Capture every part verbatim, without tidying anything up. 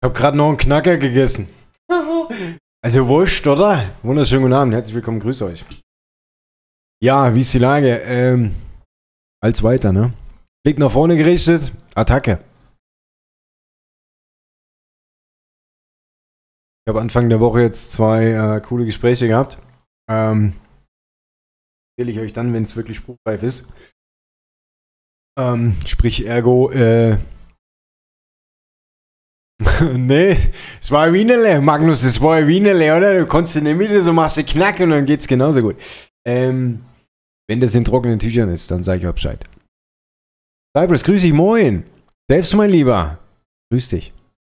Ich habe gerade noch einen Knacker gegessen. Also wurscht, oder? Wunderschönen guten Abend, herzlich willkommen, grüße euch. Ja, wie ist die Lage? Ähm, als weiter, ne? Blick nach vorne gerichtet, Attacke. Ich habe Anfang der Woche jetzt zwei äh, coole Gespräche gehabt. Ähm, erzähle ich euch dann, wenn es wirklich spruchreif ist. Ähm, sprich, ergo, äh, nee, es war ein Wienerle, Magnus, es war ein Wienerle, oder? Du konntest in der Mitte so machst du knack und dann geht's genauso gut. Ähm, wenn das in trockenen Tüchern ist, dann sag ich euch Bescheid. Cypress, grüß dich, moin. Selbst mein Lieber. Grüß dich.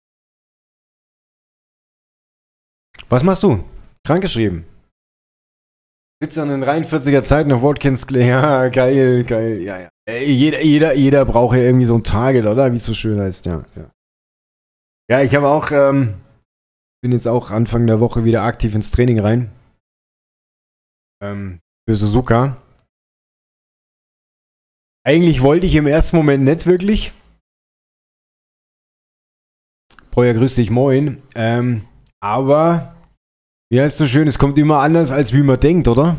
Was machst du? Krankgeschrieben. Sitzt an den dreiundvierziger Zeit noch Watkins. Ja, geil, geil, ja, ja. Ey, jeder, jeder, jeder braucht ja irgendwie so ein Target, oder? Wie es so schön heißt, ja. Ja, ja ich habe auch, ähm, bin jetzt auch Anfang der Woche wieder aktiv ins Training rein. Ähm, für Suzuka. Eigentlich wollte ich im ersten Moment nicht wirklich. Breuer, grüß dich, moin. Ähm, aber, wie heißt es so schön, es kommt immer anders, als wie man denkt, oder?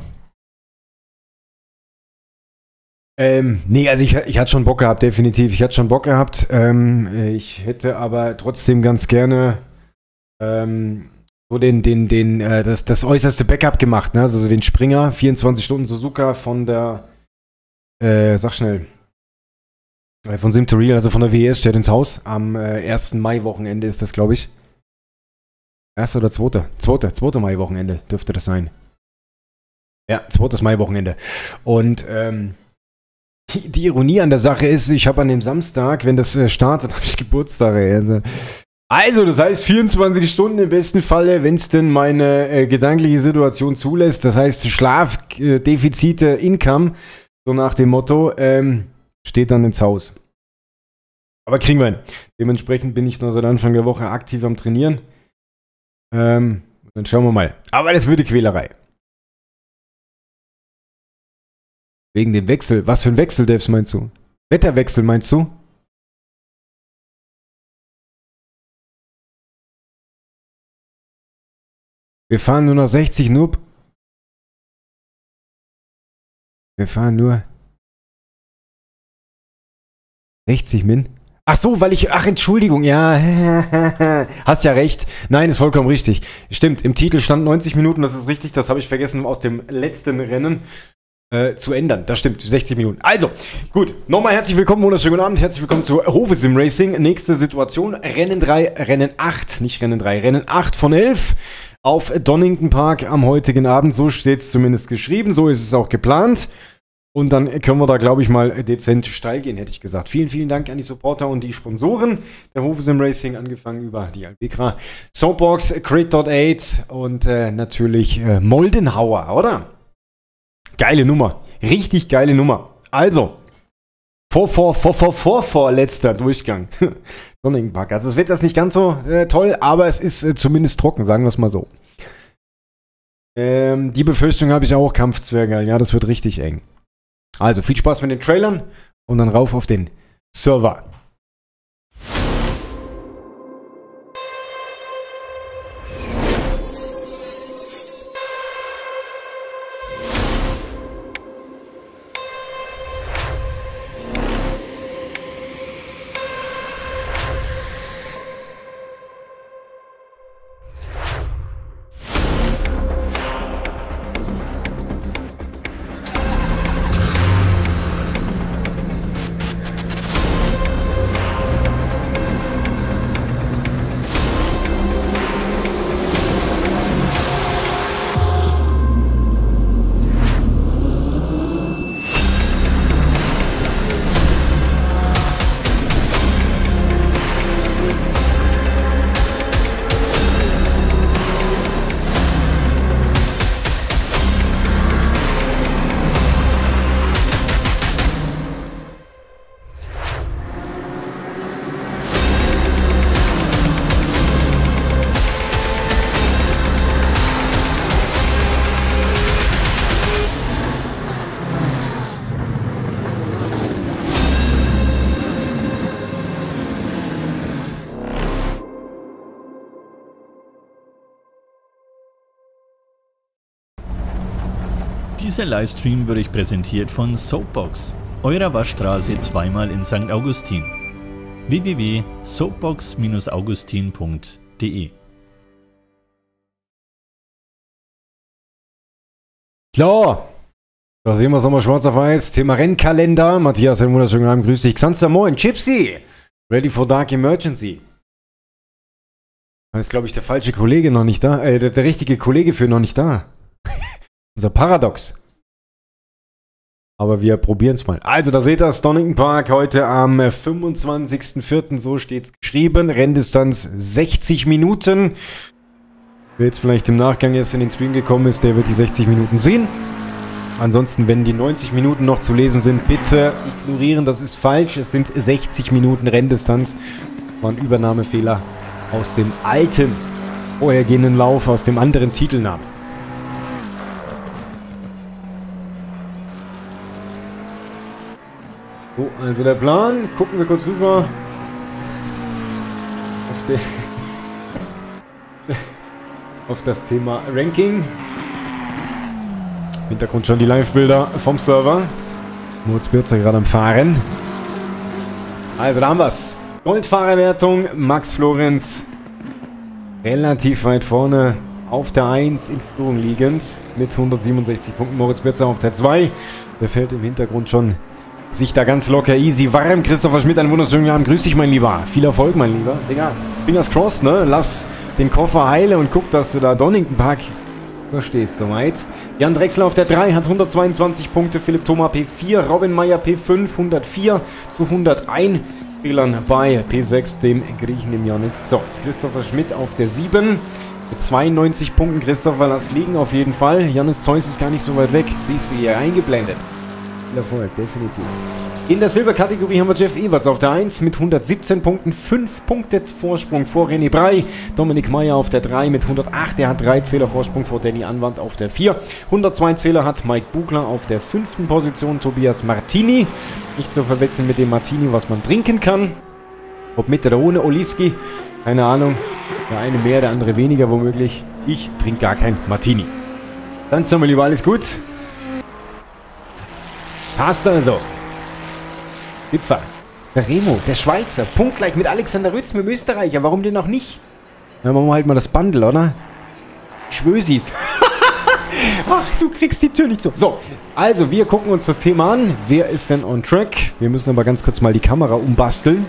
Ähm, nee, also ich, ich hatte schon Bock gehabt, definitiv. Ich hatte schon Bock gehabt. Ähm, ich hätte aber trotzdem ganz gerne ähm, so den, den, den, äh, das, das äußerste Backup gemacht, ne? Also so den Springer, vierundzwanzig Stunden Suzuka von der, äh, sag schnell, äh, von Sim to Real, also von der W S, steht ins Haus. Am äh, ersten Mai-Wochenende ist das, glaube ich. Erster oder zweiter? Zweiter, zweiter Mai-Wochenende dürfte das sein. Ja, zweites Mai-Wochenende. Und, ähm, die Ironie an der Sache ist, ich habe an dem Samstag, wenn das äh, startet, habe ich Geburtstag. Also. also, das heißt vierundzwanzig Stunden im besten Falle, wenn es denn meine äh, gedankliche Situation zulässt. Das heißt Schlafdefizite, äh, Income, so nach dem Motto, ähm, steht dann ins Haus. Aber kriegen wir hin. Dementsprechend bin ich noch seit Anfang der Woche aktiv am Trainieren. Ähm, dann schauen wir mal. Aber das würde Quälerei. Wegen dem Wechsel. Was für ein Wechsel, Devs, meinst du? Wetterwechsel, meinst du? Wir fahren nur noch sechzig Noob. Wir fahren nur sechzig Min. Ach so, weil ich... Ach, Entschuldigung, ja. Hast ja recht. Nein, ist vollkommen richtig. Stimmt, im Titel stand neunzig Minuten, das ist richtig. Das habe ich vergessen aus dem letzten Rennen. Äh, zu ändern. Das stimmt, sechzig Minuten. Also, gut. Nochmal herzlich willkommen, wunderschönen guten Abend. Herzlich willkommen zu Hofe Sim Racing. Nächste Situation, Rennen drei, Rennen acht, nicht Rennen drei, Rennen acht von elf auf Donington Park am heutigen Abend. So steht es zumindest geschrieben, so ist es auch geplant. Und dann können wir da, glaube ich, mal dezent steil gehen, hätte ich gesagt. Vielen, vielen Dank an die Supporter und die Sponsoren der Hofe Sim Racing, angefangen über die Albicra, Soapbox, Crit acht und äh, natürlich äh, Moldenhauer, oder? Geile Nummer. Richtig geile Nummer. Also, vor, vor, vor, vor, vor, vor, letzter Durchgang. Donington Park. Also, es wird das nicht ganz so äh, toll, aber es ist äh, zumindest trocken, sagen wir es mal so. Ähm, die Befürchtung habe ich auch, Kampfzwerge. Ja, das wird richtig eng. Also, viel Spaß mit den Trailern und dann rauf auf den Server. Dieser Livestream wird euch präsentiert von Soapbox, eurer Waschstraße zweimal in Sankt Augustin. w w w punkt soapbox Bindestrich augustin punkt de Klar, da sehen wir es nochmal schwarz auf weiß. Thema Rennkalender. Matthias, einen wunderschönen Abend, grüß dich. Xanster, moin. Gypsy, ready for Dark Emergency. Da ist, glaube ich, der falsche Kollege noch nicht da. Äh, der, der richtige Kollege für noch nicht da. Unser Paradox. Aber wir probieren es mal. Also, da seht ihr das, Donington Park heute am fünfundzwanzigsten vierten So steht's geschrieben. Renndistanz sechzig Minuten. Wer jetzt vielleicht im Nachgang erst in den Stream gekommen ist, der wird die sechzig Minuten sehen. Ansonsten, wenn die neunzig Minuten noch zu lesen sind, bitte ignorieren. Das ist falsch. Es sind sechzig Minuten Renndistanz. War ein Übernahmefehler aus dem alten, vorhergehenden Lauf, aus dem anderen Titelnamen. So, also der Plan. Gucken wir kurz rüber. Auf, den auf das Thema Ranking. Im Hintergrund schon die Live-Bilder vom Server. Moritz Birzer gerade am Fahren. Also da haben wir es. Goldfahrerwertung. Max Florenz relativ weit vorne auf der eins in Führung liegend. Mit hundertsiebenundsechzig Punkten. Moritz Birzer auf der zwei. Der fällt im Hintergrund schon sich da ganz locker easy warm. Christopher Schmidt, einen wunderschönen Abend. Grüß dich, mein Lieber. Viel Erfolg, mein Lieber. Digga, fingers crossed, ne? Lass den Koffer heile und guck, dass du da Donington Park verstehst soweit. Jan Drechsler auf der drei hat hundertzweiundzwanzig Punkte. Philipp Thoma P vier. Robin Meyer P fünf, hundertvier zu hunderteins. Fehlern bei P sechs, dem Griechen im Janis Zeus. Christopher Schmidt auf der sieben. Mit zweiundneunzig Punkten. Christopher, lass fliegen auf jeden Fall. Janis Zeus ist gar nicht so weit weg. Siehst du hier eingeblendet. Erfolg, definitiv. In der Silberkategorie haben wir Jeff Everts auf der eins mit hundertsiebzehn Punkten, fünf Punkte Vorsprung vor René Brey. Dominik Meyer auf der drei mit hundertacht, der hat drei Zähler Vorsprung vor Danny Anwand auf der vier. hundertzwei Zähler hat Mike Bugler auf der fünften Position, Tobias Martini. Nicht zu verwechseln mit dem Martini, was man trinken kann. Ob mit oder ohne Olivski, keine Ahnung. Der eine mehr, der andere weniger womöglich. Ich trinke gar kein Martini. Dann sagen wir lieber alles gut. Passt also. Hüpfer. Der Remo, der Schweizer. Punktgleich mit Alexander Rütz, mit dem Österreicher. Warum denn noch nicht? Dann machen wir halt mal das Bundle, oder? Schwösis. Ach, du kriegst die Tür nicht so. So, also wir gucken uns das Thema an. Wer ist denn on track? Wir müssen aber ganz kurz mal die Kamera umbasteln.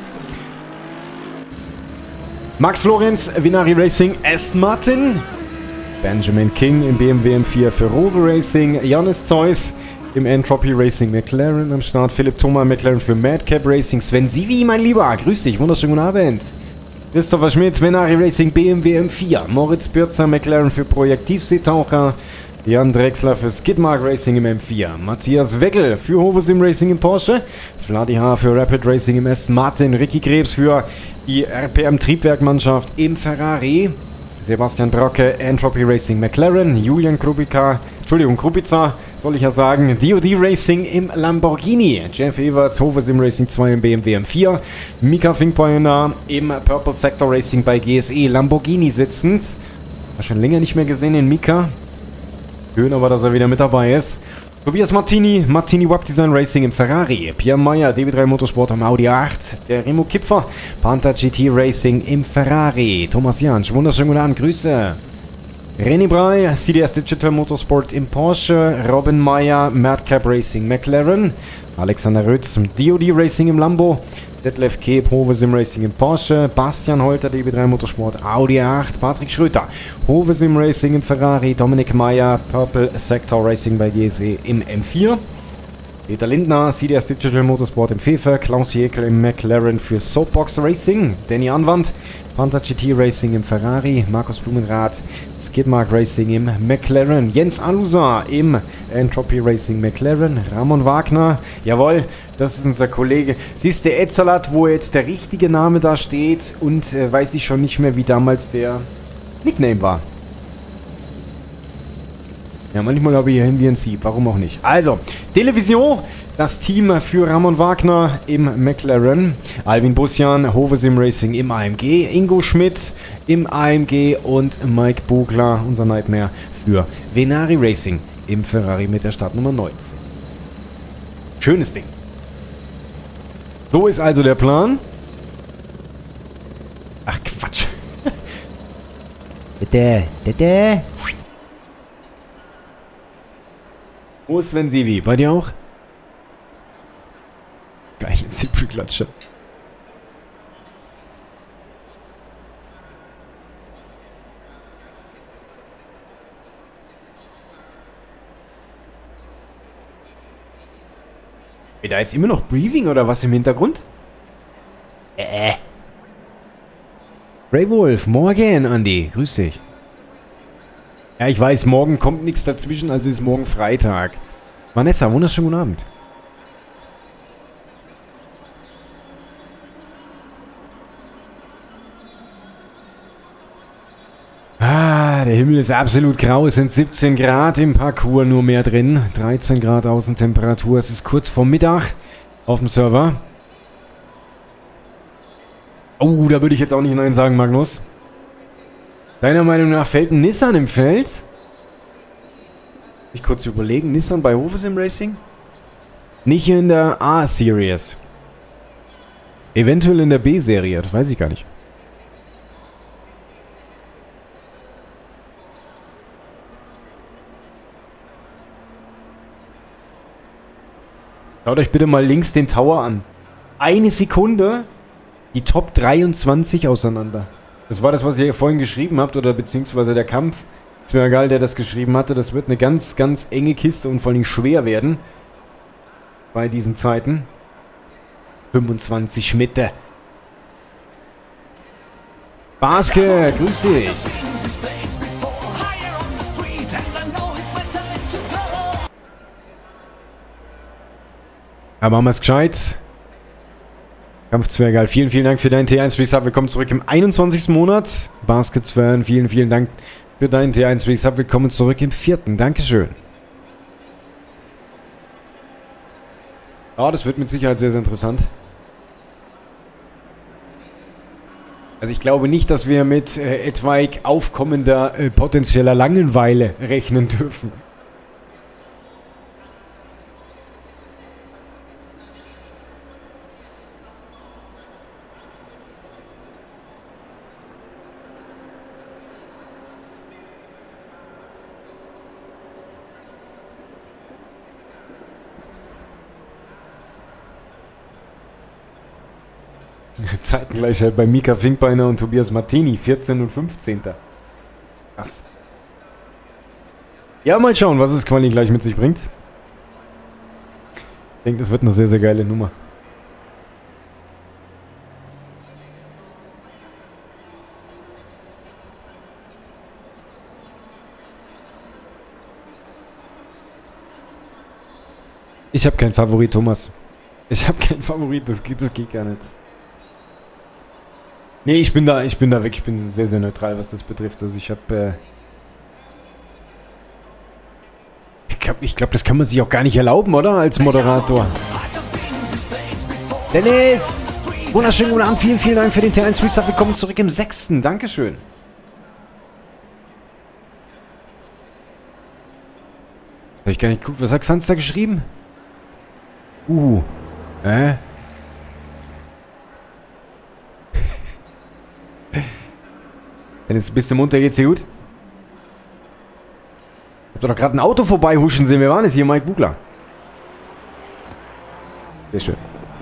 Max Florenz, Vinari Racing, Aston Martin. Benjamin King im B M W M vier für Rover Racing. Janis Zeus im Entropy Racing McLaren am Start. Philipp Thoma McLaren für Madcap Racing. Sven Sivi, mein Lieber. Grüß dich. Wunderschönen guten Abend. Christopher Schmidt, Venari Racing B M W M vier. Moritz Birzer McLaren für Projektivseetaucher. Jan Drechsler für Skidmark Racing im M vier. Matthias Weckel für Hovesim Racing im Porsche. Vladi H. für Rapid Racing im Aston Martin. Ricky Krebs für die R P M Triebwerkmannschaft im Ferrari. Sebastian Brocke, Entropy Racing McLaren. Julian Krupika, Entschuldigung, Krupica, soll ich ja sagen. D O D Racing im Lamborghini. Jeff Everts, Hovesim Racing zwei im B M W M vier. Mika Finkpeuner im Purple Sector Racing bei G S E. Lamborghini sitzend. War schon länger nicht mehr gesehen in Mika. Schön aber, dass er wieder mit dabei ist. Tobias Martini, Martini Web Design Racing im Ferrari. Pierre Meyer, D B drei Motorsport am Audi acht. Der Remo Kipfer, Panther G T Racing im Ferrari. Thomas Jansch, wunderschönen guten Abend, Grüße. René Brey, C D S Digital Motorsport im Porsche. Robin Meyer, Madcap Racing McLaren. Alexander Rütz, D O D Racing im Lambo. Detlef Keep, Hovesim Racing im Porsche. Bastian Holter, D B drei Motorsport, Audi acht. Patrick Schröter, Hovesim Racing im Ferrari. Dominik Meyer, Purple Sector Racing bei G S E im M vier. Peter Lindner, C D S Digital Motorsport im Fefe. Klaus Jäkel im McLaren für Soapbox Racing. Danny Anwand, Panther G T Racing im Ferrari. Markus Blumenrath, Skidmark Racing im McLaren. Jens Alusa im Entropy Racing McLaren. Ramon Wagner, jawohl, das ist unser Kollege. Siehst du, Etzalat, wo jetzt der richtige Name da steht und äh, weiß ich schon nicht mehr, wie damals der Nickname war. Ja, manchmal habe ich hier hin wie ein Sieb, warum auch nicht. Also, Television, das Team für Ramon Wagner im McLaren, Alvin Busjan, Hovesim Racing im A M G, Ingo Schmidt im A M G und Mike Bugler, unser Nightmare, für Venari Racing im Ferrari mit der Startnummer neunzehn. Schönes Ding. So ist also der Plan. Ach, Quatsch. Bitte, bitte. Wo ist Sven Sivi? Bei dir auch? Geile Zipfelklatsche. Da ist immer noch Breathing oder was im Hintergrund? Äh. Ray Wolf, morgen, Andi. Grüß dich. Ja, ich weiß, morgen kommt nichts dazwischen, also ist morgen Freitag. Vanessa, wunderschönen guten Abend. Ah, der Himmel ist absolut grau. Es sind siebzehn Grad im Parcours nur mehr drin. dreizehn Grad Außentemperatur. Es ist kurz vor Mittag auf dem Server. Oh, da würde ich jetzt auch nicht Nein sagen, Magnus. Deiner Meinung nach fällt ein Nissan im Feld? Ich kurz überlegen. Nissan bei Hofes im Racing? Nicht in der A-Series. Eventuell in der B-Serie. Das weiß ich gar nicht. Schaut euch bitte mal links den Tower an. Eine Sekunde die Top dreiundzwanzig auseinander. Das war das, was ihr vorhin geschrieben habt, oder beziehungsweise der Kampf. Es wäre geil, der das geschrieben hatte. Das wird eine ganz, ganz enge Kiste und vor allem schwer werden. Bei diesen Zeiten. fünfundzwanzig Schmitte. Baske, grüß dich. Aber machen wir es gescheit. Kampfzwergal, vielen, vielen Dank für deinen T eins Resub. Willkommen zurück im einundzwanzigsten Monat. Baskets-Fan, vielen, vielen Dank für deinen T eins Resub. Willkommen zurück im vierten. Dankeschön. Ja, das wird mit Sicherheit sehr, sehr interessant. Also ich glaube nicht, dass wir mit äh, etwaig aufkommender äh, potenzieller Langeweile rechnen dürfen. Zeitengleichheit bei Mika Finkbeiner und Tobias Martini, vierzehn und fünfzehn. Krass. Ja, mal schauen, was es Quali gleich mit sich bringt. Ich denke, das wird eine sehr, sehr geile Nummer. Ich habe keinen Favorit, Thomas. Ich habe keinen Favorit, das geht, das geht gar nicht. Nee, ich bin da, ich bin da weg, ich bin sehr, sehr neutral, was das betrifft. Also ich habe, äh ich glaube, das kann man sich auch gar nicht erlauben, oder? Als Moderator. Dennis! Wunderschönen guten Abend, vielen, vielen Dank für den T eins Resub. Willkommen zurück im sechsten. Dankeschön. Hab ich gar nicht geguckt, was hat Xanz da geschrieben? Uh, äh? Dennis, bist du munter, geht's dir gut? Ich hab doch gerade ein Auto vorbei huschen sehen. Wer war das hier? Mike Bugler. Sehr schön.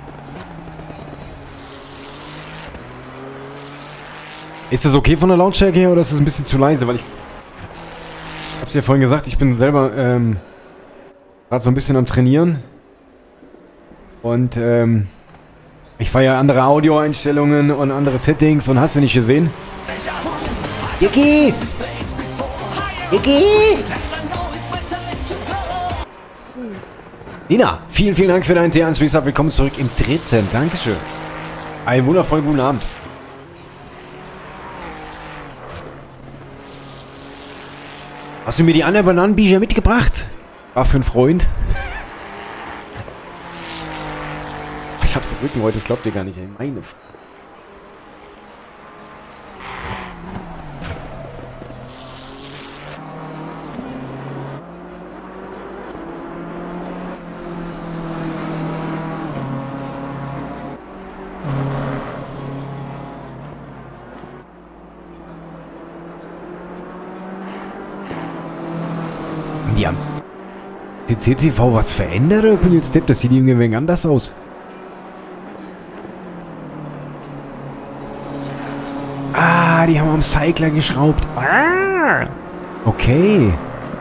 Ist das okay von der Lautstärke her oder ist das ein bisschen zu leise? Weil ich... Ich hab's ja vorhin gesagt, ich bin selber ähm, gerade so ein bisschen am Trainieren. Und ähm, ich feiere andere Audioeinstellungen und andere Settings und hast du nicht gesehen? Jiki! Jiki! Nina, vielen, vielen Dank für deinen T eins Resub. Willkommen zurück im dritten. Dankeschön. Einen wundervollen guten Abend. Hast du mir die anderen Bananenbücher mitgebracht? War für einen Freund. Ich hab's im Rücken heute, das glaubt ihr gar nicht, ey. Meine Frage. Die haben die C C V was verändert oder bin ich jetzt Depp? Das sieht irgendwie ein wenig anders aus. Ah, die haben am Cycler geschraubt. Ah, okay.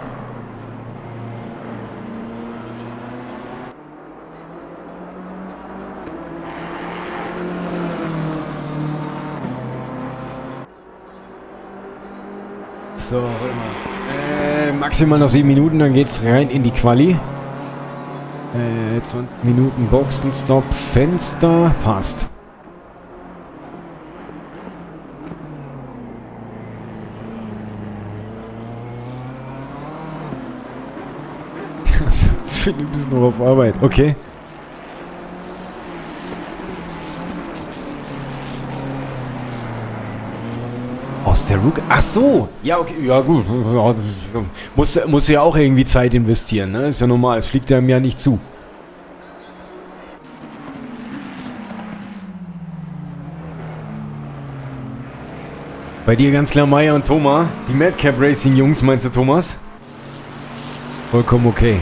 So, warte mal. Äh, maximal noch sieben Minuten, dann geht's rein in die Quali. Äh, zwanzig Minuten Boxenstopp, Fenster, passt. Das finde ich ein bisschen noch auf Arbeit. Okay. Aus der Rook. Ach so. Ja, okay. Ja, gut. Ja, muss, muss ja auch irgendwie Zeit investieren, ne? Ist ja normal. Es fliegt einem ja nicht zu. Bei dir ganz klar Meier und Thomas. Die Madcap Racing Jungs, meinst du, Thomas? Vollkommen okay.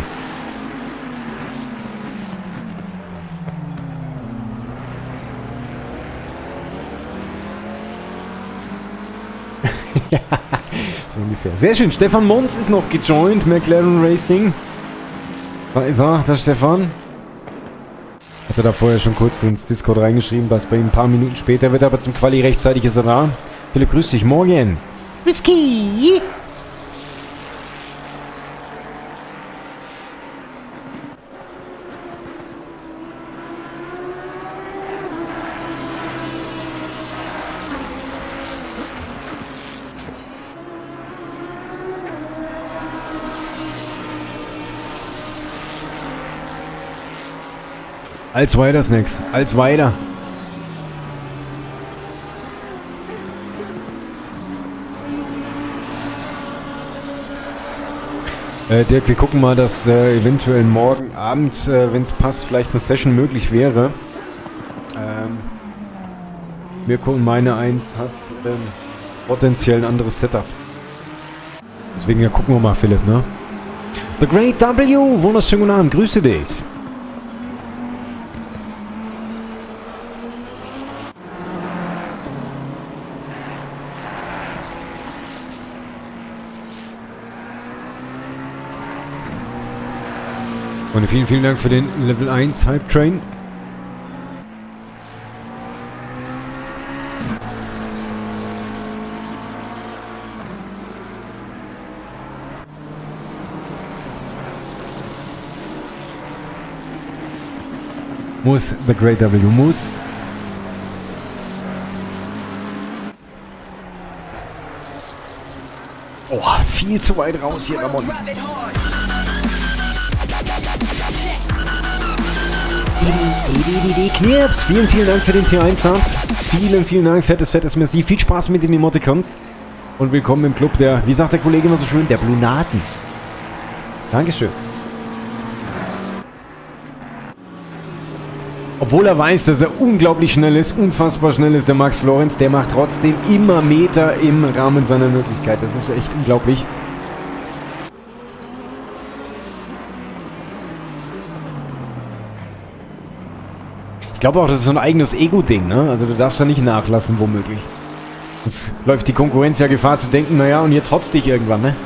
Ja, so ungefähr. Sehr schön. Stefan Mons ist noch gejoint. McLaren Racing. Da ist er, der Stefan. Hat er da vorher schon kurz ins Discord reingeschrieben, was bei ihm ein paar Minuten später wird, aber zum Quali rechtzeitig ist er da. Philipp, grüß dich. Morgen. Whisky. Als weiter, Snacks. Als weiter. Äh, Dirk, wir gucken mal, dass äh, eventuell morgen Abend, äh, wenn es passt, vielleicht eine Session möglich wäre. Ähm, Mirko und meine eins hat ähm, potenziell ein anderes Setup. Deswegen ja, gucken wir mal, Philipp, ne? The Great W, wunderschönen guten Abend, grüße dich. Und vielen, vielen Dank für den Level eins Hype Train. Muss, The Great W muss. Oh, viel zu weit raus hier, Ramon. Knirps, vielen, vielen Dank für den Tier eins Sub. Vielen, vielen Dank, fettes, fettes Merci. Viel Spaß mit den Emoticons. Und willkommen im Club der, wie sagt der Kollege immer so schön, der Blunaten. Dankeschön. Obwohl er weiß, dass er unglaublich schnell ist, unfassbar schnell ist, der Max Florenz, der macht trotzdem immer Meter im Rahmen seiner Möglichkeit. Das ist echt unglaublich. Ich glaube auch, das ist so ein eigenes Ego-Ding, ne? Also du darfst da nicht nachlassen, womöglich. Jetzt läuft die Konkurrenz ja Gefahr zu denken, naja, und jetzt hotzt dich irgendwann, ne?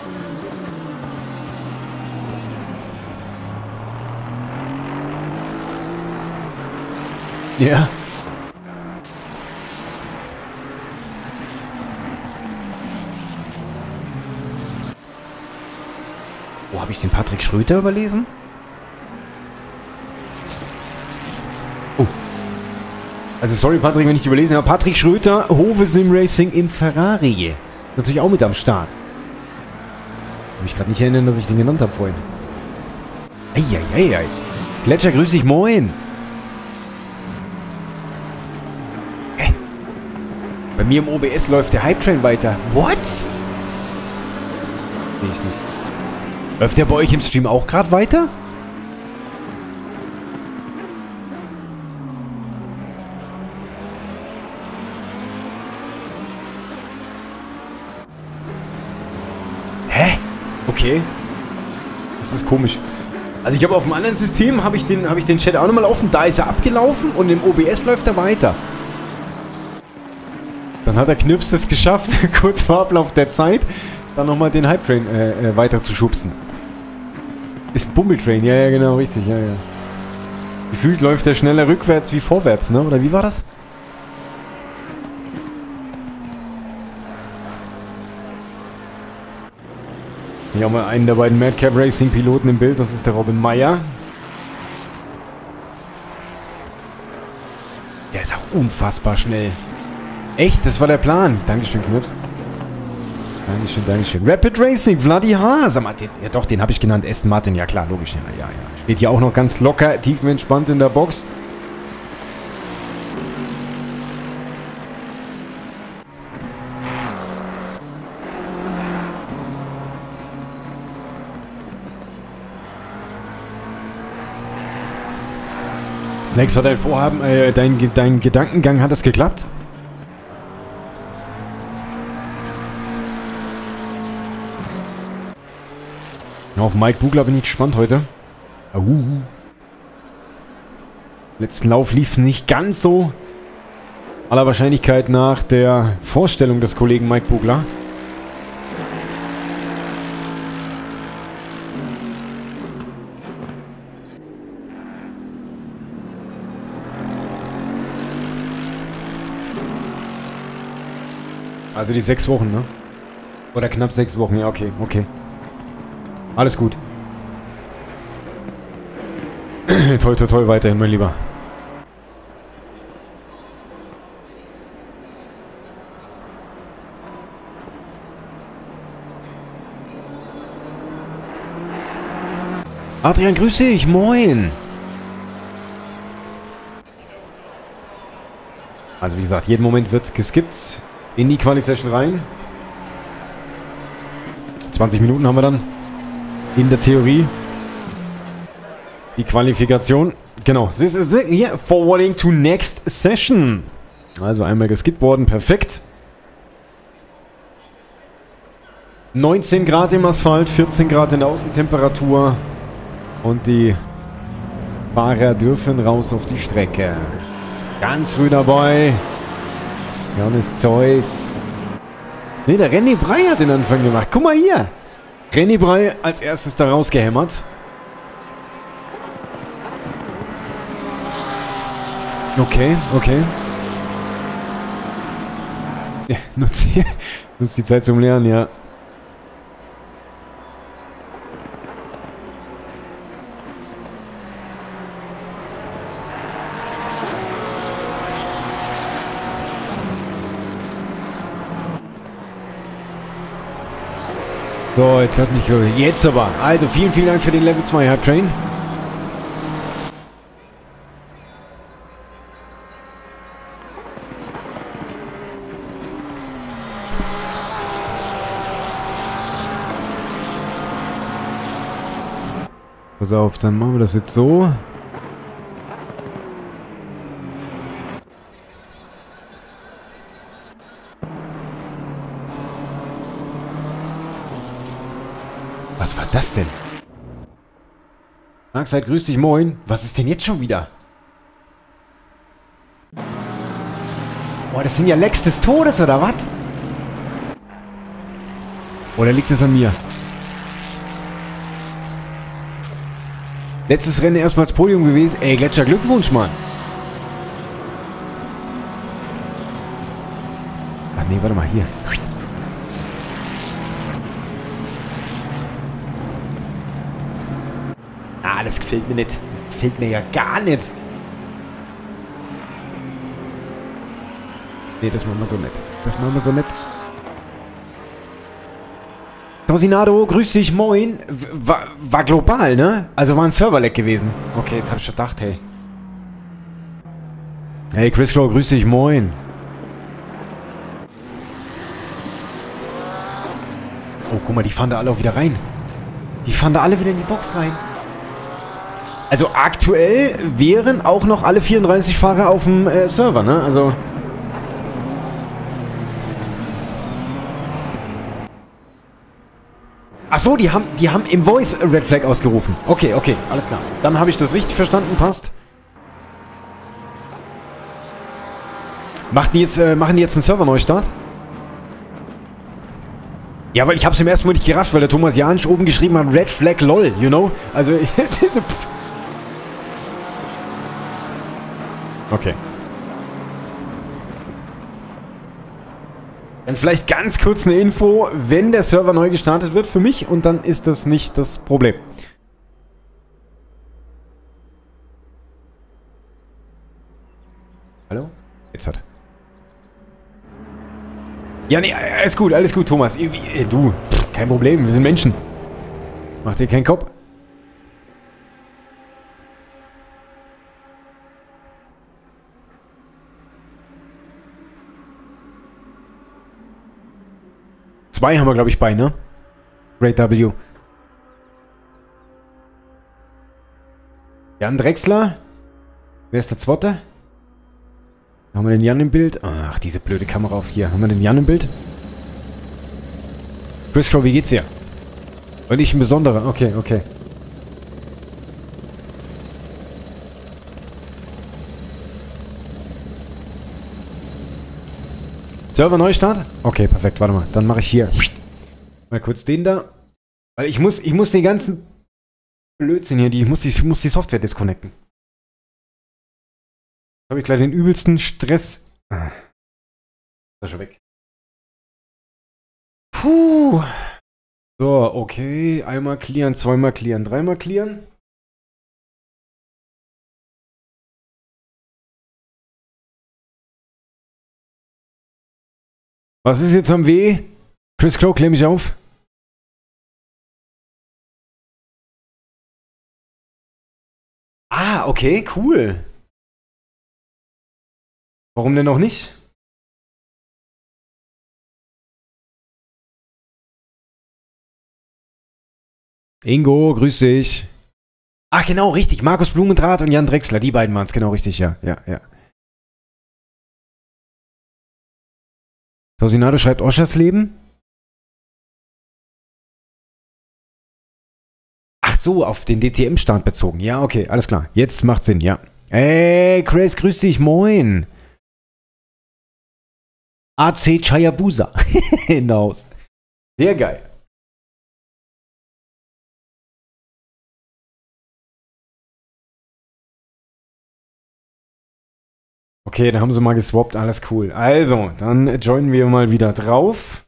Ja. Wo habe ich den Patrick Schröter überlesen? Oh. Also sorry Patrick, wenn ich überlesen habe. Patrick Schröter, Hove Sim Racing im Ferrari. Natürlich auch mit am Start. Kann mich gerade nicht erinnern, dass ich den genannt habe vorhin. Eieiei. Gletscher, grüß dich, moin. Hä? Bei mir im O B S läuft der Hype Train weiter. What? Sehe ich nicht. Läuft der bei euch im Stream auch gerade weiter? Hä? Okay. Das ist komisch. Also ich habe auf dem anderen System, habe ich, den, hab ich den Chat auch nochmal offen. Da ist er abgelaufen und im O B S läuft er weiter. Dann hat der Knirps es geschafft, kurz vor Ablauf der Zeit, dann nochmal den Hype-Train äh, äh, weiter zu schubsen. Ist ein Bummeltrain, ja, ja, genau, richtig, ja, ja. Gefühlt läuft der schneller rückwärts wie vorwärts, ne? Oder wie war das? Hier haben wir einen der beiden Madcap Racing Piloten im Bild, das ist der Robin Meyer. Der ist auch unfassbar schnell. Echt? Das war der Plan. Dankeschön, Knips. Dankeschön, Dankeschön. Rapid Racing, Vladi H. Sag mal, den, ja doch, den habe ich genannt. Aston Martin, ja klar, logisch. Ja, ja, ja. Steht hier auch noch ganz locker, tiefenentspannt in der Box. Snacks, hat dein Vorhaben, äh, dein, dein Gedankengang, hat das geklappt? Auf Mike Bugler bin ich gespannt heute. Uh. Letzten Lauf lief nicht ganz so. Aller Wahrscheinlichkeit nach der Vorstellung des Kollegen Mike Bugler. Also die sechs Wochen, ne? Oder knapp sechs Wochen, ja, okay, okay. Alles gut. Toi, toi, toi, weiterhin, mein Lieber. Adrian, grüß dich, moin. Also wie gesagt, jeden Moment wird geskippt in die Quali-Session rein. zwanzig Minuten haben wir dann. In der Theorie. Die Qualifikation. Genau. This is it. Yeah, forwarding to next session. Also einmal geskippt worden. Perfekt. neunzehn Grad im Asphalt, vierzehn Grad in der Außentemperatur. Und die Fahrer dürfen raus auf die Strecke. Ganz früh dabei. Johannes Zeus. Ne, der René Brey hat den Anfang gemacht. Guck mal hier. René Brey als erstes da rausgehämmert. Okay, okay. Ja, nutzt die, nutzt die Zeit zum Lernen, ja. So, jetzt hat mich gehört. Jetzt aber. Also, vielen, vielen Dank für den Level zwei Hype Train. Pass auf, dann machen wir das jetzt so. Was war das denn? Darkseid, grüß dich, moin. Was ist denn jetzt schon wieder? Boah, das sind ja Lecks des Todes, oder was? Oder liegt es an mir? Letztes Rennen erstmals Podium gewesen. Ey, Gletscher, Glückwunsch, Mann. Ach nee, warte mal, hier. Ah, das gefällt mir nicht. Das gefällt mir ja gar nicht. Nee, das machen wir so nett. Das machen wir so nett. Tosinado, grüß dich, moin. War, war global, ne? Also war ein Serverleck gewesen. Okay, jetzt hab ich schon gedacht, hey. Hey, Chris Crow, grüß dich, moin. Oh, guck mal, die fahren da alle auch wieder rein. Die fahren da alle wieder in die Box rein. Also aktuell wären auch noch alle vierunddreißig Fahrer auf dem äh, Server, ne? Also... Ach so, die haben, die haben im Voice Red Flag ausgerufen. Okay, okay, alles klar. Dann habe ich das richtig verstanden, passt. Macht die jetzt, äh, machen die jetzt einen Serverneustart? Ja, weil ich habe es im ersten Mal nicht gerafft, weil der Thomas Janisch oben geschrieben hat, Red Flag lol, you know? Also, okay. Dann vielleicht ganz kurz eine Info, wenn der Server neu gestartet wird für mich und dann ist das nicht das Problem. Hallo? Jetzt hat. Ja, nee, alles gut, alles gut, Thomas. Du, kein Problem, wir sind Menschen. Mach dir keinen Kopf. Zwei haben wir, glaube ich, bei, ne? Great W. Jan Drechsler. Wer ist der Zweite? Haben wir den Jan im Bild? Ach, diese blöde Kamera auf hier. Haben wir den Jan im Bild? Chris Crow, wie geht's dir? Und ich ein besonderer. Okay, okay. Server Neustart? Okay, perfekt. Warte mal. Dann mache ich hier mal kurz den da. Weil ich muss, ich muss den ganzen Blödsinn hier, die, ich, muss die, ich muss die Software disconnecten. Habe ich gleich den übelsten Stress. Ah. Ist er schon weg. Puh. So, okay. Einmal clearen, zweimal clearen, dreimal clearen. Was ist jetzt am W? Chris Crow, klär mich auf. Ah, okay, cool. Warum denn noch nicht? Ingo, grüß dich. Ach, genau, richtig. Markus Blumendraht und Jan Drechsler, die beiden waren es, genau richtig, ja, ja, ja. Tosinado schreibt Oschers Leben. Ach so, auf den D T M-Stand bezogen. Ja, okay, alles klar. Jetzt macht Sinn, ja. Ey, Chris, grüß dich, moin. A C Chayabusa. Hinaus. Sehr geil. Okay, dann haben sie mal geswappt, alles cool. Also, dann joinen wir mal wieder drauf.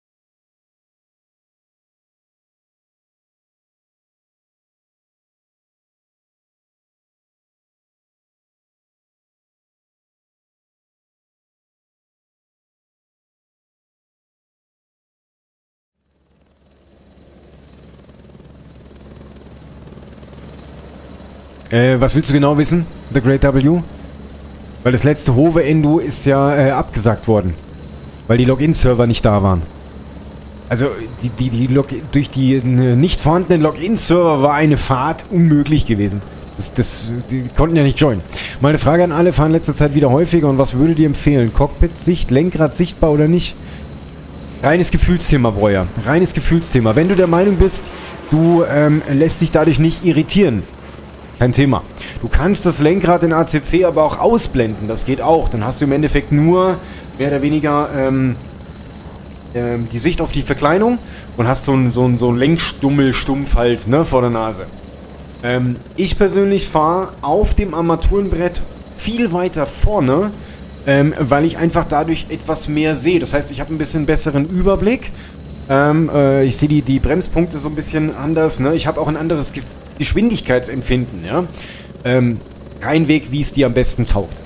Äh, was willst du genau wissen, The Great W? Weil das letzte Hove-Endo ist ja äh, abgesagt worden. Weil die Login-Server nicht da waren. Also, die, die, die Log durch die äh, nicht vorhandenen Login-Server war eine Fahrt unmöglich gewesen. Das, das, die konnten ja nicht joinen. Meine Frage an alle, fahren in letzter Zeit wieder häufiger und was würdet ihr empfehlen? Cockpit-Sicht, Lenkrad sichtbar oder nicht? Reines Gefühlsthema, Breuer. Reines Gefühlsthema. Wenn du der Meinung bist, du ähm, lässt dich dadurch nicht irritieren, kein Thema. Du kannst das Lenkrad in A C C aber auch ausblenden, das geht auch. Dann hast du im Endeffekt nur mehr oder weniger ähm, ähm, die Sicht auf die Verkleinung und hast so einen so ein, so ein Lenkstummel-Stumpf halt, ne, vor der Nase. Ähm, ich persönlich fahre auf dem Armaturenbrett viel weiter vorne, ähm, weil ich einfach dadurch etwas mehr sehe. Das heißt, ich habe ein bisschen besseren Überblick. Ähm, äh, ich sehe die, die Bremspunkte so ein bisschen anders, ne? Ich habe auch ein anderes Ge Geschwindigkeitsempfinden, ja. Ähm, kein Weg, wie es dir am besten taugt.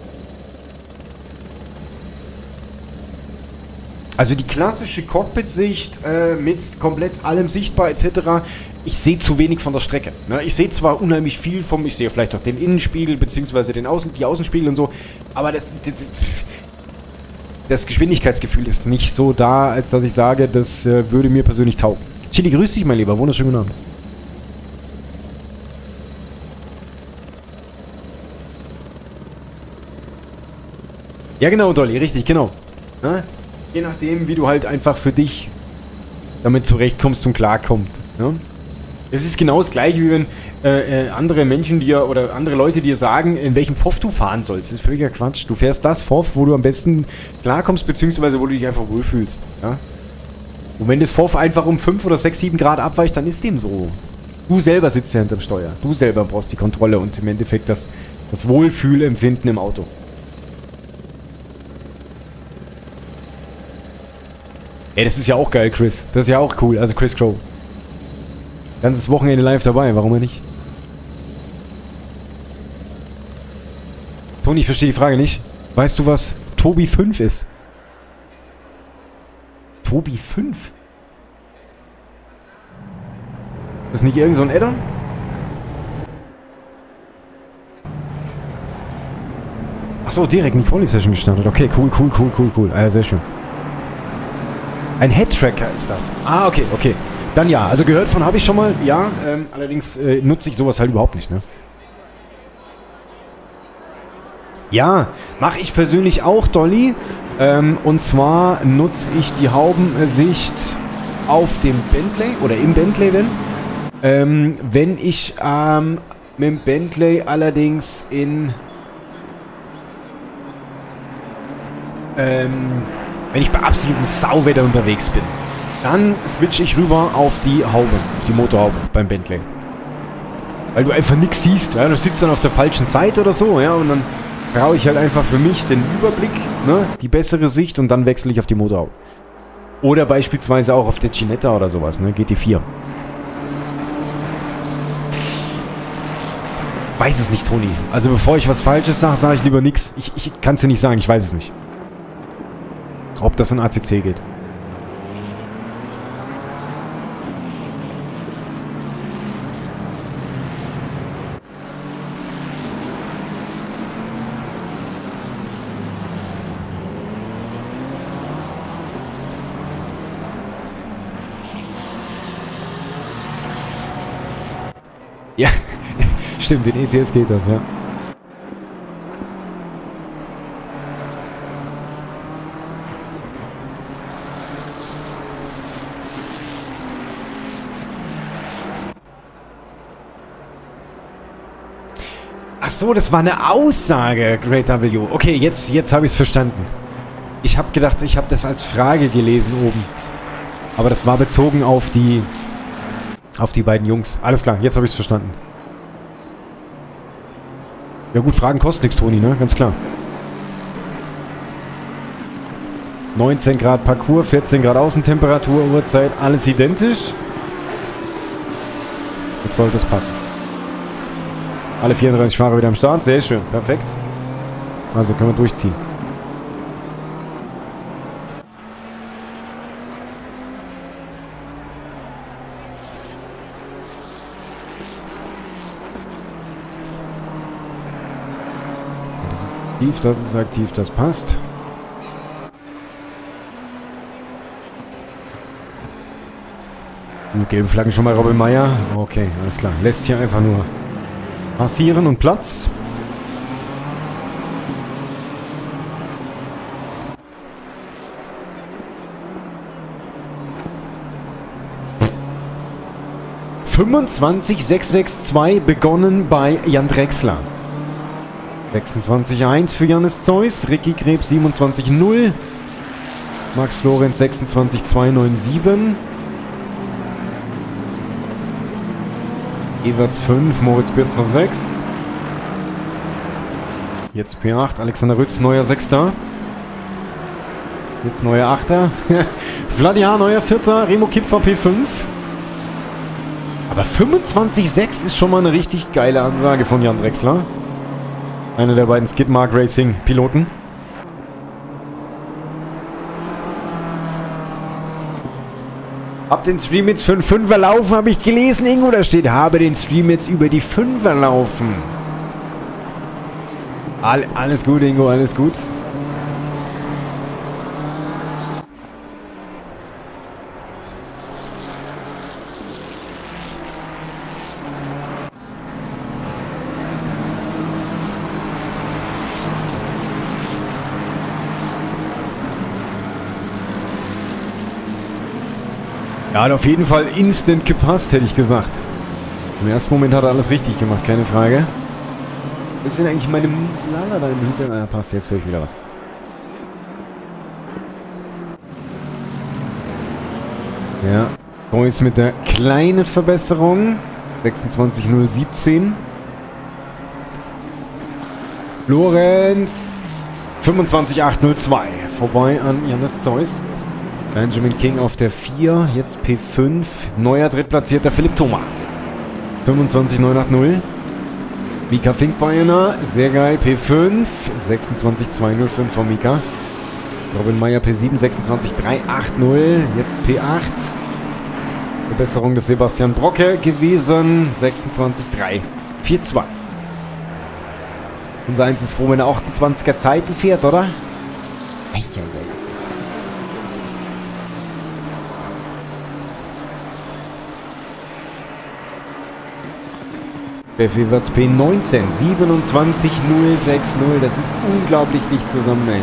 Also die klassische Cockpit-Sicht äh, mit komplett allem sichtbar et cetera. Ich sehe zu wenig von der Strecke. Ne? Ich sehe zwar unheimlich viel vom, ich sehe vielleicht auch den Innenspiegel beziehungsweise den Außen, die Außenspiegel und so, aber das, das, das Geschwindigkeitsgefühl ist nicht so da, als dass ich sage, das äh, würde mir persönlich taugen. Chili, grüß dich, mein Lieber. Wunderschönen guten Abend. Ja, genau, Dolly, richtig, genau. Na? Je nachdem, wie du halt einfach für dich damit zurechtkommst und klarkommst. Ne? Es ist genau das gleiche, wie wenn äh, äh, andere Menschen dir oder andere Leute dir sagen, in welchem F O F du fahren sollst. Das ist völliger Quatsch. Du fährst das F O F, wo du am besten klarkommst, beziehungsweise wo du dich einfach wohlfühlst. Ja? Und wenn das F O F einfach um fünf oder sechs, sieben Grad abweicht, dann ist dem so. Du selber sitzt ja hinterm Steuer. Du selber brauchst die Kontrolle und im Endeffekt das, das Wohlfühlempfinden im Auto. Ey, das ist ja auch geil, Chris. Das ist ja auch cool. Also Chris Crow. Ganzes Wochenende live dabei, warum ja nicht? Toni, ich verstehe die Frage nicht. Weißt du, was Tobi fünf ist? Tobi fünf? Ist das nicht irgend so ein Addon? Achso, direkt in die Quali-Session gestartet. Okay, cool, cool, cool, cool, cool. Ah, ja, sehr schön. Ein Head-Tracker ist das. Ah, okay, okay. Dann ja, also gehört von habe ich schon mal, ja, ähm, allerdings äh, nutze ich sowas halt überhaupt nicht, ne? Ja, mache ich persönlich auch, Dolly. Ähm, und zwar nutze ich die Haubensicht auf dem Bentley oder im Bentley, wenn. Ähm, wenn ich ähm, mit dem Bentley allerdings in ähm, wenn ich bei absolutem Sauwetter unterwegs bin, dann switche ich rüber auf die Haube, auf die Motorhaube beim Bentley. Weil du einfach nichts siehst, ja? Du sitzt dann auf der falschen Seite oder so, ja, und dann brauche ich halt einfach für mich den Überblick, ne, die bessere Sicht und dann wechsle ich auf die Motorhaube. Oder beispielsweise auch auf der Ginetta oder sowas, ne, G T vier. Weiß es nicht, Toni. Also bevor ich was Falsches sage, sage ich lieber nichts. Ich, ich kann es dir nicht sagen, ich weiß es nicht. Ob das in A C C geht. Ja, stimmt, den E T S geht das, ja. Ach so, das war eine Aussage, Great W. Okay, jetzt, jetzt habe ich es verstanden. Ich habe gedacht, ich habe das als Frage gelesen oben. Aber das war bezogen auf die... Auf die beiden Jungs. Alles klar, jetzt habe ich es verstanden. Ja gut, Fragen kosten nichts, Toni, ne? Ganz klar. neunzehn Grad Parcours, vierzehn Grad Außentemperatur, Uhrzeit, alles identisch. Jetzt sollte es passen. Alle vierunddreißig Fahrer wieder am Start. Sehr schön. Perfekt. Also können wir durchziehen. Das ist aktiv, das ist aktiv, das passt. Mit gelben Flaggen schon mal Robin Meyer. Okay, alles klar. Lässt hier einfach nur passieren und Platz. fünfundzwanzig sechs sechs zwei begonnen bei Jan Drechsler. sechsundzwanzig eins für Janis Zeus. Ricky Krebs siebenundzwanzig null. Max Florenz sechsundzwanzig zwei neun sieben. Everts fünf, Moritz Birzner sechs. Jetzt P acht, Alexander Rütz, neuer Sechster. Jetzt neuer Achter. Vladiar, neuer Vierter. Remo Kipfer P fünf. Aber fünfundzwanzig sechs ist schon mal eine richtig geile Ansage von Jan Drechsler. Einer der beiden Skidmark Racing Piloten. Hab den Stream jetzt für einen Fünfer laufen, habe ich gelesen, Ingo. Da steht, habe den Stream jetzt über die Fünfer laufen. All, alles gut, Ingo, alles gut. Ja, hat auf jeden Fall instant gepasst, hätte ich gesagt. Im ersten Moment hat er alles richtig gemacht, keine Frage. Was ist denn eigentlich meine Lala da im Hintergrund? Ah, passt, jetzt höre ich wieder was. Ja, Boys mit der kleinen Verbesserung. sechsundzwanzig null siebzehn. Lorenz. fünfundzwanzig acht null zwei. Vorbei an Janis Zeus. Benjamin King auf der vier. Jetzt P fünf. Neuer drittplatzierter Philipp Thoma. fünfundzwanzig neun acht null. Mika Finkbeiner. Sehr geil. P fünf. sechsundzwanzig zwei null fünf von Mika. Robin Meyer P sieben. sechsundzwanzig drei acht null. Jetzt P acht. Verbesserung des Sebastian Brocke gewesen. sechsundzwanzig drei vier zwei. Unser eins ist froh, wenn er achtundzwanziger Zeiten fährt, oder? Eieiei. Wie wird's? P neunzehn. siebenundzwanzig null sechs null. Das ist unglaublich dicht zusammen, ey.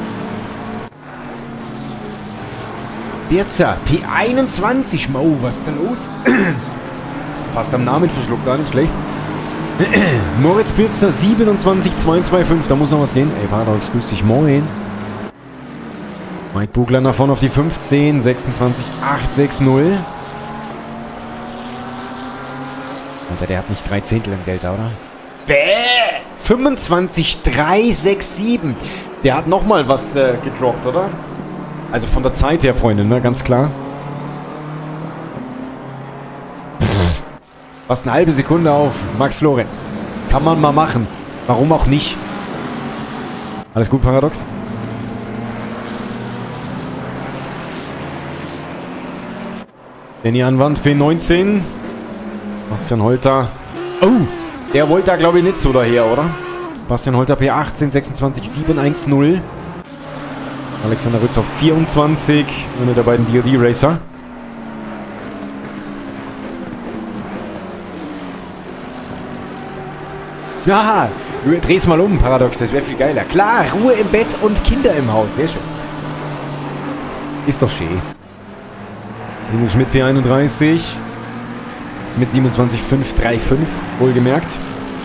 Birzer, P einundzwanzig. Oh, was ist denn los? Fast am Namen verschluckt, gar nicht schlecht. Moritz Birzer, siebenundzwanzig zwei zwei fünf. Da muss noch was gehen. Ey, Paradox, grüß dich, moin. Mike Bugler nach vorne auf die fünfzehn. sechsundzwanzig acht sechs null. Alter, der hat nicht drei Zehntel im Delta, oder? Bäh! fünfundzwanzig drei sechs sieben. Der hat nochmal was äh, gedroppt, oder? Also von der Zeit her, Freunde, ne? Ganz klar. Pff, fast eine halbe Sekunde auf Max Florenz. Kann man mal machen. Warum auch nicht? Alles gut, Paradox? Danny Anwand, P neunzehn. Bastian Holter. Oh, der wollte da, glaube ich, nicht so daher, oder? Bastian Holter P achtzehn, sechsundzwanzig sieben eins null. Alexander Rütz auf vierundzwanzig. Einer der beiden D O D-Racer. Ja, dreh's mal um, Paradox. Das wäre viel geiler. Klar, Ruhe im Bett und Kinder im Haus. Sehr schön. Ist doch schön. Simon Schmidt P einunddreißig. Mit siebenundzwanzig fünf drei fünf, wohlgemerkt.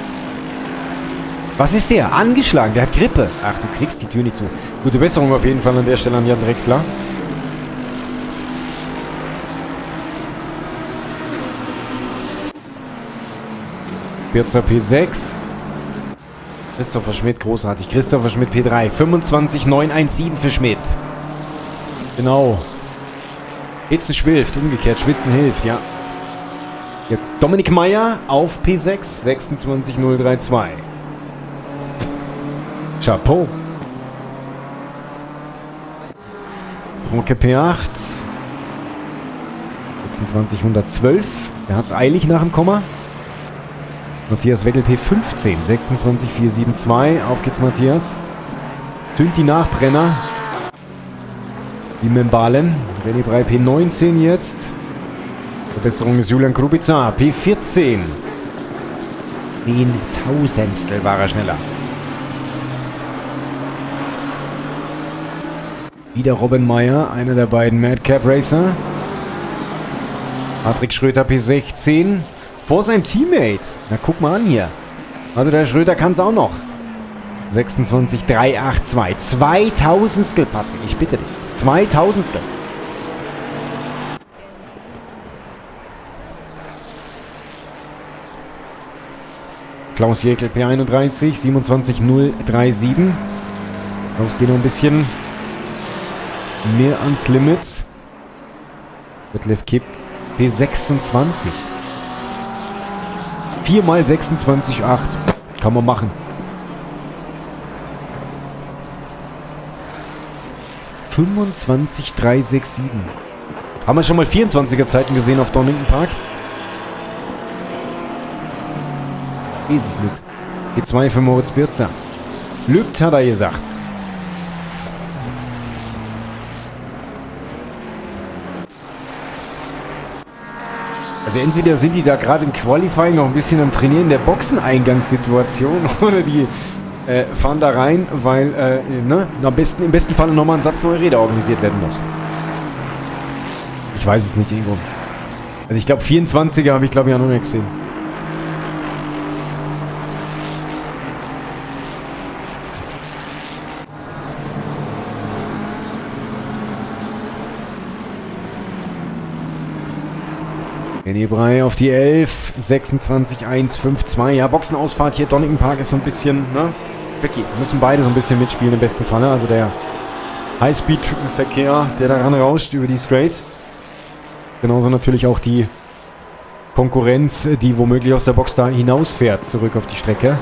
Was ist der? Angeschlagen, der hat Grippe. Ach, du kriegst die Tür nicht zu. Gute Besserung auf jeden Fall an der Stelle an Jan Drechsler. Birzer P sechs. Christopher Schmidt, großartig. Christopher Schmidt P drei. fünfundzwanzig neun eins sieben für Schmidt. Genau. Hitzen schwilft, umgekehrt. Schwitzen hilft, ja. Ja, Dominik Meyer auf P sechs, sechsundzwanzig null drei zwei. Chapeau. Trunke P acht. sechsundzwanzig hundertzwölf. Der hat es eilig nach dem Komma. Matthias Weckel P fünfzehn, sechsundzwanzig vier sieben zwei. Auf geht's, Matthias. Tönt die Nachbrenner. Die Membalen. René Brey P neunzehn jetzt. Verbesserung ist Julian Krubica, P vierzehn. Den Tausendstel war er schneller. Wieder Robin Meyer, einer der beiden Madcap Racer. Patrick Schröter P sechzehn. Vor seinem Teammate. Na, guck mal an hier. Also der Schröter kann es auch noch. sechsundzwanzig drei acht zwei. zweitausendstel, Patrick, ich bitte dich. zweitausendstel. Klaus Jäkel P einunddreißig, siebenundzwanzig null drei sieben. Klaus geht noch ein bisschen mehr ans Limit. Detlef Kipp P sechsundzwanzig. vier mal sechsundzwanzig acht. Kann man machen. fünfundzwanzig drei sechs sieben. Haben wir schon mal vierundzwanziger Zeiten gesehen auf Donington Park? Ist es nicht. P zwei für Moritz Birzer. Lügt, hat er gesagt. Also entweder sind die da gerade im Qualifying noch ein bisschen am Trainieren der Boxeneingangssituation oder die äh, fahren da rein, weil äh, ne, am besten, im besten Fall nochmal ein Satz neue Räder organisiert werden muss. Ich Ich weiß es nicht, Ingo. Also ich glaube, vierundzwanziger habe ich, glaube ich, auch noch nicht gesehen. René Brey auf die elf, sechsundzwanzig eins fünf zwei. Ja, Boxenausfahrt hier, Donington Park ist so ein bisschen, ne? Becky, müssen beide so ein bisschen mitspielen im besten Falle. Also der Highspeed-Verkehr, der daran rauscht über die Straight. Genauso natürlich auch die Konkurrenz, die womöglich aus der Box da hinausfährt, zurück auf die Strecke.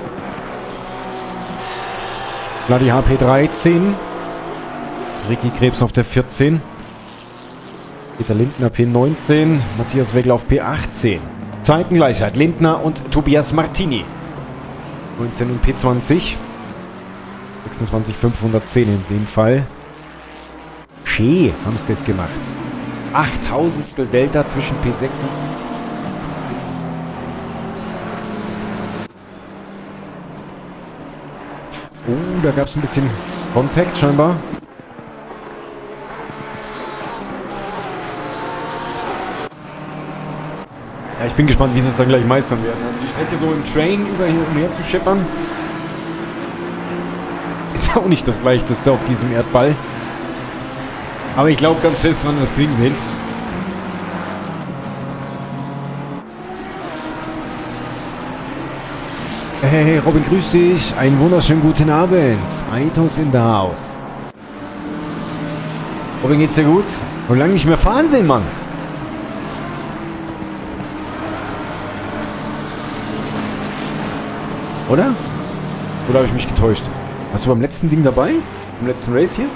Vladi H P dreizehn. Ricky Krebs auf der vierzehn. Peter Lindner P neunzehn. Matthias Wegel auf P achtzehn. Zeitengleichheit. Lindner und Tobias Martini. neunzehn und P zwanzig. sechsundzwanzig fünfhundertzehn in dem Fall. Schee haben es das gemacht. achttausendstel Delta zwischen P sechs und... Oh, da gab es ein bisschen Kontakt scheinbar. Ja, ich bin gespannt, wie sie es dann gleich meistern werden. Also die Strecke so im Train über hier umher zu scheppern, ist auch nicht das Leichteste auf diesem Erdball. Aber ich glaube ganz fest dran, das kriegen sie hin. Hey, Robin, grüß dich. Einen wunderschönen guten Abend. Aitos in der Haus. Robin, geht's dir gut? Und lange nicht mehr fahren sehen, Mann. Oder? Oder habe ich mich getäuscht? Warst du beim letzten Ding dabei? Beim letzten Race hier?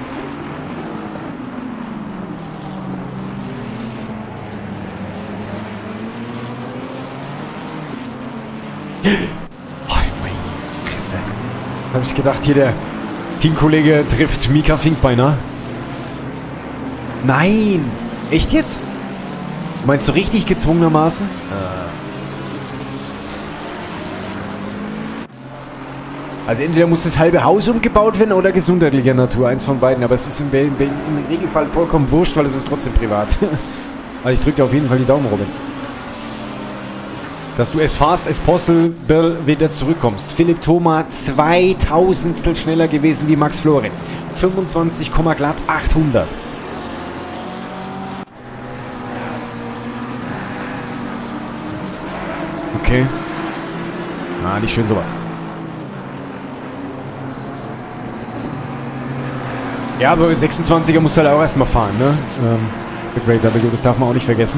Habe ich gedacht, hier der Teamkollege trifft Mika Fink beinahe. Nein! Echt jetzt? Meinst du richtig gezwungenermaßen? Äh. Also entweder muss das halbe Haus umgebaut werden oder gesundheitlicher Natur. Eins von beiden. Aber es ist im, im, im Regelfall vollkommen wurscht, weil es ist trotzdem privat. Also ich drücke dir auf jeden Fall die Daumen, Robin. Dass du as fast as possible wieder zurückkommst. Philipp Thoma zweitausendstel schneller gewesen wie Max Florenz. fünfundzwanzig, glatt achthundert. Okay. Ah, nicht schön sowas. Ja, aber sechsundzwanziger musst du halt auch erstmal fahren, ne? Ähm, Great W, das darf man auch nicht vergessen.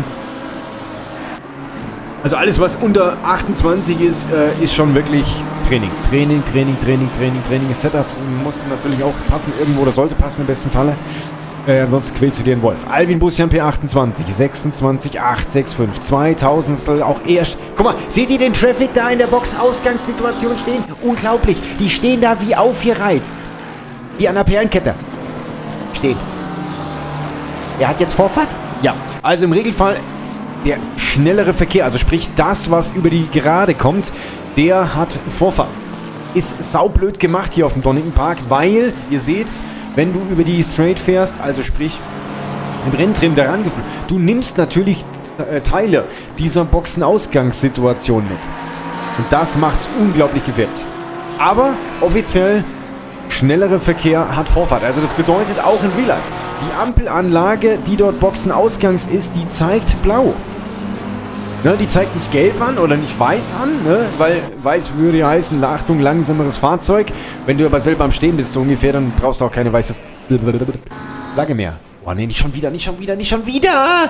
Also alles, was unter achtundzwanzig ist, äh, ist schon wirklich Training. Training, Training, Training, Training, Training. Das Setup muss natürlich auch passen irgendwo, oder sollte passen im besten Falle. Äh, ansonsten quälst du dir den Wolf. Alvin Busjan P achtundzwanzig, sechsundzwanzig acht sechs fünf, zweitausendstel auch erst. Guck mal, seht ihr den Traffic da in der Box-Ausgangssituation stehen? Unglaublich. Die stehen da wie aufgereiht. Wie an der Perlenkette. Stehen. Er hat jetzt Vorfahrt? Ja. Also im Regelfall... Der schnellere Verkehr, also sprich das, was über die Gerade kommt, der hat Vorfahrt. Ist saublöd gemacht hier auf dem Donington Park, weil, ihr seht, wenn du über die Straight fährst, also sprich im Renntrim daran geflogen, du nimmst natürlich äh, Teile dieser Boxenausgangssituation mit. Und das macht es unglaublich gefährlich. Aber offiziell, schnellere Verkehr hat Vorfahrt. Also das bedeutet auch in Real Life, die Ampelanlage, die dort Boxenausgangs ist, die zeigt blau. Ne, die zeigt nicht gelb an oder nicht weiß an, ne, weil weiß würde ja heißen, Achtung, langsameres Fahrzeug. Wenn du aber selber am Stehen bist, so ungefähr, dann brauchst du auch keine weiße Flagge mehr. Oh ne, nicht schon wieder, nicht schon wieder, nicht schon wieder!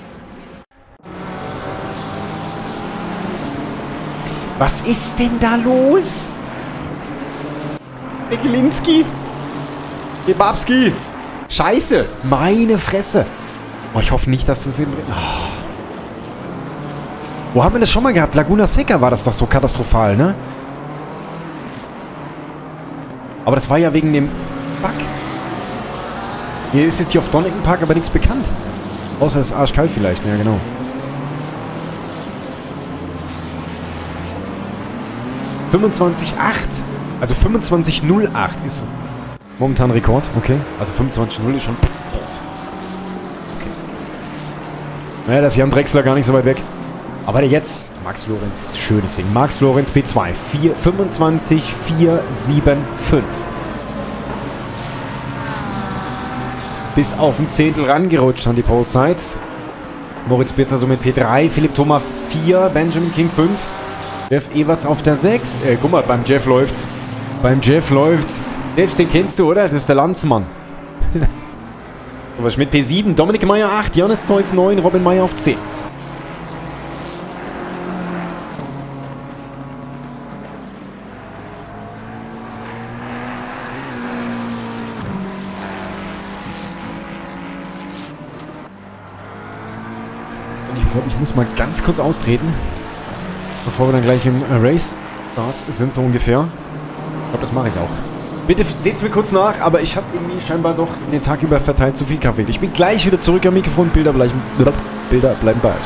Was ist denn da los? Egelinski? Gebabski? Scheiße! Meine Fresse! Oh, ich hoffe nicht, dass das im... Oh. Wo haben wir das schon mal gehabt? Laguna Seca war das doch so katastrophal, ne? Aber das war ja wegen dem Bug. Hier ist jetzt hier auf Donington Park aber nichts bekannt. Außer es ist arschkalt vielleicht, ja genau. fünfundzwanzig acht. Also fünfundzwanzig null acht ist momentan Rekord, okay. Also fünfundzwanzig null ist schon... Okay. Naja, das ist Jan Drechsler gar nicht so weit weg. Aber jetzt, Max Florenz, schönes Ding. Max Florenz P zwei, vier, fünfundzwanzig, vier, sieben, fünf. Bis auf ein Zehntel rangerutscht an die Polezeit. Moritz Bitzer somit P drei, Philipp Thoma vier, Benjamin King fünf. Jeff Everts auf der sechs. Äh, guck mal, beim Jeff läuft's. Beim Jeff läuft's. Jeff, den kennst du, oder? Das ist der Landsmann. Aber Schmidt P sieben, Dominik Meyer acht, Johannes Zeus neun, Robin Meyer auf zehn. Ich glaube, ich muss mal ganz kurz austreten, bevor wir dann gleich im Race Start sind, so ungefähr. Ich glaube, das mache ich auch. Bitte seht's mir kurz nach, aber ich habe irgendwie scheinbar doch den Tag über verteilt zu viel Kaffee. Ich bin gleich wieder zurück am Mikrofon. Bilder bleiben, Bilder bleiben bei euch.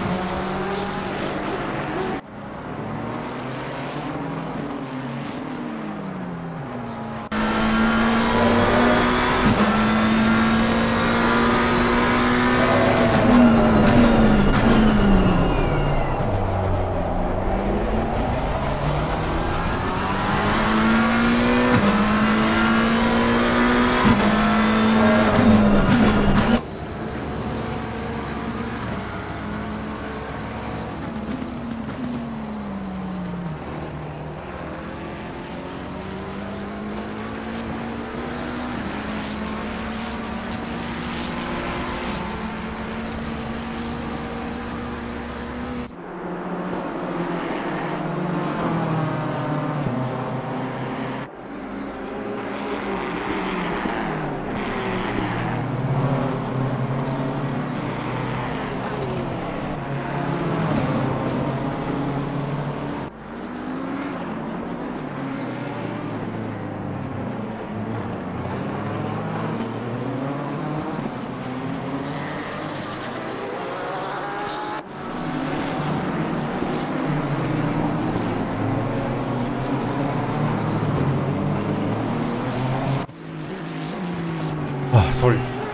Sorry.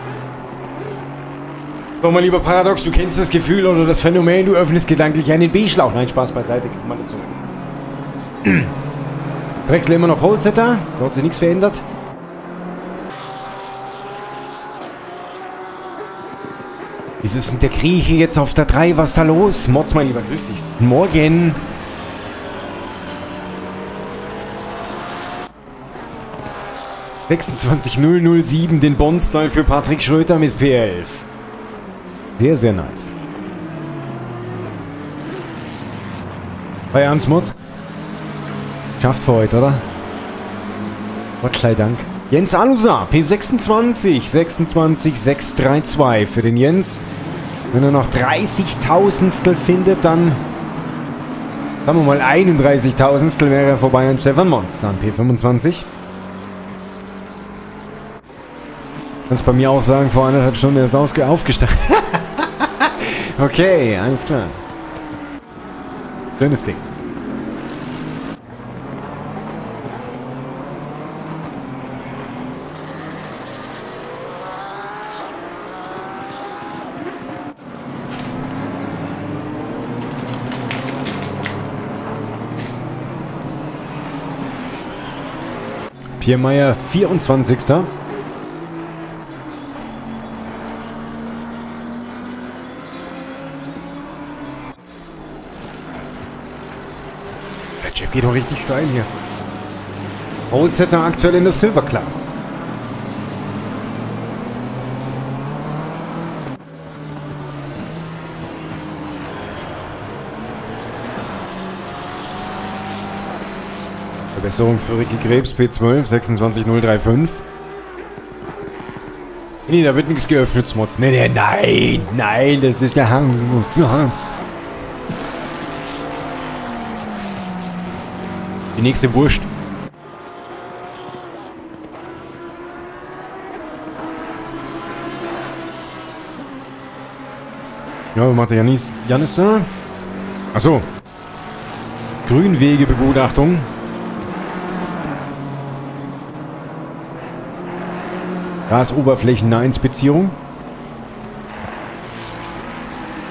So, mein lieber Paradox, du kennst das Gefühl oder das Phänomen, du öffnest gedanklich einen B-Schlauch. Nein, Spaß beiseite, guck mal dazu. Drechsler immer noch Polesetter, da hat sich nichts verändert. Wieso ist denn der Grieche jetzt auf der drei? Was ist da los? Mods, mein lieber, grüß dich. Guten Morgen. sechsundzwanzig null null sieben, den Bond-Style für Patrick Schröter mit P elf. Sehr, sehr nice. Feierabend, Mods. Schafft für heute, oder? Gott sei Dank. Jens Alusa, P sechsundzwanzig, sechsundzwanzig sechs drei zwei für den Jens. Wenn er noch dreißigtausendstel findet, dann, sagen wir mal, einunddreißigtausendstel wäre er vorbei an Stefan Mons an P fünfundzwanzig. Kannst bei mir auch sagen, vor anderthalb Stunden ist er aufgestanden. Okay, alles klar. Schönes Ding. Pierre Meyer, vierundzwanzigster Der Jeff geht doch richtig steil hier. Polesetter aktuell in der Silver Class. Verbesserung für Ricky Krebs, P zwölf, sechsundzwanzig null fünfunddreißig. Nee, da wird nichts geöffnet, Smots. Nee, nee, nein, nein, das ist der Hang. Die nächste Wurst. Ja, was macht der Janis? Janis da? Achso. Grünwegebegutachtung. Da ist oberflächennahe Inspizierung.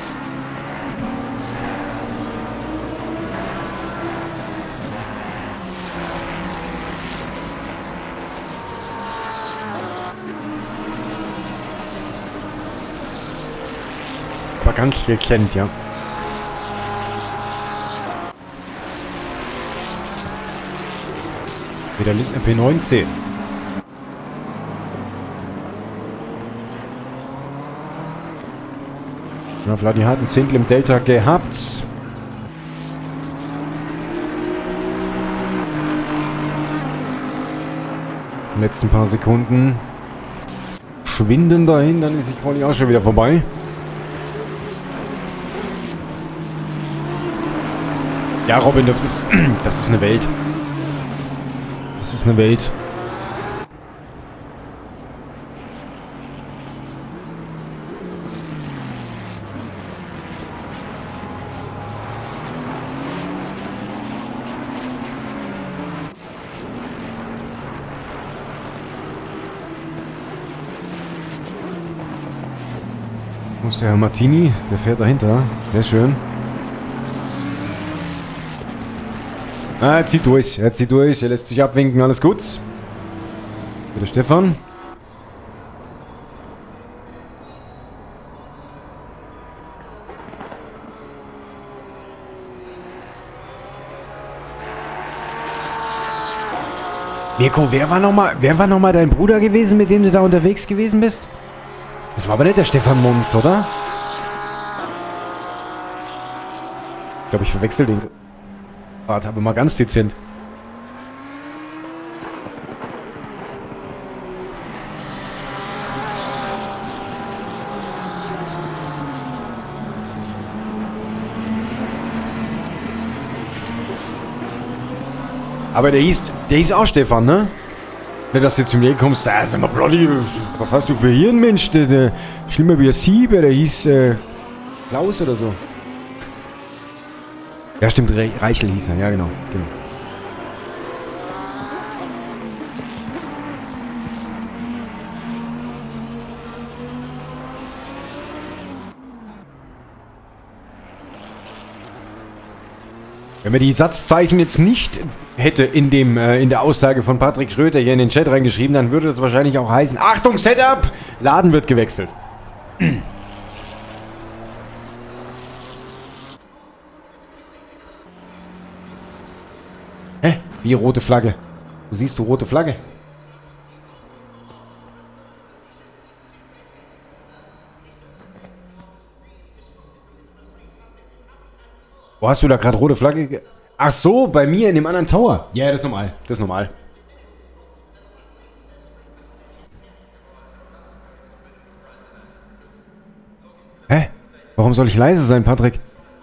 ganz dezent, ja. Wieder Lindner P neunzehn. Ja, Vladi hat ein Zehntel im Delta gehabt. Die letzten paar Sekunden schwinden dahin, dann ist die Quali auch schon wieder vorbei. Ja, Robin, das ist, das ist eine Welt. Das ist eine Welt. Wo ist der Herr Martini? Der fährt dahinter. Sehr schön. Ah, er zieht durch. Er zieht durch. Er lässt sich abwinken. Alles gut. Bitte Stefan. Mirko, wer war nochmal, wer war noch mal dein Bruder gewesen, mit dem du da unterwegs gewesen bist? Das war aber nicht der Stefan Munz, oder? Ich glaube, ich verwechsel den. Warte, aber mal ganz dezent. Aber der hieß, der hieß auch Stefan, ne? Nicht, dass du zu mir kommst, da sag mal, Bloody, was hast du für Hirn, Mensch? Der, der, schlimmer wie ein Sieber, der hieß äh, Klaus oder so. Ja, stimmt, Re Reichel hieß er, ja, genau, genau. Wenn man die Satzzeichen jetzt nicht hätte in dem äh, in der Aussage von Patrick Schröter hier in den Chat reingeschrieben, dann würde das wahrscheinlich auch heißen, Achtung, Setup! Laden wird gewechselt. Hä? Wie rote Flagge? Wo siehst du rote Flagge? Wo hast du da gerade rote Flagge? Ge Ach so, bei mir in dem anderen Tower. Ja, das ist normal. Das ist normal. Hä? Warum soll ich leise sein, Patrick?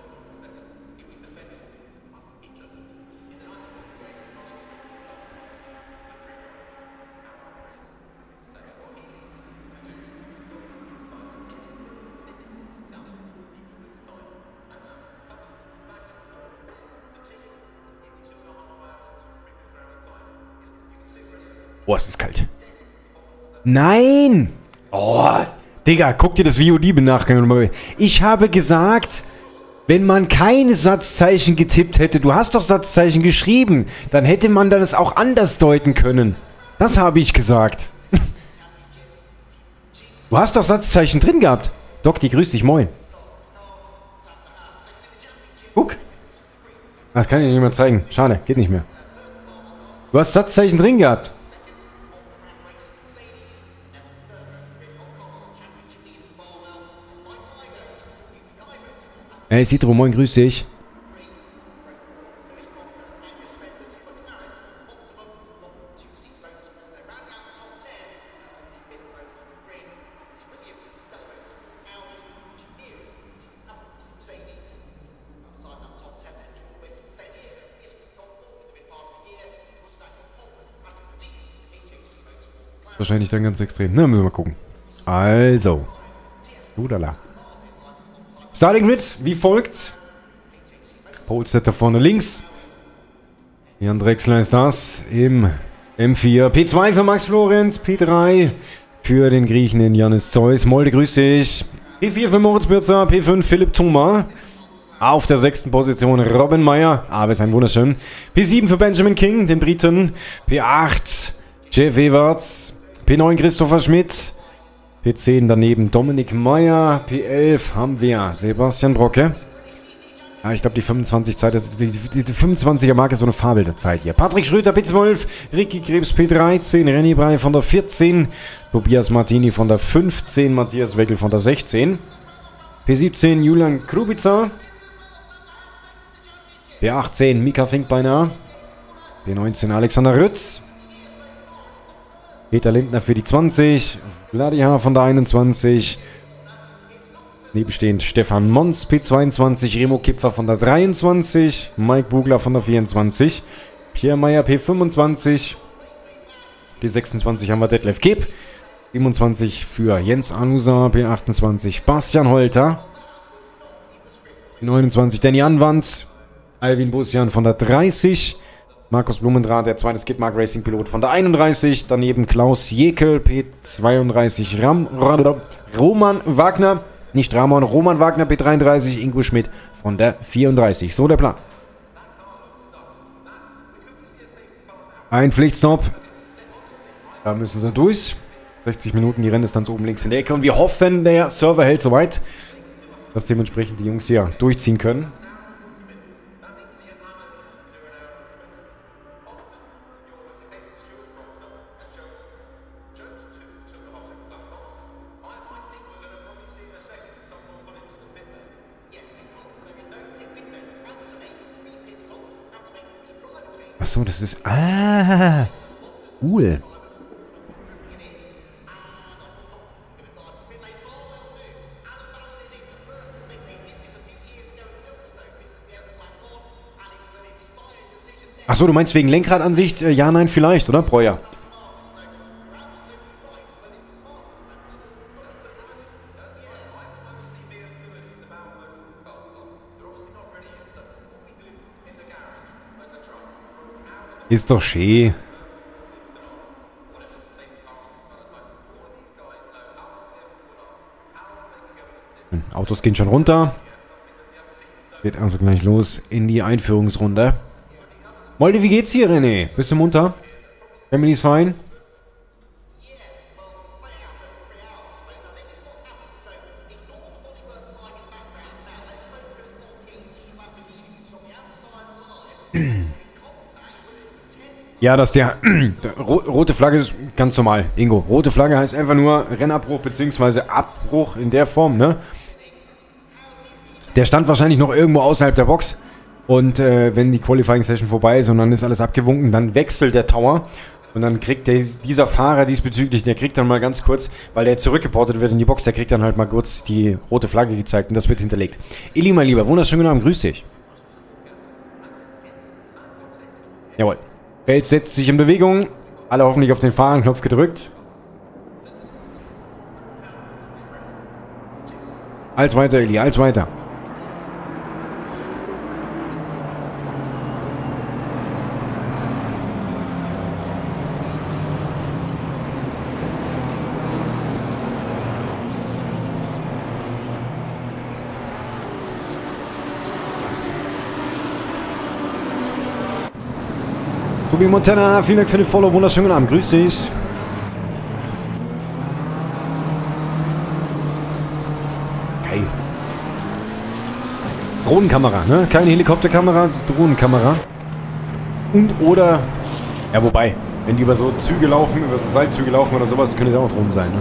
Boah, es ist kalt. Nein! Oh, Digga, guck dir das V O D-Benachgang nochmal. Ich habe gesagt, wenn man keine Satzzeichen getippt hätte, du hast doch Satzzeichen geschrieben, dann hätte man das auch anders deuten können. Das habe ich gesagt. Du hast doch Satzzeichen drin gehabt. Doc, die grüß dich, moin. Guck. Das kann ich dir nicht mehr zeigen. Schade, geht nicht mehr. Du hast Satzzeichen drin gehabt. Hey, Citro, moin, grüß dich. Wahrscheinlich dann ganz extrem. Na, müssen wir mal gucken. Also. Udala. Starting Grid, wie folgt. Polster da vorne links. Jan Drechsler ist das im M vier. P zwei für Max Florenz, P drei für den Griechen in Janis Zeus. Molde, grüß dich. P vier für Moritz Bürzer, P fünf Philipp Thoma. Auf der sechsten Position Robin Meyer. Ah, wir sind wunderschön. P sieben für Benjamin King, den Briten. P acht Jeff Everts. P neun Christopher Schmidt. P zehn daneben Dominik Meyer. P elf haben wir Sebastian Brocke. Ja, ich glaube, die fünfundzwanzig Zeit, das ist die, die, die fünfundzwanziger Marke ist so eine Fabel der Zeit hier. Patrick Schröter, P zwölf, Ricky Krebs, P dreizehn, René Brey von der vierzehn, Tobias Martini von der fünfzehn, Matthias Weckel von der sechzehn, P siebzehn, Julian Krubica, P achtzehn, Mika Finkbeiner, P neunzehn, Alexander Rütz, Peter Lindner für die zwanzig, Vladiha von der einundzwanzig, nebenstehend Stefan Mons, P zweiundzwanzig, Remo Kipfer von der dreiundzwanzig, Mike Bugler von der vierundzwanzig, Pierre Meyer P fünfundzwanzig, P sechsundzwanzig haben wir Detlef Kipp, siebenundzwanzig für Jens Anusa, P achtundzwanzig Bastian Holter, P neunundzwanzig Danny Anwand, Alvin Busjan von der dreißig, Markus Blumendrath, der zweite Skidmark Racing Pilot von der einunddreißig, daneben Klaus Jekel, P zweiunddreißig, Ram, Roman Wagner, nicht Ramon, Roman Wagner, P dreiunddreißig, Ingo Schmidt von der vierunddreißig. So der Plan. Ein Pflichtstop. Da müssen sie durch. sechzig Minuten, die Renndistanz oben links in der Ecke. Und wir hoffen, der Server hält soweit, dass dementsprechend die Jungs hier durchziehen können. Achso, das ist... Ah! Cool. Achso, du meinst wegen Lenkradansicht? Ja, nein, vielleicht, oder? Breuer. Ist doch schön. Hm, Autos gehen schon runter. Geht also gleich los in die Einführungsrunde. Molde, wie geht's hier, René? Bist du munter? Family's fine? Ja, dass der, der rote Flagge ist ganz normal, Ingo. Rote Flagge heißt einfach nur Rennabbruch bzw. Abbruch in der Form, ne? Der stand wahrscheinlich noch irgendwo außerhalb der Box. Und äh, wenn die Qualifying Session vorbei ist und dann ist alles abgewunken, dann wechselt der Tower. Und dann kriegt der, dieser Fahrer diesbezüglich, der kriegt dann mal ganz kurz, weil der zurückgeportet wird in die Box, der kriegt dann halt mal kurz die rote Flagge gezeigt und das wird hinterlegt. Eli, mein Lieber, wunderschönen guten Abend, grüß dich. Jawohl. Feld setzt sich in Bewegung. Alle hoffentlich auf den Fahrenknopf gedrückt. Als weiter, Eli, als weiter. Tobi Montana, vielen Dank für den Follow, wunderschönen Abend, grüß dich. Geil. Drohnenkamera, ne? Keine Helikopterkamera, Drohnenkamera. Und oder, ja wobei, wenn die über so Züge laufen, über so Seilzüge laufen oder sowas, könnte da auch Drohnen sein, ne?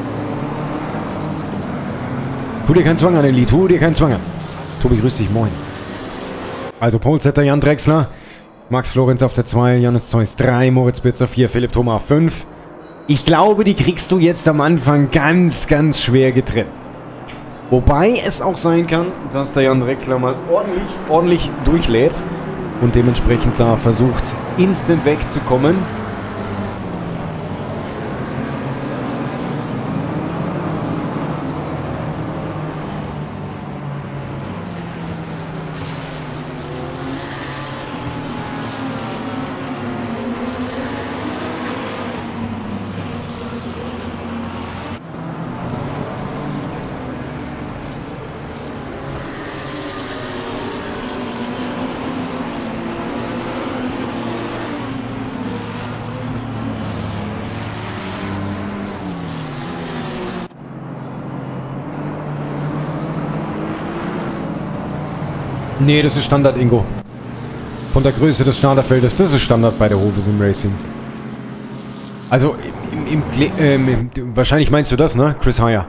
Tu dir keinen Zwang an, Eli, tu dir keinen Zwang an. Tobi, grüß dich, moin. Also Polesetter Jan Drechsler. Max Florenz auf der zwei, Johannes Zeus drei, Moritz Bitzer vier, Philipp Thoma fünf. Ich glaube, die kriegst du jetzt am Anfang ganz, ganz schwer getrennt. Wobei es auch sein kann, dass der Jan Drechsler mal ordentlich, ordentlich durchlädt und dementsprechend da versucht, instant wegzukommen. Nee, das ist Standard, Ingo. Von der Größe des Starterfeldes, das ist Standard bei der Hofe Sim Racing. Also, im, im, im, ähm, im, wahrscheinlich meinst du das, ne? Chris Heyer.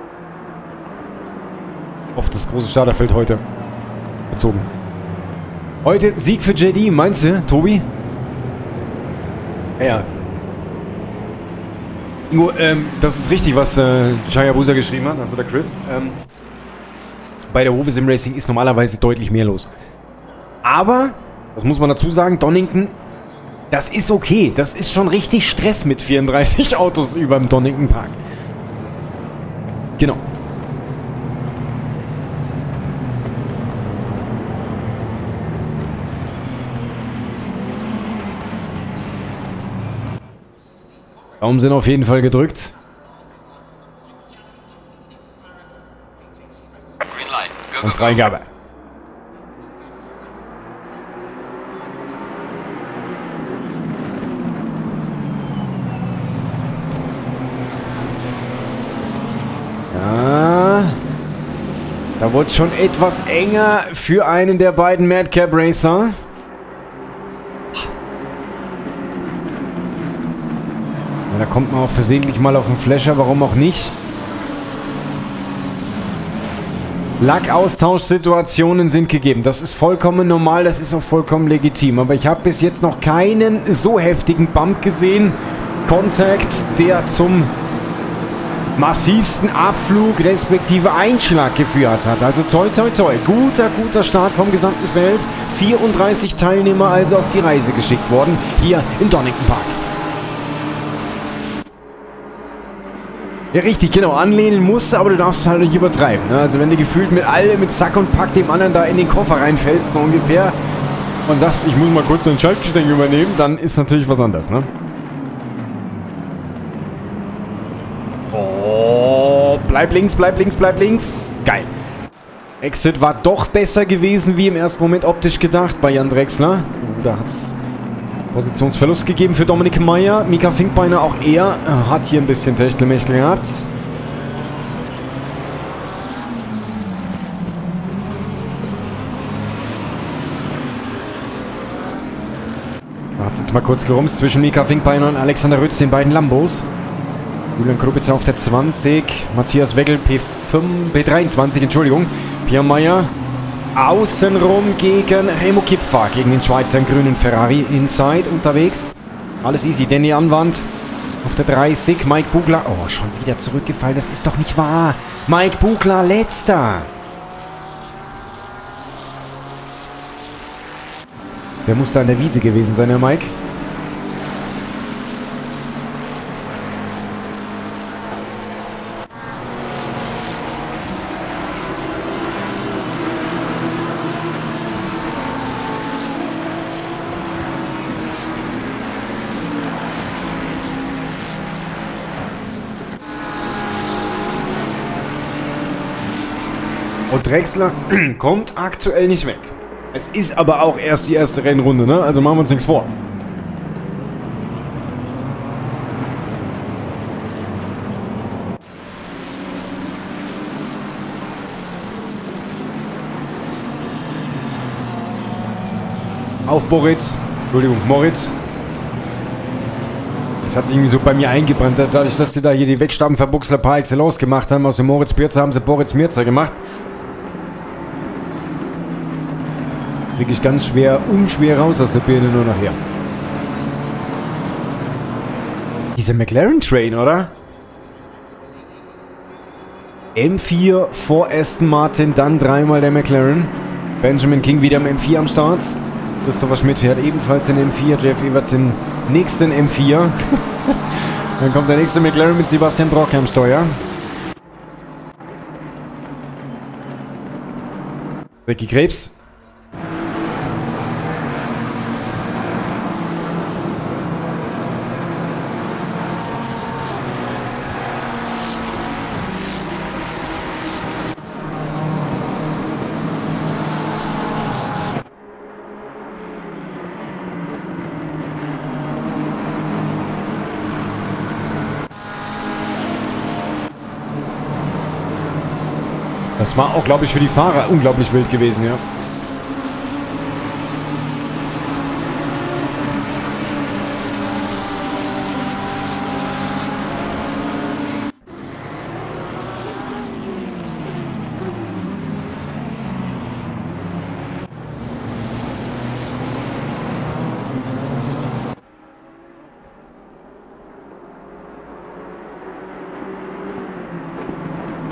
Auf das große Starterfeld heute bezogen. Heute Sieg für J D, meinst du, Tobi? Ja. Ingo, ähm, das ist richtig, was äh, Hayabusa geschrieben hat, also der Chris. Ähm, bei der Hofe Sim Racing ist normalerweise deutlich mehr los. Aber, das muss man dazu sagen, Donington, das ist okay. Das ist schon richtig Stress mit vierunddreißig Autos über dem Donington Park. Genau. Daumen sind auf jeden Fall gedrückt. Und Freigabe. Ja. Da wurde schon etwas enger für einen der beiden Madcap Racer. Ja, da kommt man auch versehentlich mal auf den Flasher, warum auch nicht. Lackaustauschsituationen sind gegeben. Das ist vollkommen normal, das ist auch vollkommen legitim. Aber ich habe bis jetzt noch keinen so heftigen Bump gesehen. Contact, der zum massivsten Abflug respektive Einschlag geführt hat. Also toi toi toi. Guter, guter Start vom gesamten Feld. vierunddreißig Teilnehmer also auf die Reise geschickt worden. Hier im Donington Park. Ja, richtig, genau. Anlehnen musst du, aber du darfst es halt nicht übertreiben. Ne? Also wenn du gefühlt mit allem, mit Sack und Pack dem anderen da in den Koffer reinfällst, so ungefähr, und sagst, ich muss mal kurz ein Schaltgestänge übernehmen, dann ist natürlich was anderes, ne? Oh, bleib links, bleib links, bleib links. Geil. Exit war doch besser gewesen, wie im ersten Moment optisch gedacht bei Jan Drechsler. Oh, da hat's Positionsverlust gegeben für Dominik Meyer. Mika Finkbeiner, auch er, hat hier ein bisschen Techtelmechtel gehabt. Da hat es jetzt mal kurz gerumst zwischen Mika Finkbeiner und Alexander Rütz, den beiden Lambos. Julian Krupitzer auf der zwanzig, Matthias Weggel P fünf, P dreiundzwanzig, Entschuldigung. Pierre Meyer außenrum gegen Remo Kipfer, gegen den Schweizer grünen Ferrari Inside unterwegs. Alles easy. Danny Anwand auf der dreißig. Mike Bugler. Oh, schon wieder zurückgefallen. Das ist doch nicht wahr. Mike Bugler, letzter. Der muss da an der Wiese gewesen sein, der Mike. Und Drechsler kommt aktuell nicht weg. Es ist aber auch erst die erste Rennrunde, ne? Also machen wir uns nichts vor. Auf Moritz. Entschuldigung, Moritz. Das hat sich irgendwie so bei mir eingebrannt. Dadurch, dass sie da hier die Wegstabenverbuchsler par excellence gemacht haben, aus dem Moritz Pirzer haben sie Boris Mirza gemacht. Kriege ich ganz schwer, unschwer raus aus der Birne nur nachher. Dieser McLaren-Train, oder? M vier vor Aston Martin, dann dreimal der McLaren. Benjamin King wieder im M vier am Start. Christopher Schmidt fährt ebenfalls in M vier. Jeff Everts in nächsten M vier. Dann kommt der nächste McLaren mit Sebastian Brock am Steuer. Ricky Krebs. Das war auch, glaube ich, für die Fahrer unglaublich wild gewesen, ja.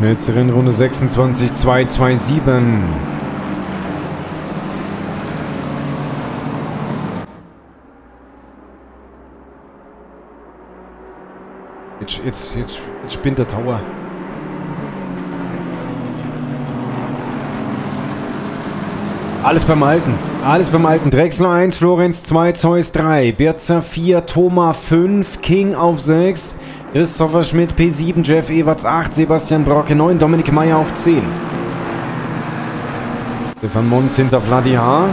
Schnellste Rennrunde sechsundzwanzig zwei zwei sieben. Jetzt, jetzt, jetzt, jetzt spinnt der Tower. Alles beim Alten. Alles beim Alten. Drechsler eins, Florenz zwei, Zeus drei, Birzer vier, Thoma fünf, King auf sechs, Christopher Schmidt P sieben, Jeff Ewerts acht, Sebastian Brocke neun, Dominik Meyer auf zehn. Stefan Mons hinter Vladi H.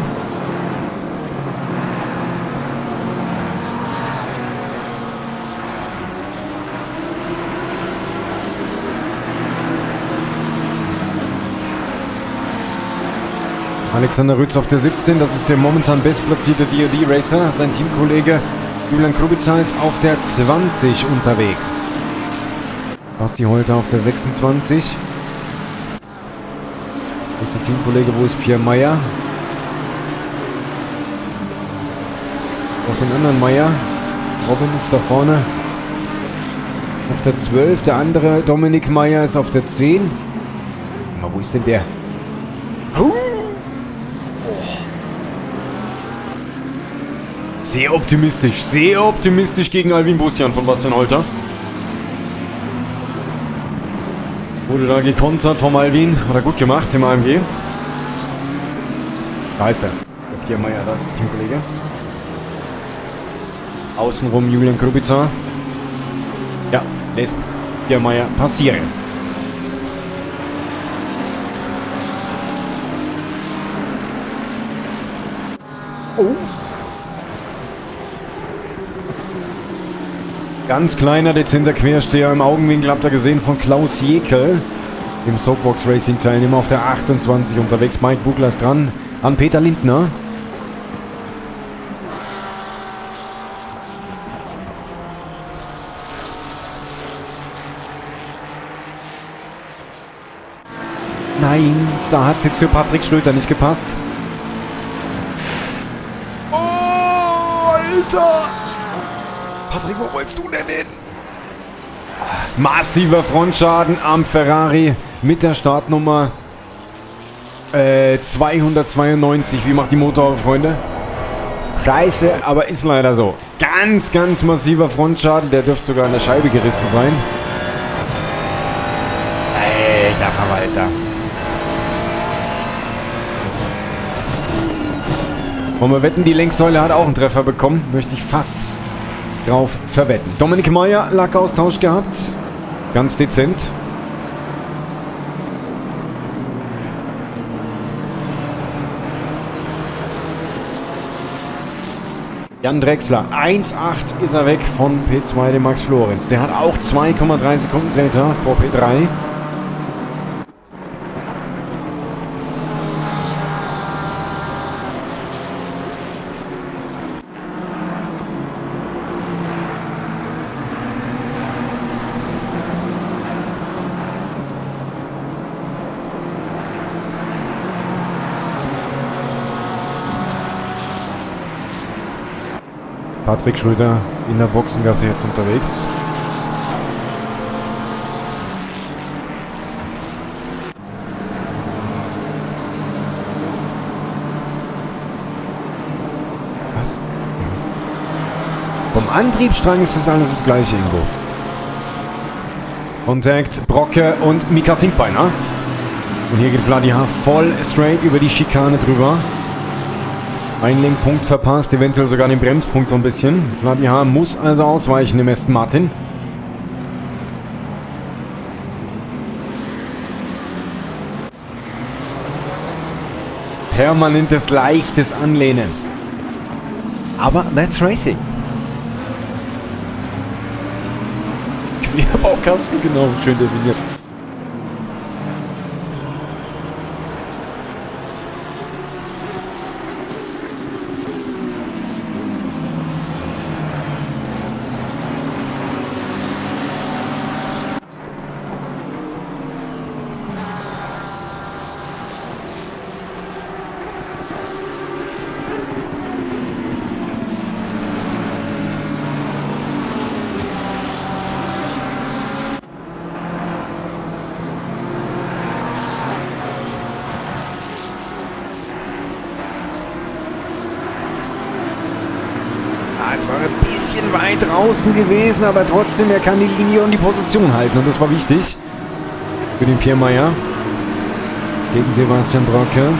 Alexander Rütz auf der siebzehn, das ist der momentan bestplatzierte D O D-Racer. Sein Teamkollege Julian Kubica ist auf der zwanzig unterwegs. Basti Holter auf der sechsundzwanzig. Wo ist der Teamkollege? Wo ist Pierre Meyer? Auch den anderen Meyer. Robin ist da vorne auf der zwölf. Der andere Dominik Meyer ist auf der zehn. Aber wo ist denn der? Oh. Sehr optimistisch, sehr optimistisch gegen Alvin Bussian von Bastian Holter. Wurde da gekontert vom Alvin, hat er gut gemacht im A M G. Da ist er, der Pierre Meyer, da ist der Teamkollege. Außenrum Julian Kubica. Ja, lässt Pierre Meyer passieren. Oh. Ganz kleiner, dezenter Quersteher im Augenwinkel, habt ihr gesehen, von Klaus Jekel, dem Soapbox Racing Teilnehmer auf der achtundzwanzig unterwegs. Mike Bugler ist dran, an Peter Lindner. Nein, da hat es jetzt für Patrick Schröter nicht gepasst. Oh, Alter! Patrick, wo wolltest du denn hin? Massiver Frontschaden am Ferrari mit der Startnummer äh, zweihundertzweiundneunzig. Wie macht die Motorhaube, Freunde? Scheiße, aber ist leider so. Ganz, ganz massiver Frontschaden. Der dürfte sogar an der Scheibe gerissen sein. Alter Verwalter. Wollen wir wetten, die Lenksäule hat auch einen Treffer bekommen? Möchte ich fast drauf verwetten. Dominik Meyer, Lackaustausch gehabt. Ganz dezent. Jan Drechsler, eins Komma acht ist er weg von P zwei, dem Max Florenz. Der hat auch zwei Komma drei Sekunden Delta vor P drei. Patrick Schröder in der Boxengasse jetzt unterwegs. Was? Vom Antriebsstrang ist das alles das gleiche, Ingo. Kontakt, Brocke und Mika Finkbeiner. Und hier geht Vladi H. voll straight über die Schikane drüber. Einlenkpunkt verpasst, eventuell sogar den Bremspunkt so ein bisschen. Vladi H. muss also ausweichen im Aston Martin. Permanentes, leichtes Anlehnen. Aber that's racing. Querbaukasten, genau, schön definiert. jetzt war er ein bisschen weit draußen gewesen, aber trotzdem, er kann die Linie und die Position halten. Und das war wichtig für den Pierre Meyer gegen Sebastian Brocke.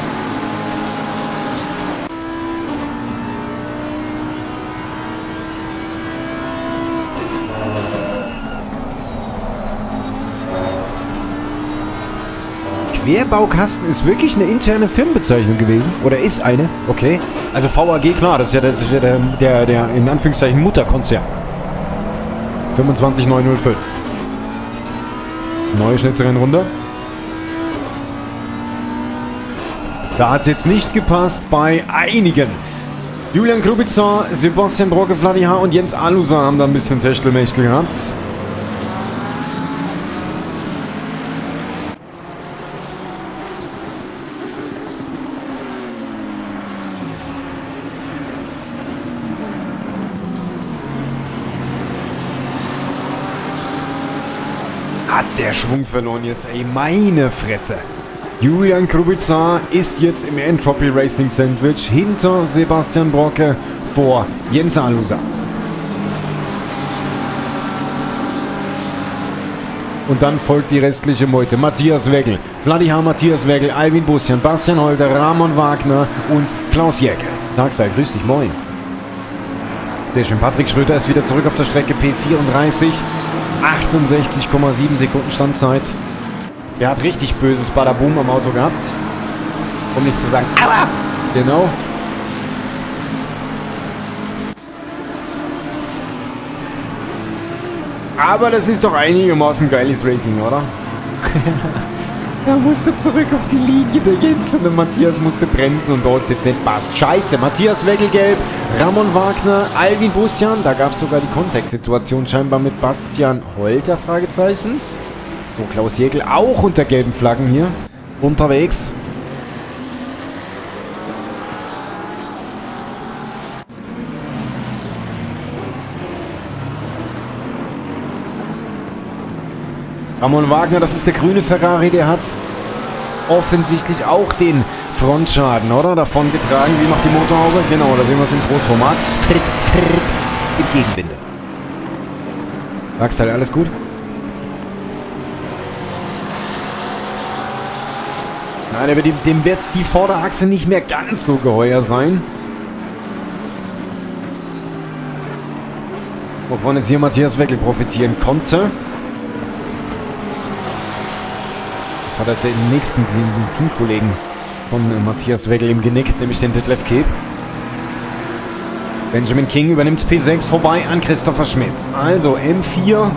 Querbaukasten ist wirklich eine interne Firmenbezeichnung gewesen. Oder ist eine. Okay. Also V A G, klar, das ist ja, das ist ja der, der, der in Anführungszeichen Mutterkonzern. fünfundzwanzig neunhundertfünf. Neue Schnitzerin-Runde. Da hat es jetzt nicht gepasst bei einigen. Julian Kubica, Sebastian Brocke, Vladiha und Jens Alusa haben da ein bisschen Techtelmechtel gehabt. Hat der Schwung verloren jetzt, ey, meine Fresse. Julian Kubica ist jetzt im Entropy Racing Sandwich hinter Sebastian Brocke vor Jens Alusa. Und dann folgt die restliche Meute. Matthias Wegel, Vladiha Matthias Wegel, Alvin Busjan, Bastian Holter, Ramon Wagner und Klaus Jäckel. Tag sei, grüß dich, moin. Sehr schön, Patrick Schröter ist wieder zurück auf der Strecke, P vierunddreißig. achtundsechzig Komma sieben Sekunden Standzeit. Er hat richtig böses Badaboom am Auto gehabt. Um nicht zu sagen, Aua! Genau. Aber das ist doch einigermaßen geiles Racing, oder? Er musste zurück auf die Linie, der Jens, und der Matthias musste bremsen und dort jetzt nicht passt. Scheiße, Matthias Wegel gelb, Ramon Wagner, Alvin Busjan, da gab es sogar die Kontextsituation scheinbar mit Bastian Holter, Fragezeichen. So, Klaus Jäckel auch unter gelben Flaggen hier unterwegs. Ramon Wagner, das ist der grüne Ferrari, der hat offensichtlich auch den Frontschaden, oder? Davon getragen. Wie macht die Motorhaube? Genau, da sehen wir es im Großformat. Fritt, fritt, im Gegenwinde. Sagst du, alles gut? Nein, aber dem, dem wird die Vorderachse nicht mehr ganz so geheuer sein. Wovon jetzt hier Matthias Wegel profitieren konnte. Jetzt hat er den nächsten, den, den Teamkollegen von Matthias Wegel im Genick, nämlich den Detlef Keeb. Benjamin King übernimmt P sechs vorbei an Christopher Schmidt. Also M vier.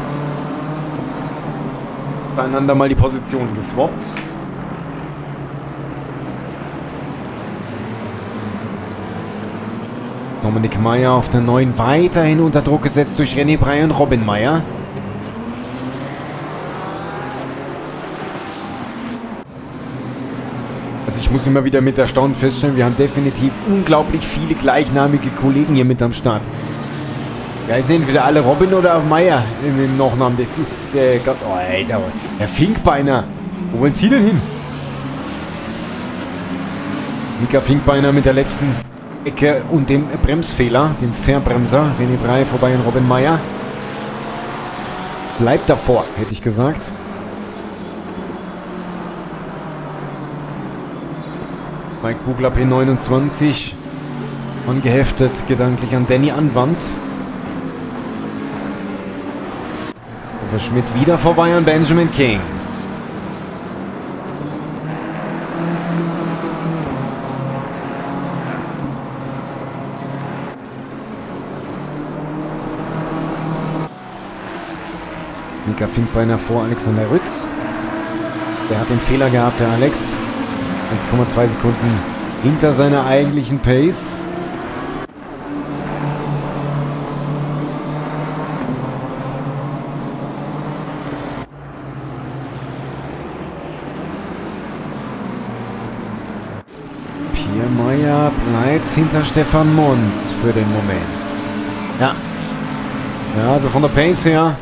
Beieinander mal die Positionen geswappt. Dominik Meyer auf der neuen weiterhin unter Druck gesetzt durch René Brey und Robin Meyer. Also ich muss immer wieder mit Erstaunen feststellen, wir haben definitiv unglaublich viele gleichnamige Kollegen hier mit am Start. Ja, es sind entweder alle Robin oder Meyer im Nachnamen. Das ist, äh, Gott, oh, Alter, Herr Finkbeiner. Wo wollen Sie denn hin? Mika Finkbeiner mit der letzten Ecke und dem Bremsfehler, dem Verbremser. René Brey vorbei an Robin Meyer. Bleibt davor, hätte ich gesagt. Mike Bugler P neunundzwanzig. Angeheftet gedanklich an Danny Anwand. Uwe Schmidt wieder vorbei an Benjamin King. Mika Finkbeiner vor Alexander Rütz. Der hat den Fehler gehabt, der Alex. eins Komma zwei Sekunden hinter seiner eigentlichen Pace. Pierre Meyer bleibt hinter Stefan Mons für den Moment. Ja. Ja, also von der Pace her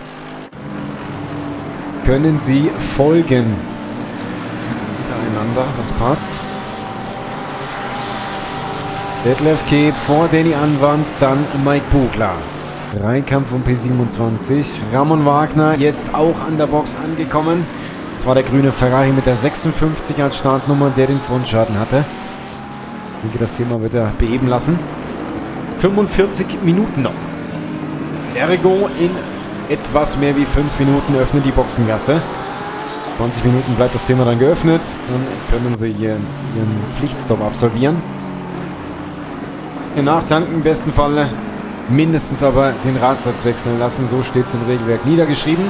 können sie folgen. Hintereinander, das passt. Detlef Keep vor Danny Anwand, dann Mike Bugler. Dreikampf um P siebenundzwanzig. Ramon Wagner jetzt auch an der Box angekommen. Das war der grüne Ferrari mit der sechsundfünfzig als Startnummer, der den Frontschaden hatte. Ich denke, das Thema wird er beheben lassen. fünfundvierzig Minuten noch. Ergo in etwas mehr wie fünf Minuten öffnet die Boxengasse. zwanzig Minuten bleibt das Thema dann geöffnet. Dann können sie ihren, ihren Pflichtstopp absolvieren. Nachtanken im besten Fall. Mindestens aber den Radsatz wechseln lassen. So steht es im Regelwerk niedergeschrieben.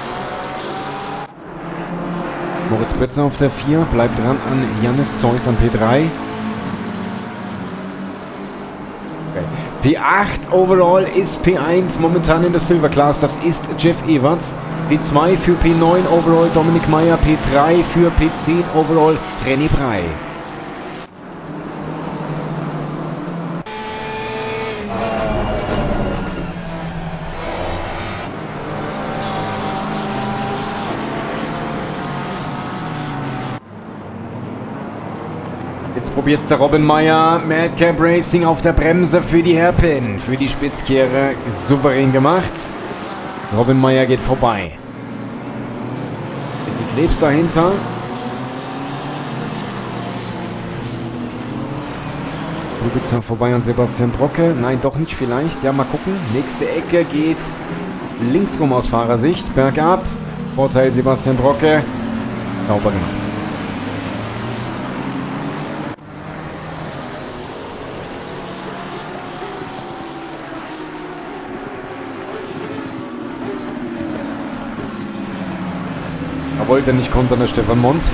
Moritz Pötzner auf der vier. Bleibt dran an Jannis Zeus an P drei. P acht overall ist P eins momentan in der Silver Class. Das ist Jeff Everts. P zwei für P neun overall Dominik Meyer. P drei für P zehn overall René Brey. Jetzt probiert es der Robin Meyer. Madcap Racing auf der Bremse für die Hairpin. Für die Spitzkehre souverän gemacht. Robin Meyer geht vorbei. Die Krebs dahinter. Lubitzer vorbei an Sebastian Brocke. Nein, doch nicht vielleicht. Ja, mal gucken. Nächste Ecke geht links rum aus Fahrersicht. Bergab. Vorteil Sebastian Brocke. Sauber gemacht. Er wollte nicht kontern, der Stefan Mons.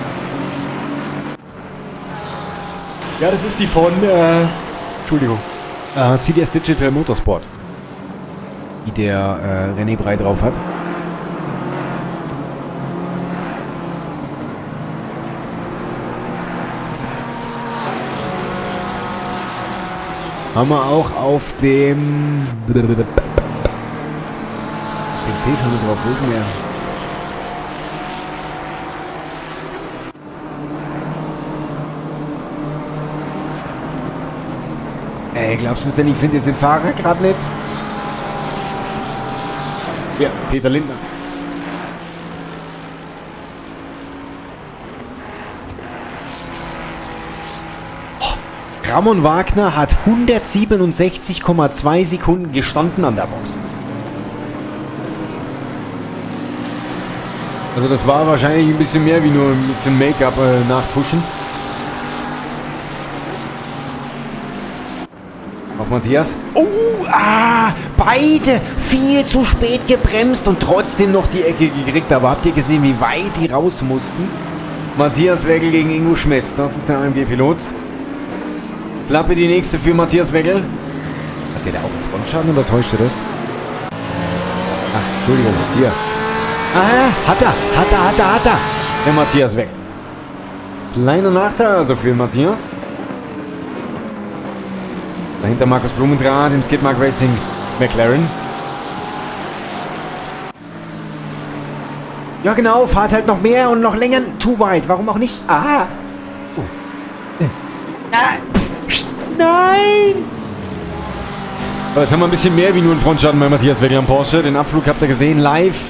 Ja, das ist die von, äh, Entschuldigung, äh, C D S Digital Motorsport, die der äh, René Brey drauf hat. Haben wir auch auf dem... Auf dem fehlt schon drauf, wo ist denn der? Ey, glaubst du es denn? Ich finde jetzt den Fahrer gerade nicht. Ja, Peter Lindner. Oh, Ramon Wagner hat hundertsiebenundsechzig Komma zwei Sekunden gestanden an der Box. Also das war wahrscheinlich ein bisschen mehr wie nur ein bisschen Make-up äh, nachtuschen. Auf Matthias. Oh, ah, beide viel zu spät gebremst und trotzdem noch die Ecke gekriegt. Aber habt ihr gesehen, wie weit die raus mussten? Matthias Wegel gegen Ingo Schmidt. Das ist der A M G-Pilot. Klappe die nächste für Matthias Wegel. Hat der da auch einen Frontschaden oder täuscht er das? Ach, Entschuldigung, hier. Ah, hat er, hat er, hat er, hat er. Der Matthias Wegel. Kleiner Nachteil also für Matthias. Dahinter Markus Blumendraht im Skidmark Racing McLaren. Ja genau, fahrt halt noch mehr und noch länger. Too wide, warum auch nicht? Aha. Oh. Ah. Nein! Aber jetzt haben wir ein bisschen mehr wie nur einen Frontschaden bei Matthias Wegel am Porsche. Den Abflug habt ihr gesehen, live.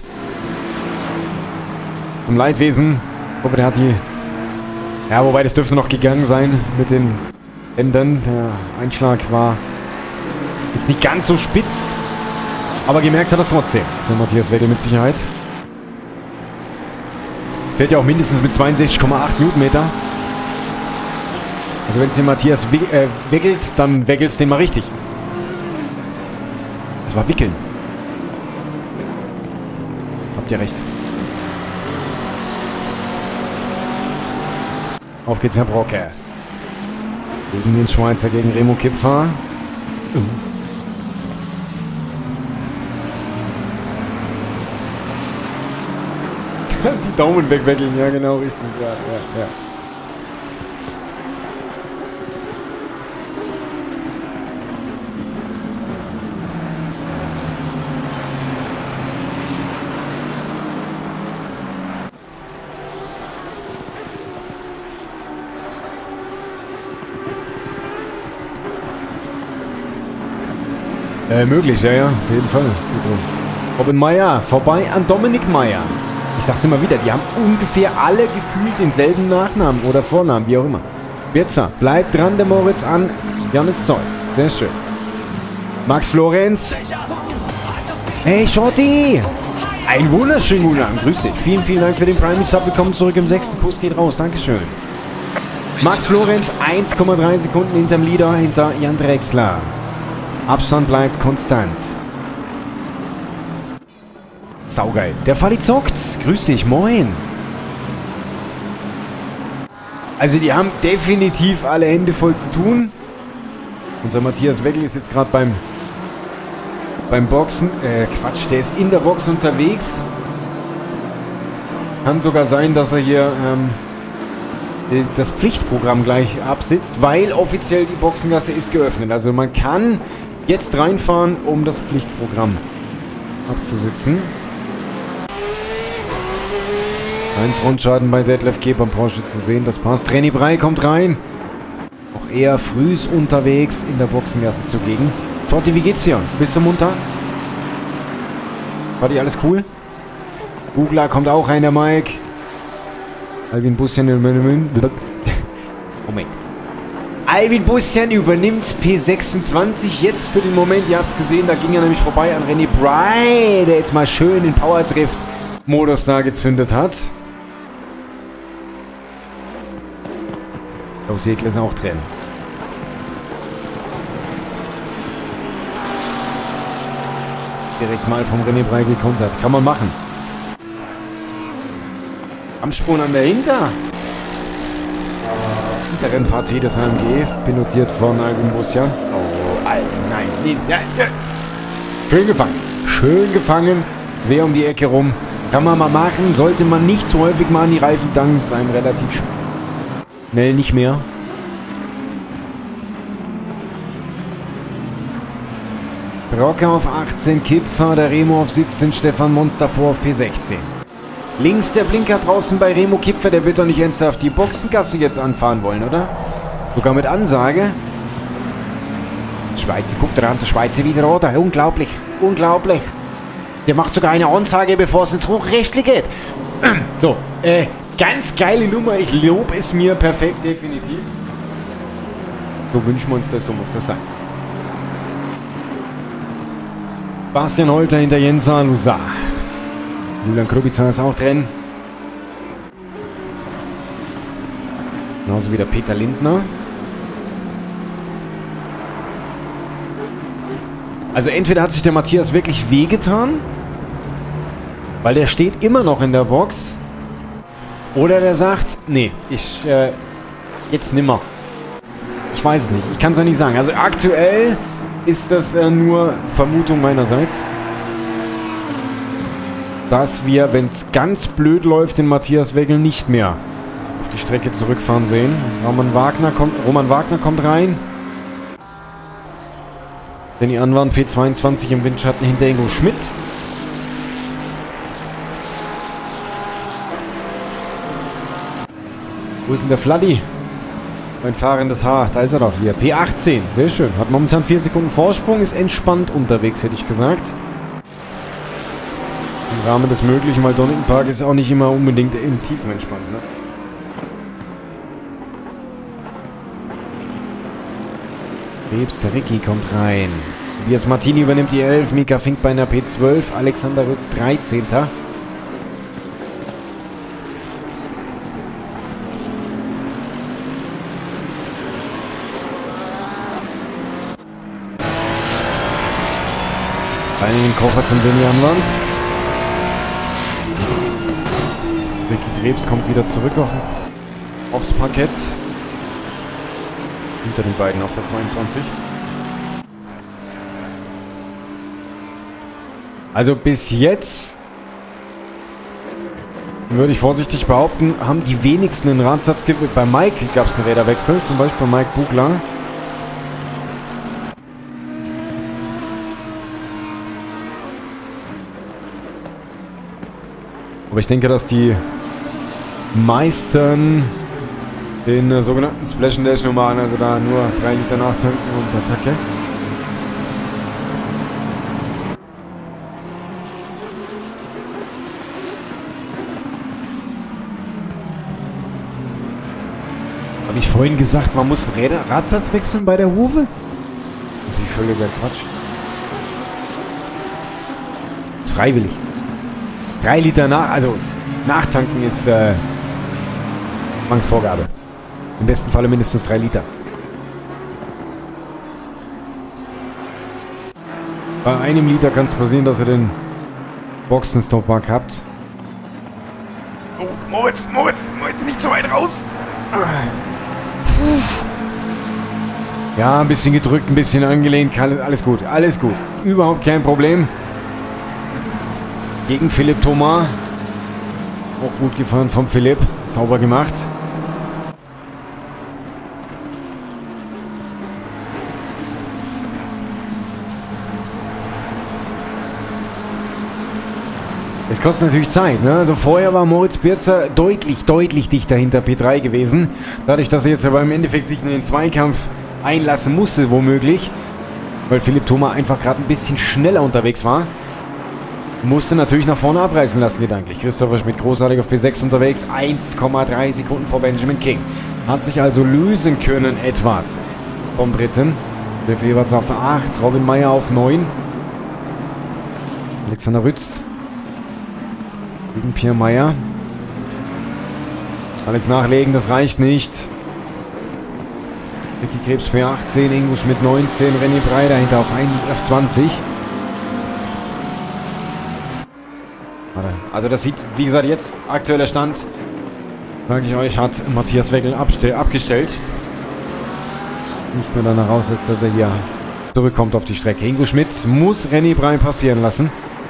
Im Leidwesen. Ich hoffe, der hat die... Ja, wobei, das dürfte noch gegangen sein mit den... Ändern. Der Einschlag war jetzt nicht ganz so spitz, aber gemerkt hat er es trotzdem. Der Matthias Wegel mit Sicherheit. Fährt ja auch mindestens mit zweiundsechzig Komma acht Newtonmeter. Also wenn es den Matthias we äh, weckelt, dann weckelt es den mal richtig. Das war Wickeln. Habt ihr recht. Auf geht's, Herr Brocke. Gegen den Schweizer, gegen Remo Kipfer. Uh. Die Daumen wegweckeln, ja genau, richtig. Ja, ja, ja. Äh, möglich, ja, ja, auf jeden Fall. Robin Meyer, vorbei an Dominik Meyer. Ich sag's immer wieder, die haben ungefähr alle gefühlt denselben Nachnamen oder Vornamen, wie auch immer. Birzer, bleibt dran, der Moritz an Janis Zeus. Sehr schön. Max Florenz. Hey, Shorty! Ein wunderschönen guten Abend, grüß dich. Vielen, vielen Dank für den Prime Sub. Willkommen zurück im sechsten Kurs geht raus. Dankeschön. Max Florenz, eins Komma drei Sekunden hinterm Leader, hinter Jan Drexler. Abstand bleibt konstant. Saugeil. Der Falli zockt. Grüß dich, moin. Also die haben definitiv alle Hände voll zu tun. Unser Matthias Wegel ist jetzt gerade beim beim Boxen. Äh, Quatsch, der ist in der Box unterwegs. Kann sogar sein, dass er hier ähm, das Pflichtprogramm gleich absitzt, weil offiziell die Boxengasse ist geöffnet. Also man kann jetzt reinfahren, um das Pflichtprogramm abzusitzen. Ein Frontschaden bei Detlef K. beim Porsche zu sehen, das passt. René Brey kommt rein. Auch eher frühs unterwegs in der Boxengasse zugegen. Schotti, wie geht's dir? Bist du munter? War die alles cool? Googler kommt auch rein, der Mike. Alvin Bussian übernimmt. Moment. Alvin Bussian übernimmt P sechsundzwanzig jetzt für den Moment. Ihr habt's gesehen, da ging er nämlich vorbei an René Brey, der jetzt mal schön den Power-Drift-Modus da gezündet hat. Klaus Jäckler ist auch drin. Direkt mal vom René Brey gekontert. Kann man machen. Amsprung an der Hinter. Hinteren Partie des A M G. Pilotiert von Alvin Bussian. Oh, Alter, nein. Nee, ja, ja. Schön gefangen. Schön gefangen. Wer um die Ecke rum. Kann man mal machen. Sollte man nicht zu häufig mal an die Reifen danken. Ist einem relativ schnell nicht mehr. Rocke auf achtzehn, Kipfer, der Remo auf siebzehn, Stefan Monster vor auf P sechzehn. Links der Blinker draußen bei Remo Kipfer, der wird doch nicht ernsthaft die Boxengasse jetzt anfahren wollen, oder? Sogar mit Ansage. Schweizer, guckt der der Schweizer wieder, oder? Unglaublich, unglaublich. Der macht sogar eine Ansage, bevor es ins Hochrechtliche geht. So, äh, ganz geile Nummer, ich lobe es mir perfekt, definitiv. So wünschen wir uns das, so muss das sein. Bastian Holter hinter Jens Alusa. Julian Krubica ist auch drin. Genauso wie der Peter Lindner. Also entweder hat sich der Matthias wirklich wehgetan, weil der steht immer noch in der Box. Oder der sagt, nee, ich, äh, jetzt nimmer. Ich weiß es nicht, ich kann es ja nicht sagen. Also aktuell ist das äh, nur Vermutung meinerseits, dass wir, wenn es ganz blöd läuft, den Matthias Wegel nicht mehr auf die Strecke zurückfahren sehen. Roman Wagner kommt, Roman Wagner kommt rein. Danny Anwan, P zweiundzwanzig im Windschatten hinter Ingo Schmidt. Wo ist denn der Fladdy? Mein fahrendes Haar, da ist er doch hier. P achtzehn, sehr schön. Hat momentan vier Sekunden Vorsprung, ist entspannt unterwegs, hätte ich gesagt. Im Rahmen des Möglichen, weil Donington Park ist auch nicht immer unbedingt im Tiefen entspannt, ne? Rebs, der Ricky kommt rein. Tobias Martini übernimmt die elf, Mika Fink bei einer P zwölf, Alexander Rütz dreizehnter Rein in den Koffer zum Danny Anwand. Ricky Krebs kommt wieder zurück auf, aufs Parkett. Hinter den beiden auf der zweiundzwanzig. Also bis jetzt, würde ich vorsichtig behaupten, haben die wenigsten einen Radsatz gewählt. Bei Mike gab es einen Räderwechsel, zum Beispiel bei Mike Bugler. Aber ich denke, dass die meisten den äh, sogenannten Splash and Dash nur machen, also da nur drei Liter nachtanken und Attacke. Habe ich vorhin gesagt, man muss einen Räder Radsatz wechseln bei der Hufe? Natürlich völliger Quatsch. Das ist freiwillig. Drei Liter nach, also nachtanken ist äh, Zwangsvorgabe. Im besten Falle mindestens drei Liter. Bei einem Liter kann es passieren, dass ihr den Boxenstoppback habt. Oh, Moritz, Moritz, Moritz, nicht so weit raus. Ja, ein bisschen gedrückt, ein bisschen angelehnt, alles gut, alles gut. Überhaupt kein Problem. Gegen Philipp Thomas. Auch gut gefahren vom Philipp, sauber gemacht. Es kostet natürlich Zeit, ne? Also vorher war Moritz Pirzer deutlich, deutlich dichter hinter P drei gewesen. Dadurch, dass er jetzt aber im Endeffekt sich in den Zweikampf einlassen musste, womöglich. Weil Philipp Thomas einfach gerade ein bisschen schneller unterwegs war. Musste natürlich nach vorne abreißen lassen, gedanklich. Christopher Schmidt großartig auf P sechs unterwegs. eins Komma drei Sekunden vor Benjamin King. Hat sich also lösen können etwas vom Briten. Jeff Ewerts auf acht, Robin Meyer auf neun. Alexander Rütz gegen Pierre Meyer. Kann jetzt nachlegen, das reicht nicht. Vicky Krebs für achtzehn, Ingo Schmidt neunzehn, René Brey dahinter auf, auf zwanzig. Also das sieht, wie gesagt, jetzt aktueller Stand, sage ich euch, hat Matthias Weckel abgestellt. Nicht mehr danach aussetzt, dass er hier zurückkommt auf die Strecke. Ingo Schmidt muss René Brey passieren lassen.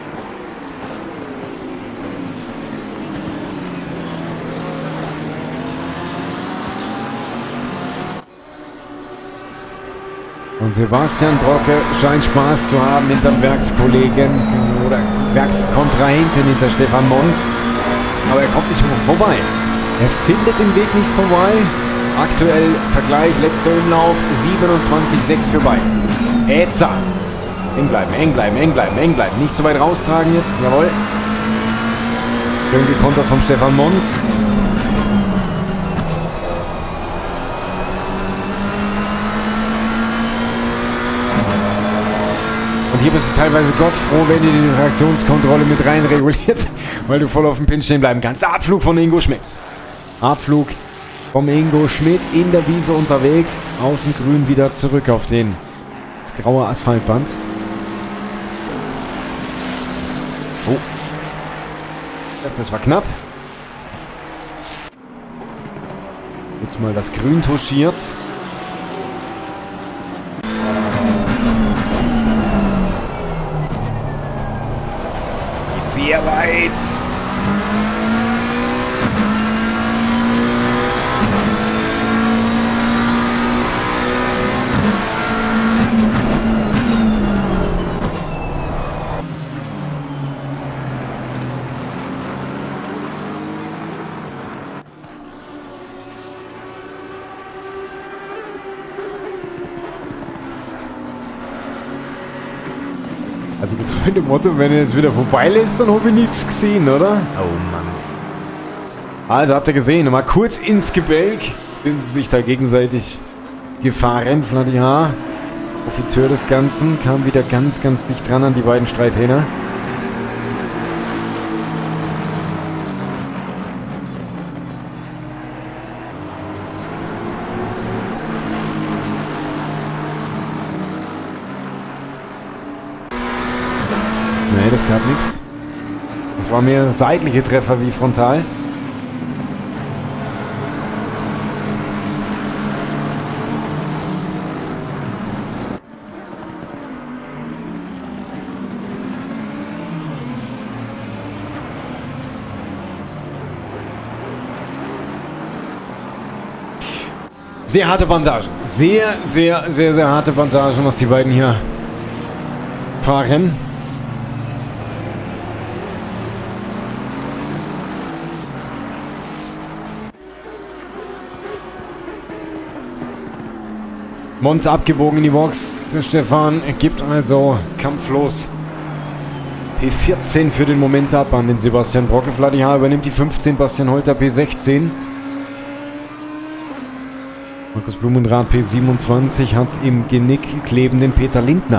Und Sebastian Brocke scheint Spaß zu haben hinterm Werkskollegen oder Werkskontrahenten hinter Stefan Mons. Aber er kommt nicht vorbei. Er findet den Weg nicht vorbei. Aktuell Vergleich, letzter Umlauf, siebenundzwanzig sechs für beide. Edzard. Eng bleiben, eng bleiben, eng bleiben, eng bleiben. Nicht zu weit raustragen jetzt, jawohl. Schön gekontert vom Stefan Mons. Und hier bist du teilweise gottfroh, wenn dir die Reaktionskontrolle mit rein reguliert, weil du voll auf dem Pin stehen bleiben kannst. Abflug von Ingo Schmidt. Abflug vom Ingo Schmidt in der Wiese unterwegs. Außen grün wieder zurück auf den das graue Asphaltband. Oh. Das war knapp. Jetzt mal das Grün touchiert. Sehr weit. Also getreu dem Motto, wenn er jetzt wieder vorbeilässt, dann habe ich nichts gesehen, oder? Oh Mann. Also habt ihr gesehen, mal kurz ins Gebälk sind sie sich da gegenseitig gefahren. Vladiar, Profiteur des Ganzen, kam wieder ganz, ganz dicht dran an die beiden Streithähner. Nee, das gab nichts. Das war mehr seitliche Treffer wie frontal. Sehr harte Bandagen. Sehr, sehr, sehr, sehr harte Bandagen, was die beiden hier fahren. Mons abgebogen in die Box. Der Stefan gibt also kampflos P vierzehn für den Moment ab an den Sebastian Brocke. Vladiar übernimmt die fünfzehn, Bastian Holter P sechzehn. Markus Blumenrath P siebenundzwanzig hat im Genick klebenden Peter Lindner.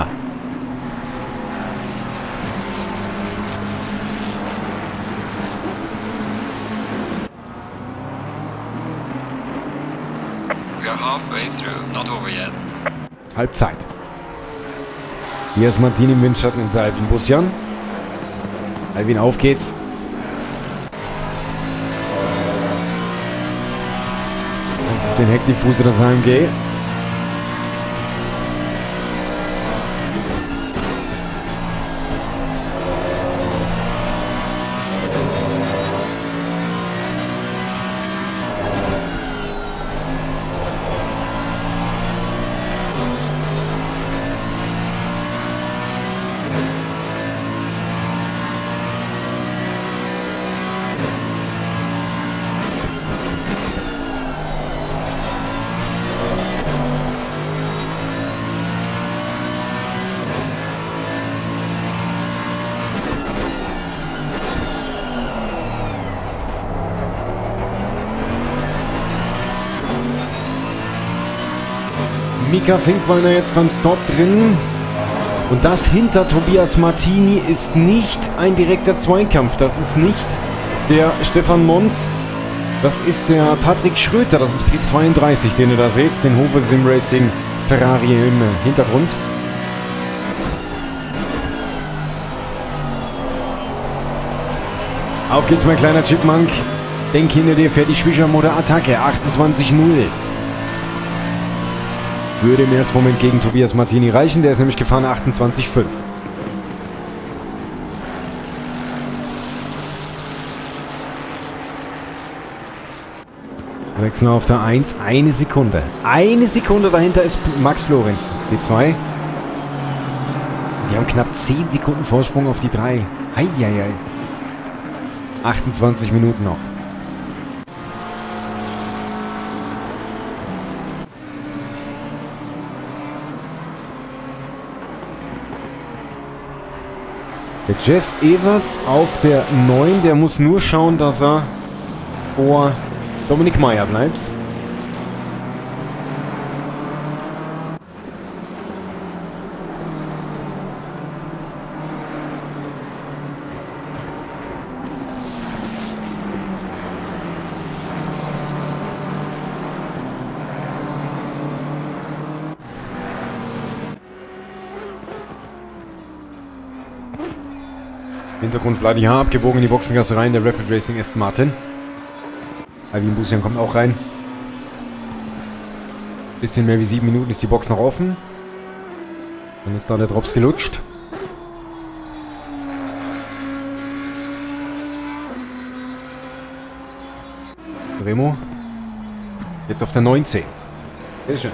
We are halfway through, not over yet. Halbzeit. Hier ist Martin im Windschatten hinter Alvin Busjan. Alvin, auf geht's. Auf den Heckdiffuser das A M G. Mika Finkbeiner jetzt beim Stop drin. Und das hinter Tobias Martini ist nicht ein direkter Zweikampf. Das ist nicht der Stefan Mons. Das ist der Patrick Schröter. Das ist P zweiunddreißig, den ihr da seht. Den Hofer Sim Racing Ferrari im Hintergrund. Auf geht's, mein kleiner Chipmunk. Denk hinter dir fährt die Schwischermotor Attacke. achtundzwanzig null. Würde im ersten Moment gegen Tobias Martini reichen. Der ist nämlich gefahren achtundzwanzig fünf. Wechseln auf der eins. Eine Sekunde. Eine Sekunde dahinter ist Max Florenz. P zwei. Die haben knapp zehn Sekunden Vorsprung auf die drei. Eieiei. achtundzwanzig Minuten noch. Der Jeff Everts auf der neun, der muss nur schauen, dass er vor Dominik Meyer bleibt. Hintergrund Vladi H. abgebogen in die Boxengasse rein. Der Rapid Racing Aston Martin. Alvin Busjan kommt auch rein. Bisschen mehr wie sieben Minuten ist die Box noch offen. Dann ist da der Drops gelutscht. Remo. Jetzt auf der neunzehn. Sehr schön.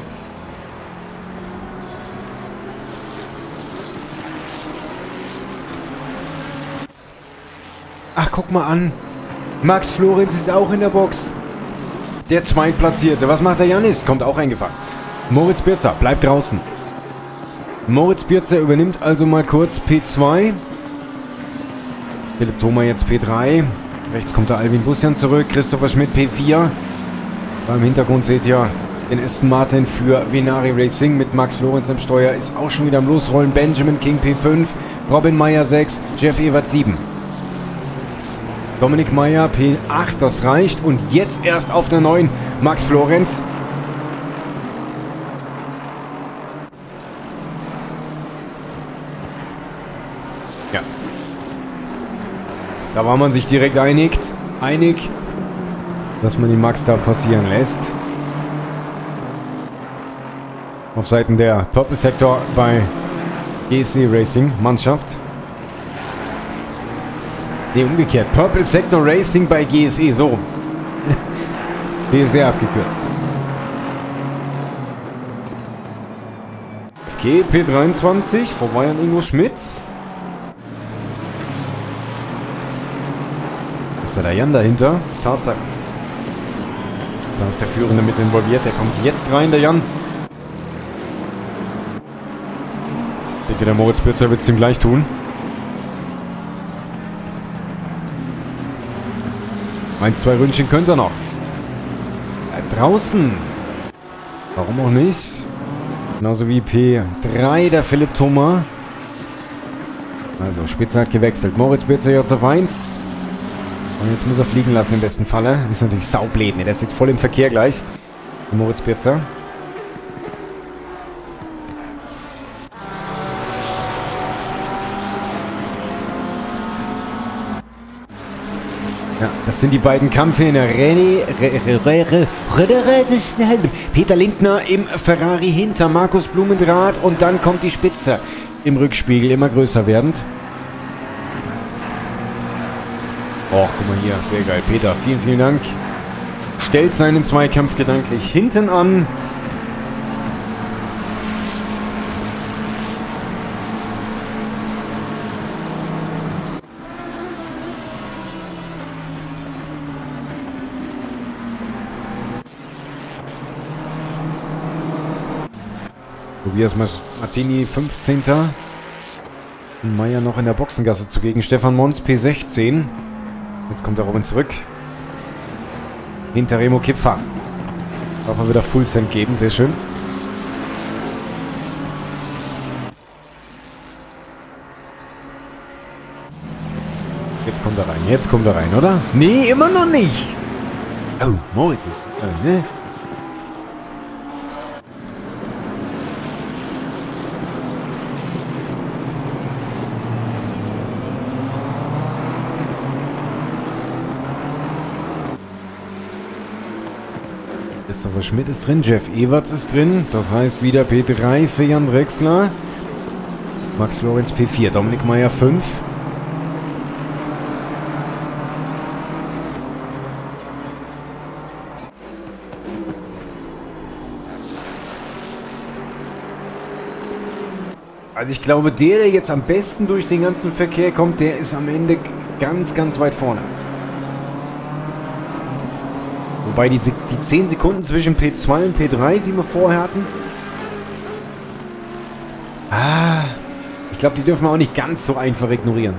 Ach, guck mal an. Max Florenz ist auch in der Box. Der Zweitplatzierte. Was macht der Janis? Kommt auch eingefahren. Moritz Birzer bleibt draußen. Moritz Birzer übernimmt also mal kurz P zwei. Philipp Thoma jetzt P drei. Rechts kommt der Alvin Busjan zurück. Christopher Schmidt P vier. Beim Hintergrund seht ihr den Aston Martin für Venari Racing mit Max Florenz am Steuer. Ist auch schon wieder am Losrollen. Benjamin King P fünf. Robin Meyer sechs. Jeff Everts sieben. Dominik Meyer P acht, das reicht. Und jetzt erst auf der neun Max Florenz. Ja. Da war man sich direkt einig, einig, dass man den Max da passieren lässt. Auf Seiten der Purple Sector bei G S E Racing Mannschaft. Ne, umgekehrt. Purple Sector Racing bei G S E, so rum. G S E abgekürzt. F G P dreiundzwanzig, vorbei an Ingo Schmitz. Ist da der Jan dahinter? Tatsache. Da ist der Führende mit involviert, der kommt jetzt rein, der Jan. Ich denke, der Moritz Birzer wird es ihm gleich tun. Ein, zwei Ründchen könnte er noch. Bleibt draußen. Warum auch nicht? Genauso wie P drei, der Philipp Thomas. Also, Spitzer hat gewechselt. Moritz Birzer jetzt auf eins. Und jetzt muss er fliegen lassen im besten Falle. Ist natürlich saublöd, ne? Der ist jetzt voll im Verkehr gleich. Moritz Birzer. Ja, das sind die beiden Kampfhähner. René, Peter Lindner im Ferrari hinter Markus Blumendrath und dann kommt die Spitze im Rückspiegel, immer größer werdend. Oh, guck mal hier, sehr geil. Peter, vielen, vielen Dank. Stellt seinen Zweikampf gedanklich hinten an. Tobias Martini, fünfzehnter Und Meier noch in der Boxengasse zugegen. Stefan Mons, P sechzehn. Jetzt kommt der Robin zurück. Hinter Remo Kipfer. Darf er wieder Full Send geben, sehr schön. Jetzt kommt er rein, jetzt kommt er rein, oder? Nee, immer noch nicht. Oh, Moritz ist... Oh, ne? Christopher Schmidt ist drin, Jeff Everts ist drin, das heißt wieder P drei für Jan Drechsler. Max Florenz P vier, Dominik Meier fünf. Also ich glaube, der, der jetzt am besten durch den ganzen Verkehr kommt, der ist am Ende ganz, ganz weit vorne. Wobei die, die zehn Sekunden zwischen P zwei und P drei, die wir vorher hatten... Ah, ich glaube, die dürfen wir auch nicht ganz so einfach ignorieren.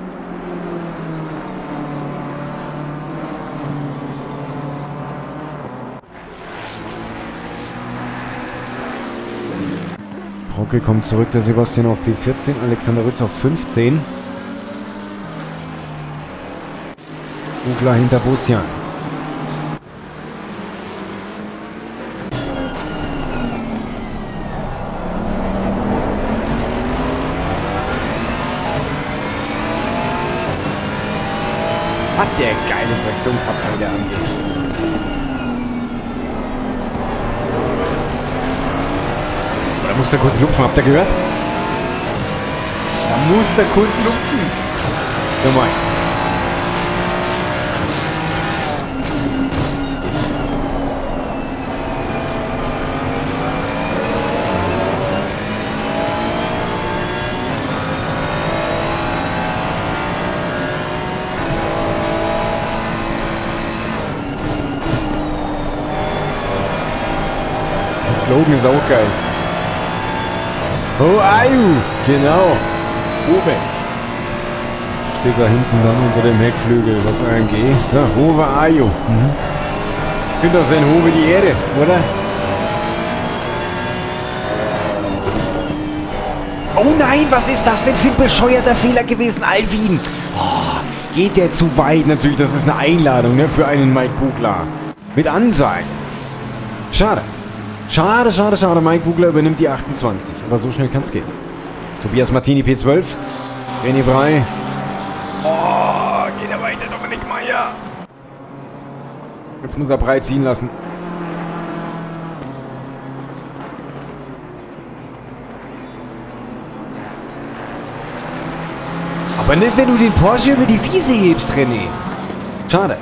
Brocke kommt zurück, der Sebastian auf P vierzehn, Alexander Rütz auf fünfzehn. Ugler hinter Bosian. Hat der geile Traktion gehabt, wie der angeht. Da muss der kurz lupfen, habt ihr gehört? Da muss der kurz lupfen. Ja, mein. Der Slogan ist auch geil. Oh, Ayu! Genau. Uwe. Steht da hinten dann unter dem Heckflügel, was angeht. Ja, Uwe Ayu. Mhm. Hinter sein Uwe die Erde, oder? Oh nein, was ist das denn für ein bescheuerter Fehler gewesen, Alvin? Oh, geht der zu weit? Natürlich, das ist eine Einladung, ne, für einen Mike Bugler. Mit Ansage. Schade. Schade, schade, schade. Mike Bugler übernimmt die achtundzwanzig. Aber so schnell kann es gehen. Tobias Martini P zwölf. René Brey. Oh, geht er weiter. Dominik Meier. Jetzt muss er Brey ziehen lassen. Aber nicht, wenn du den Porsche über die Wiese hebst, René. Schade.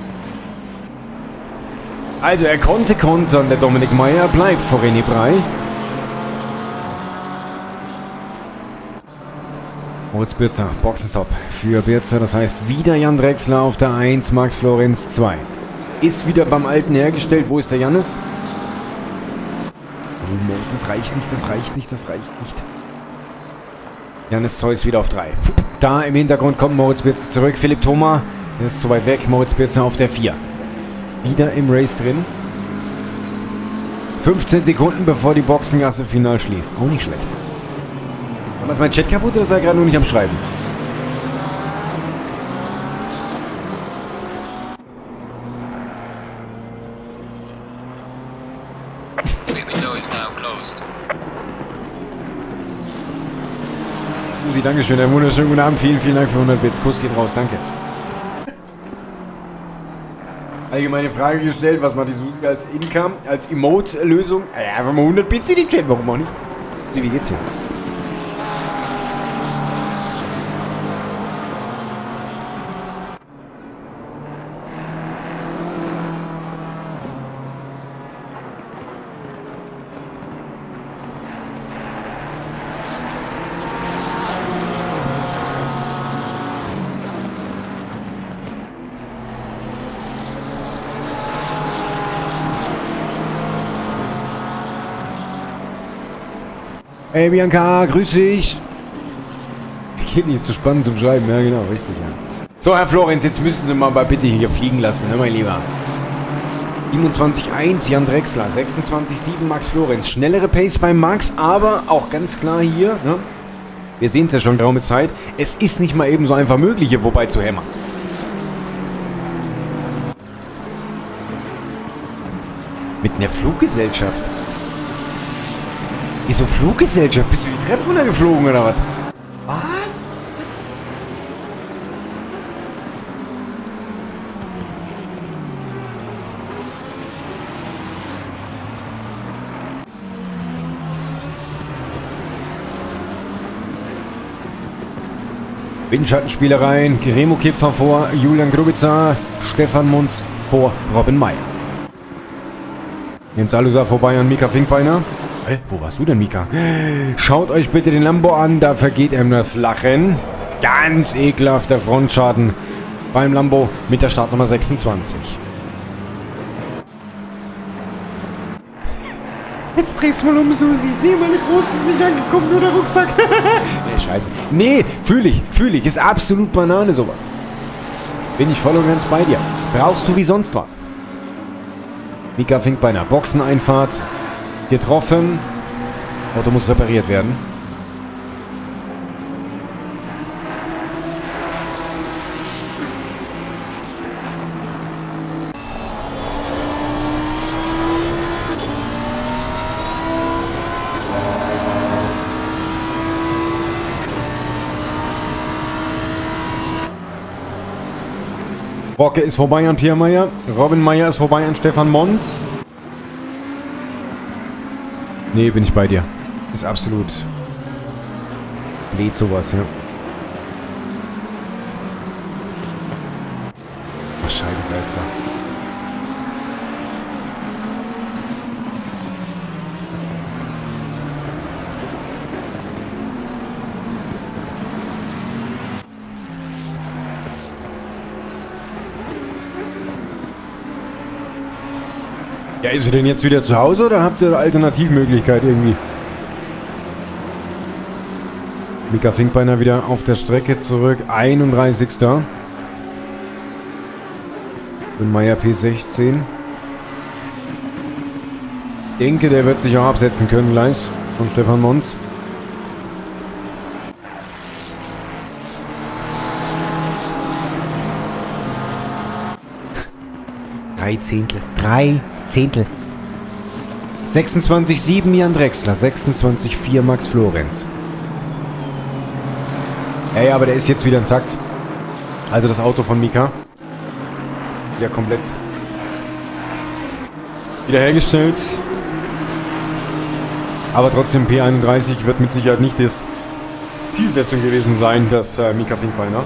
Also er konnte kontern, der Dominik Meier bleibt vor René Brey. Moritz Birzer, Boxenstopp für Birzer, das heißt wieder Jan Drechsler auf der eins, Max Florenz zwei. Ist wieder beim Alten hergestellt, wo ist der Jannis? Oh Moritz, das reicht nicht, das reicht nicht, das reicht nicht. Jannis Zeus wieder auf drei. Da im Hintergrund kommt Moritz Birzer zurück, Philipp Thomas, der ist zu weit weg, Moritz Birzer auf der vier. Wieder im Race drin. fünfzehn Sekunden bevor die Boxengasse final schließt. Auch nicht schlecht. Aber ist mein Chat kaputt oder ist er gerade nur nicht am Schreiben? Susi, Dankeschön, einen wunderschönen guten Abend. Vielen, vielen Dank für hundert Bits. Kuss geht raus, danke. Allgemeine Frage gestellt, was macht die Susi als Income, als Emote-Lösung? Ja, einfach mal hundert Bits in den Chat, warum auch nicht? Sie, wie geht's hier? Hey Bianca, grüß dich. Geht nicht so spannend zum Schreiben, ja genau, richtig, ja. So, Herr Florenz, jetzt müssen Sie mal bitte hier fliegen lassen, ne, mein Lieber. siebenundzwanzig eins, Jan Drechsler, sechsundzwanzig sieben, Max Florenz. Schnellere Pace bei Max, aber auch ganz klar hier, ne? Wir sehen es ja schon geraume Zeit. Es ist nicht mal eben so einfach möglich, hier vorbei zu hämmern. Mit einer Fluggesellschaft. Wieso Fluggesellschaft? Bist du die Treppe runtergeflogen oder was? Was? Windschattenspielereien, Remo Kipfer vor Julian Grubitzer, Stefan Munz vor Robin Meyer. Jens Alusa vorbei an Mika Finkbeiner. Hä? Wo warst du denn, Mika? Schaut euch bitte den Lambo an, da vergeht ihm das Lachen. Ganz ekelhafter Frontschaden beim Lambo mit der Startnummer sechsundzwanzig. Jetzt drehst du mal um, Susi. Nee, meine Große ist nicht angekommen, nur der Rucksack. Nee, scheiße. Nee, fühle ich, fühle ich. Ist absolut Banane, sowas. Bin ich voll und ganz bei dir. Brauchst du wie sonst was. Mika Finkbeiner, Boxeneinfahrt. Getroffen. Auto muss repariert werden. Rocke ist vorbei an Pierre Meyer. Robin Meyer ist vorbei an Stefan Mons. Nee, bin ich bei dir. Ist absolut... lädt sowas, ja. Ach, Scheibenkleister. Ja, ist er denn jetzt wieder zu Hause oder habt ihr eine Alternativmöglichkeit irgendwie? Mika Finkbeiner wieder auf der Strecke zurück. einunddreißigster Und Meier P sechzehn. Ich denke, der wird sich auch absetzen können gleich von Stefan Mons. Drei Zehntel. Drei Zehntel. sechsundzwanzig sieben Jan Drechsler, sechsundzwanzig vier Max Florenz. Ey, aber der ist jetzt wieder im Takt. Also das Auto von Mika. Wieder komplett wiederhergestellt. Aber trotzdem P einunddreißig wird mit Sicherheit nicht das Zielsetzung gewesen sein, dass äh, Mika Finkbeiner.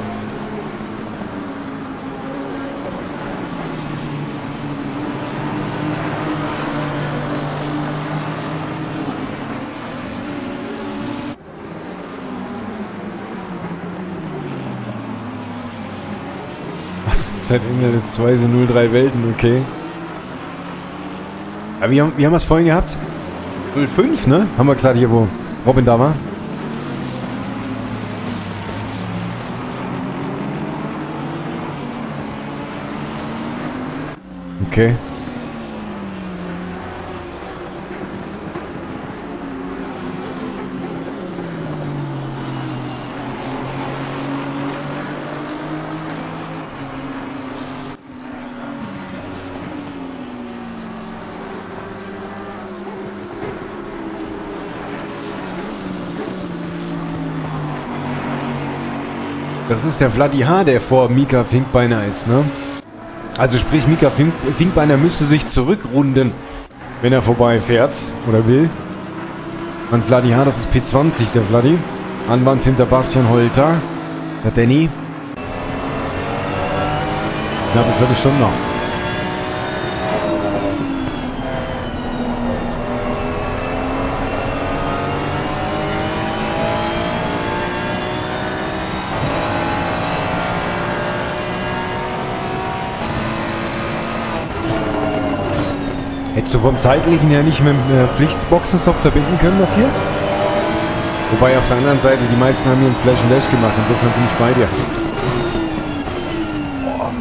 Seit Ende des zwei null drei Welten, okay. Aber wie haben, wie haben wir es vorhin gehabt? null fünf, ne? Haben wir gesagt, hier wo Robin da war. Okay. Das ist der Vladi H., der vor Mika Finkbeiner ist, ne? Also sprich, Mika Fink Finkbeiner müsste sich zurückrunden, wenn er vorbeifährt oder will. Und Vladi H., das ist P zwanzig, der Vladi. Anwand hinter Bastian Holter. Der Danny. Knappe Viertelstunde noch. Hättest du vom Zeitlichen her nicht mit dem äh, Pflichtboxenstopp verbinden können, Matthias? Wobei auf der anderen Seite, die meisten haben hier einen Splash and Dash gemacht, insofern bin ich bei dir. Boah.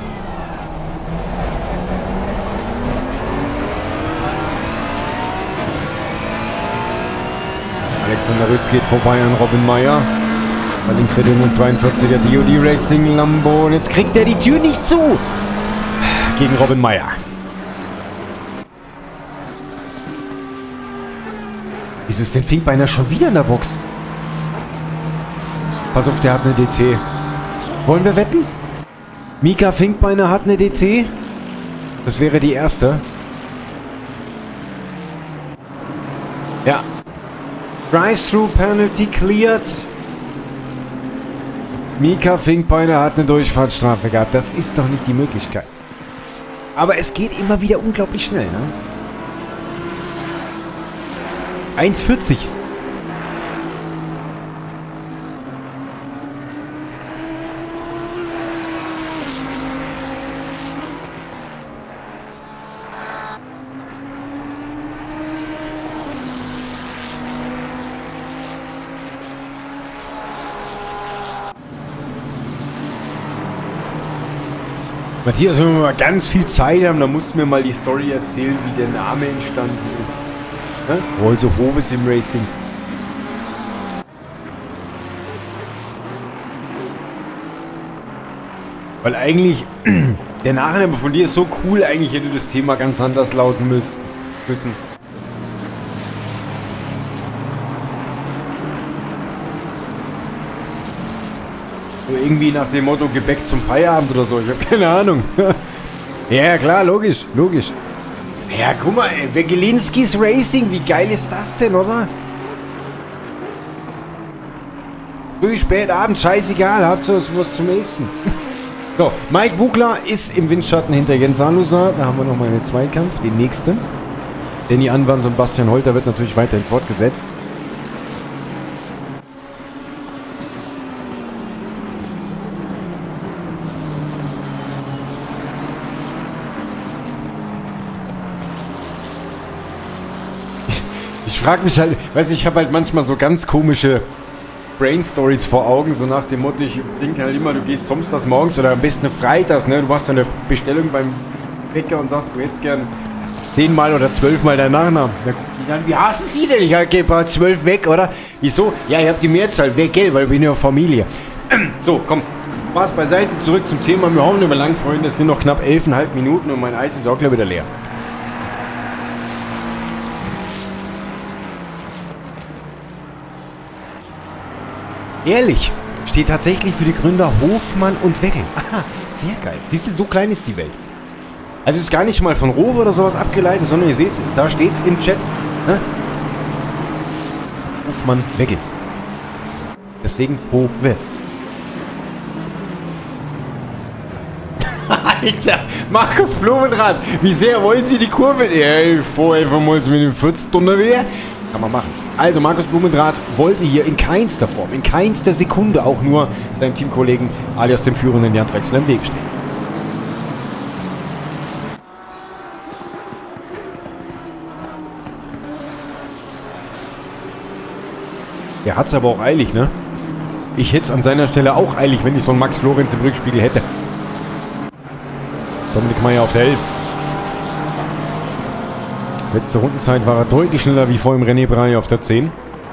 Alexander Rütz geht vorbei an Robin Meyer. Da links der zweiundvierziger D O D Racing Lambo. Und jetzt kriegt er die Tür nicht zu! Gegen Robin Meyer. Wieso ist denn Finkbeiner schon wieder in der Box? Pass auf, der hat eine D T. Wollen wir wetten? Mika Finkbeiner hat eine D T. Das wäre die erste. Ja. Drive-Through Penalty cleared. Mika Finkbeiner hat eine Durchfahrtsstrafe gehabt. Das ist doch nicht die Möglichkeit. Aber es geht immer wieder unglaublich schnell, ne? eins vierzig. Matthias, wenn wir mal ganz viel Zeit haben, dann musst du mir mal die Story erzählen, wie der Name entstanden ist. Ne? Also Hoves im Racing. Weil eigentlich, der Nachname von dir ist so cool, eigentlich hätte das Thema ganz anders lauten müssen. So irgendwie nach dem Motto Gebäck zum Feierabend oder so, ich habe keine Ahnung. Ja, klar, logisch, logisch. Ja, guck mal, ey, Wegelinskis Racing, wie geil ist das denn, oder? Früh, spät, Abend, scheißegal, habt ihr was zum Essen. So, Mike Bugler ist im Windschatten hinter Jens Alusa. Da haben wir nochmal einen Zweikampf, den nächsten. Danny Anwand und Bastian Holter wird natürlich weiterhin fortgesetzt. Ich frage mich halt, weiß ich, ich habe halt manchmal so ganz komische Brain-Stories vor Augen, so nach dem Motto, ich denke halt immer, du gehst samstags morgens oder am besten freitags, ne, du machst eine Bestellung beim Bäcker und sagst, du hättest gern zehnmal oder zwölfmal deinen Nachnamen. Da guckt die dann, wie hast du sie denn? Ich gebe paar zwölf weg, oder? Wieso? Ja, ihr habt die Mehrzahl weg, gell, weil wir sind ja Familie. So, komm, Spaß beiseite, zurück zum Thema. Wir haben nicht mehr lang, Freunde, es sind noch knapp elf Komma fünf Minuten und mein Eis ist auch gleich wieder leer. Ehrlich, steht tatsächlich für die Gründer Hofmann und Weckel. Aha, sehr geil. Siehst du, so klein ist die Welt. Also es ist gar nicht mal von Rowe oder sowas abgeleitet, sondern ihr seht, da steht es im Chat. Ne? Hofmann, Weckel. Deswegen Hove. Alter, Markus Blumenrad, wie sehr wollen Sie die Kurve? Ey, vorher von uns mit dem vierzig unterwegs. Kann man machen. Also Markus Blumendraht wollte hier in keinster Form, in keinster Sekunde auch nur seinem Teamkollegen alias dem führenden Jan Drechsler im Weg stehen. Er hat's aber auch eilig, ne? Ich hätte es an seiner Stelle auch eilig, wenn ich so einen Max Florenz im Rückspiegel hätte. Dominik Meyer auf der elf. Letzte Rundenzeit war er deutlich schneller wie vor ihm René Brey auf der zehn.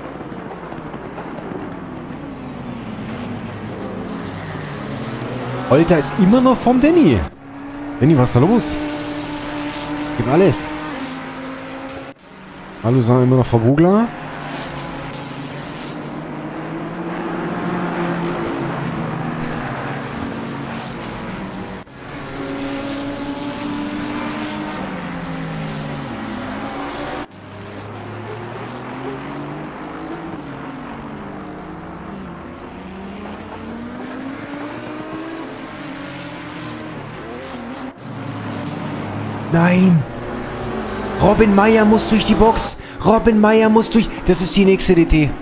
Holter ist immer noch vom Danny. Danny, was ist da los? Gib alles. Alusa immer noch vor Bugler. Nein. Robin Meyer muss durch die Box. Robin Meyer muss durch... Das ist die nächste D T.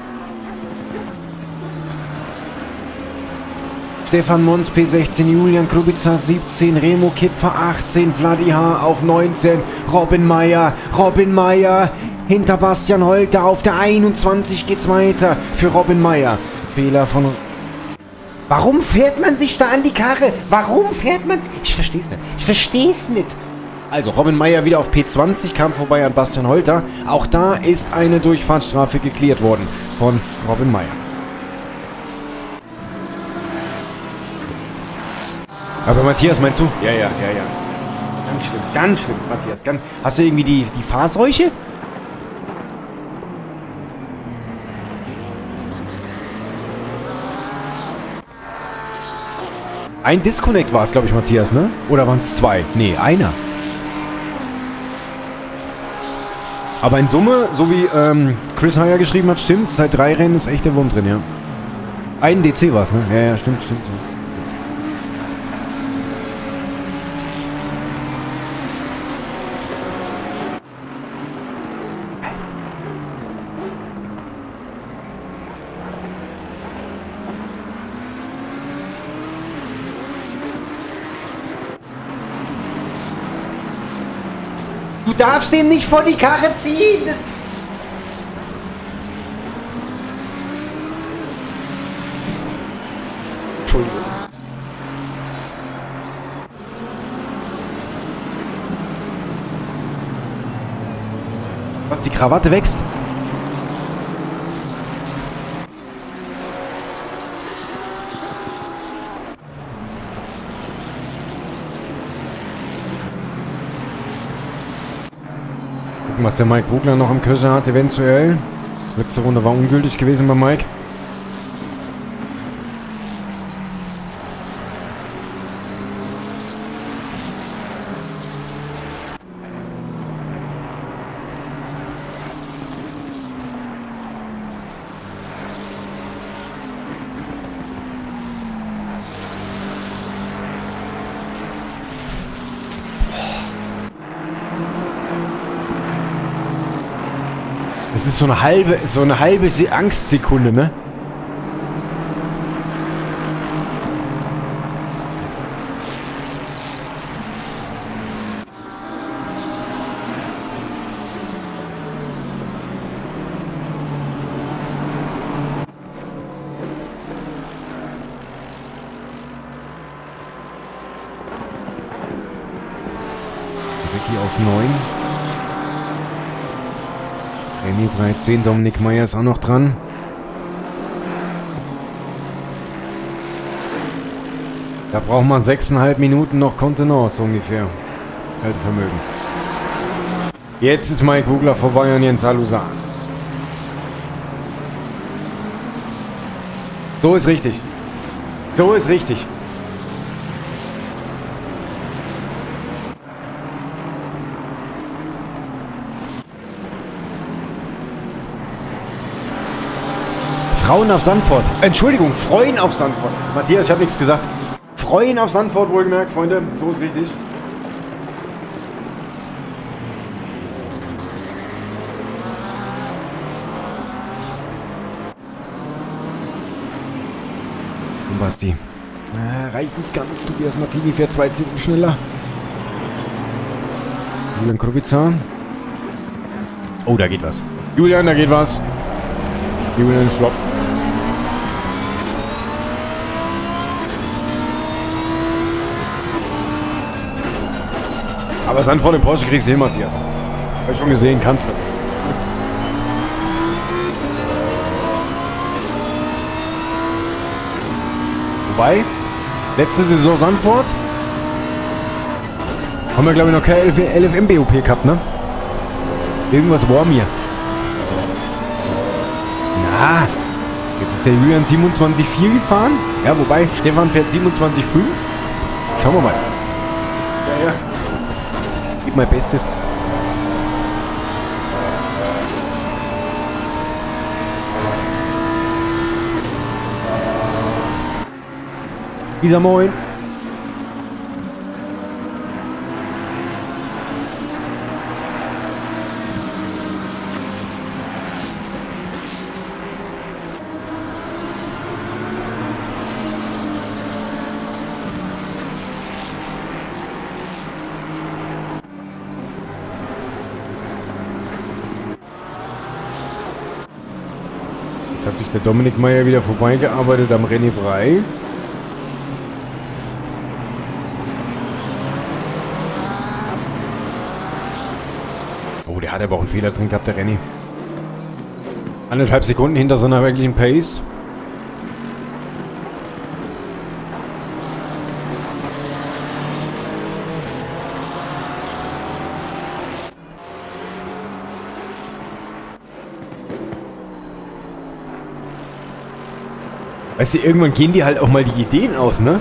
Stefan Mons P sechzehn, Julian Kubica siebzehn, Remo Kipfer achtzehn, Vladi H. auf neunzehn, Robin Meyer, Robin Meyer, hinter Bastian Holter auf der einundzwanzig geht's weiter für Robin Meyer. Fehler von... Warum fährt man sich da an die Karre? Warum fährt man... Ich versteh's nicht. Ich versteh's nicht. Also, Robin Meyer wieder auf P zwanzig, kam vorbei an Bastian Holter. Auch da ist eine Durchfahrtsstrafe geklärt worden von Robin Meyer. Aber Matthias, meinst du? Ja, ja, ja, ja. Ganz schlimm, ganz schlimm, Matthias. Ganz... Hast du irgendwie die, die Fahrseuche? Ein Disconnect war es, glaube ich, Matthias, ne? Oder waren es zwei? Nee, einer. Aber in Summe, so wie ähm, Chris Heyer geschrieben hat, stimmt, seit drei Rennen ist echt der Wurm drin, ja. Ein D C war es, ne? Ja, ja, stimmt, stimmt. Ja. Du darfst den nicht vor die Karre ziehen! Das Entschuldigung. Was, die Krawatte wächst? Was der Mike Bugler noch im Köcher hat, eventuell. Letzte Runde war ungültig gewesen bei Mike. Das ist so eine halbe, so eine halbe Angstsekunde, ne? Ricky auf neun. Remy dreizehn, Dominik Meyer ist auch noch dran. Da braucht man sechseinhalb Minuten noch Kontenance ungefähr. Haltevermögen. Jetzt ist Mike Bugler vorbei und Jens Alusan. So ist richtig. So ist richtig. Frauen auf Sandford. Entschuldigung, Freuen auf Sandford. Matthias, ich habe nichts gesagt. Freuen auf Sandford, wohlgemerkt, Freunde. So ist richtig. Und Basti. Äh, reicht nicht ganz. Tobias Martini fährt zwei Sekunden schneller. Julian Kubica. Oh, da geht was. Julian, da geht was. Julian Flop. Aber Sandford im Porsche kriegst du hin, Matthias. Hab ich schon gesehen, kannst du. Wobei, letzte Saison Sandford haben wir, glaube ich, noch keine L F M B O P gehabt, ne? Irgendwas war mir. Na, jetzt ist der Julian siebenundzwanzig vier gefahren. Ja, wobei, Stefan fährt siebenundzwanzig fünf. Schauen wir mal. Ja, ja. Gib mein Bestes. Dieser Moin. Jetzt hat sich der Dominik Meyer wieder vorbeigearbeitet am René Brey. Oh, der hat aber auch einen Fehler drin gehabt, der René. Anderthalb Sekunden hinter seiner wirklichen Pace. Weißt du, irgendwann gehen die halt auch mal die Ideen aus, ne?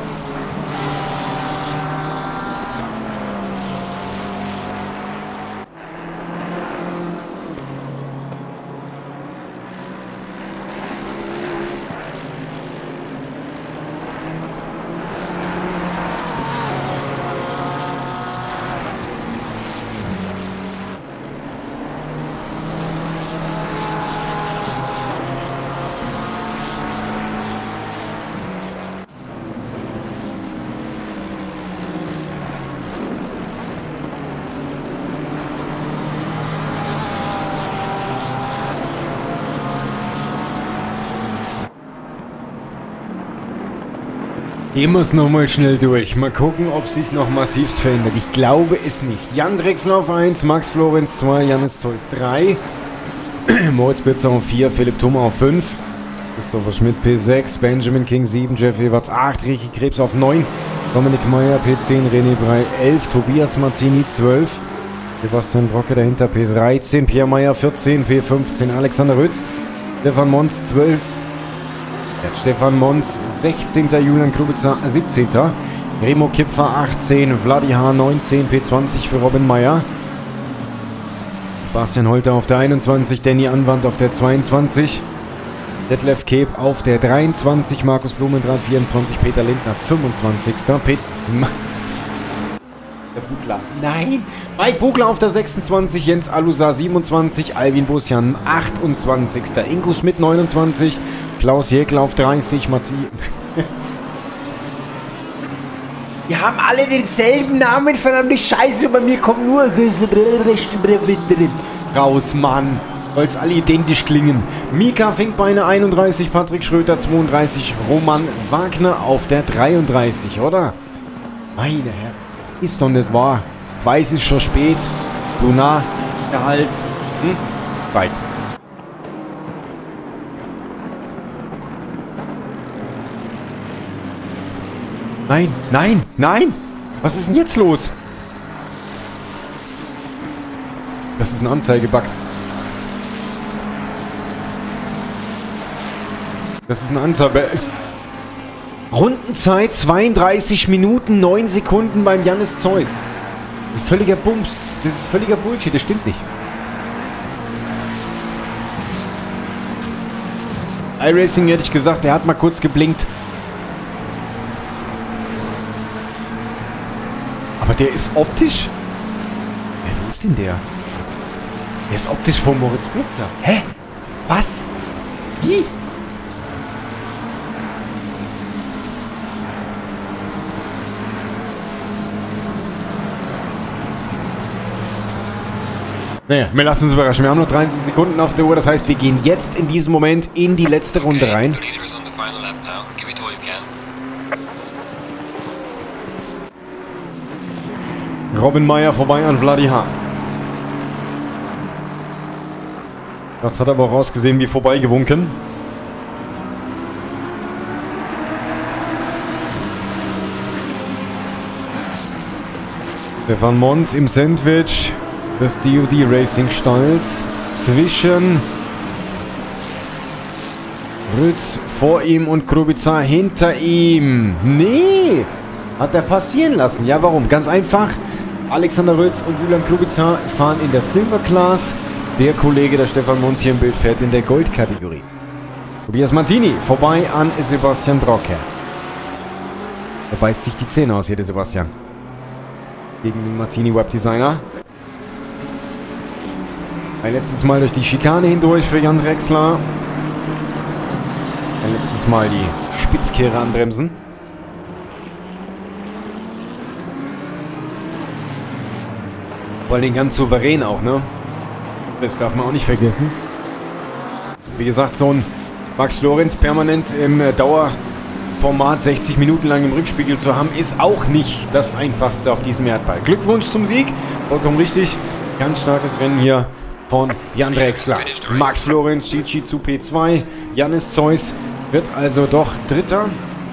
Gehen wir es nochmal schnell durch. Mal gucken, ob sich noch massivst verändert. Ich glaube es nicht. Jan Drechsler auf eins, Max Florenz zwei, Jannis Zeus drei, Moritz Bitzer auf vier, Philipp Thoma auf fünf, Christopher Schmidt P sechs, Benjamin King sieben, Jeff Ewerts acht, Ricky Krebs auf neun, Dominik Meyer P zehn, René Brey elf, Tobias Martini zwölf, Sebastian Brocke dahinter P dreizehn, Pierre Meyer vierzehn, P fünfzehn, Alexander Rütz, Stefan Mons zwölf, Stefan Mons sechzehnter, Julian Krubitzer siebzehnter, Remo Kipfer achtzehn, Vladi H neunzehn, P zwanzig für Robin Meyer, Sebastian Holter auf der einundzwanzig, Danny Anwand auf der zweiundzwanzig, Detlef Keeb auf der dreiundzwanzig, Markus Blumendrath vierundzwanzig, Peter Lindner fünfundzwanzigster Pet der Bugler. Nein! Mike Bugler auf der sechsundzwanzig, Jens Alusar siebenundzwanzig, Alvin Busjan achtundzwanzigster Ingo Schmidt neunundzwanzig, Klaus Jäckl auf dreißig, Matthias. Die haben alle denselben Namen, verdammte Scheiße, bei mir kommt nur raus, Mann. Weil es alle identisch klingen. Mika Finkbeine einunddreißig, Patrick Schröter zweiunddreißig, Roman Wagner auf der dreiunddreißig, oder? Meine Herren, ist doch nicht wahr. Ich weiß, es ist schon spät. Lunar, Gehalt. Hm? Weit. Nein, nein, nein! Was ist denn jetzt los? Das ist ein Anzeigebug. Das ist ein Anzeige. Rundenzeit zweiunddreißig Minuten, neun Sekunden beim Jannis Zeus. Völliger Bums. Das ist völliger Bullshit, das stimmt nicht. iRacing hätte ich gesagt, der hat mal kurz geblinkt. Aber der ist optisch... Ja, wo ist denn der? Der ist optisch vor Moritz Blitzer. Hä? Was? Wie? Naja, wir lassen uns überraschen. Wir haben noch dreißig Sekunden auf der Uhr. Das heißt, wir gehen jetzt in diesem Moment in die letzte Runde rein. Robin Meyer vorbei an Vladi H. Das hat aber auch ausgesehen wie vorbeigewunken. Stefan Mons im Sandwich des D O D Racing Stalls zwischen Rütz vor ihm und Krubitzer hinter ihm. Nee! Hat er passieren lassen. Ja, warum? Ganz einfach. Alexander Rütz und Julian Krubitzer fahren in der Silver Class. Der Kollege, der Stefan Mons hier im Bild, fährt in der Gold-Kategorie. Tobias Martini vorbei an Sebastian Brocke. Er beißt sich die Zähne aus hier, der Sebastian. Gegen den Martini Webdesigner. Ein letztes Mal durch die Schikane hindurch für Jan Drechsler. Ein letztes Mal die Spitzkehre anbremsen. Vor allem ganz souverän auch, ne? Das darf man auch nicht vergessen. Wie gesagt, so ein Max Florenz permanent im Dauerformat sechzig Minuten lang im Rückspiegel zu haben, ist auch nicht das Einfachste auf diesem Erdball. Glückwunsch zum Sieg, vollkommen richtig. Ganz starkes Rennen hier von Jan Drechsler. Max Florenz, Gigi zu P zwei. Jannis Zeus wird also doch Dritter.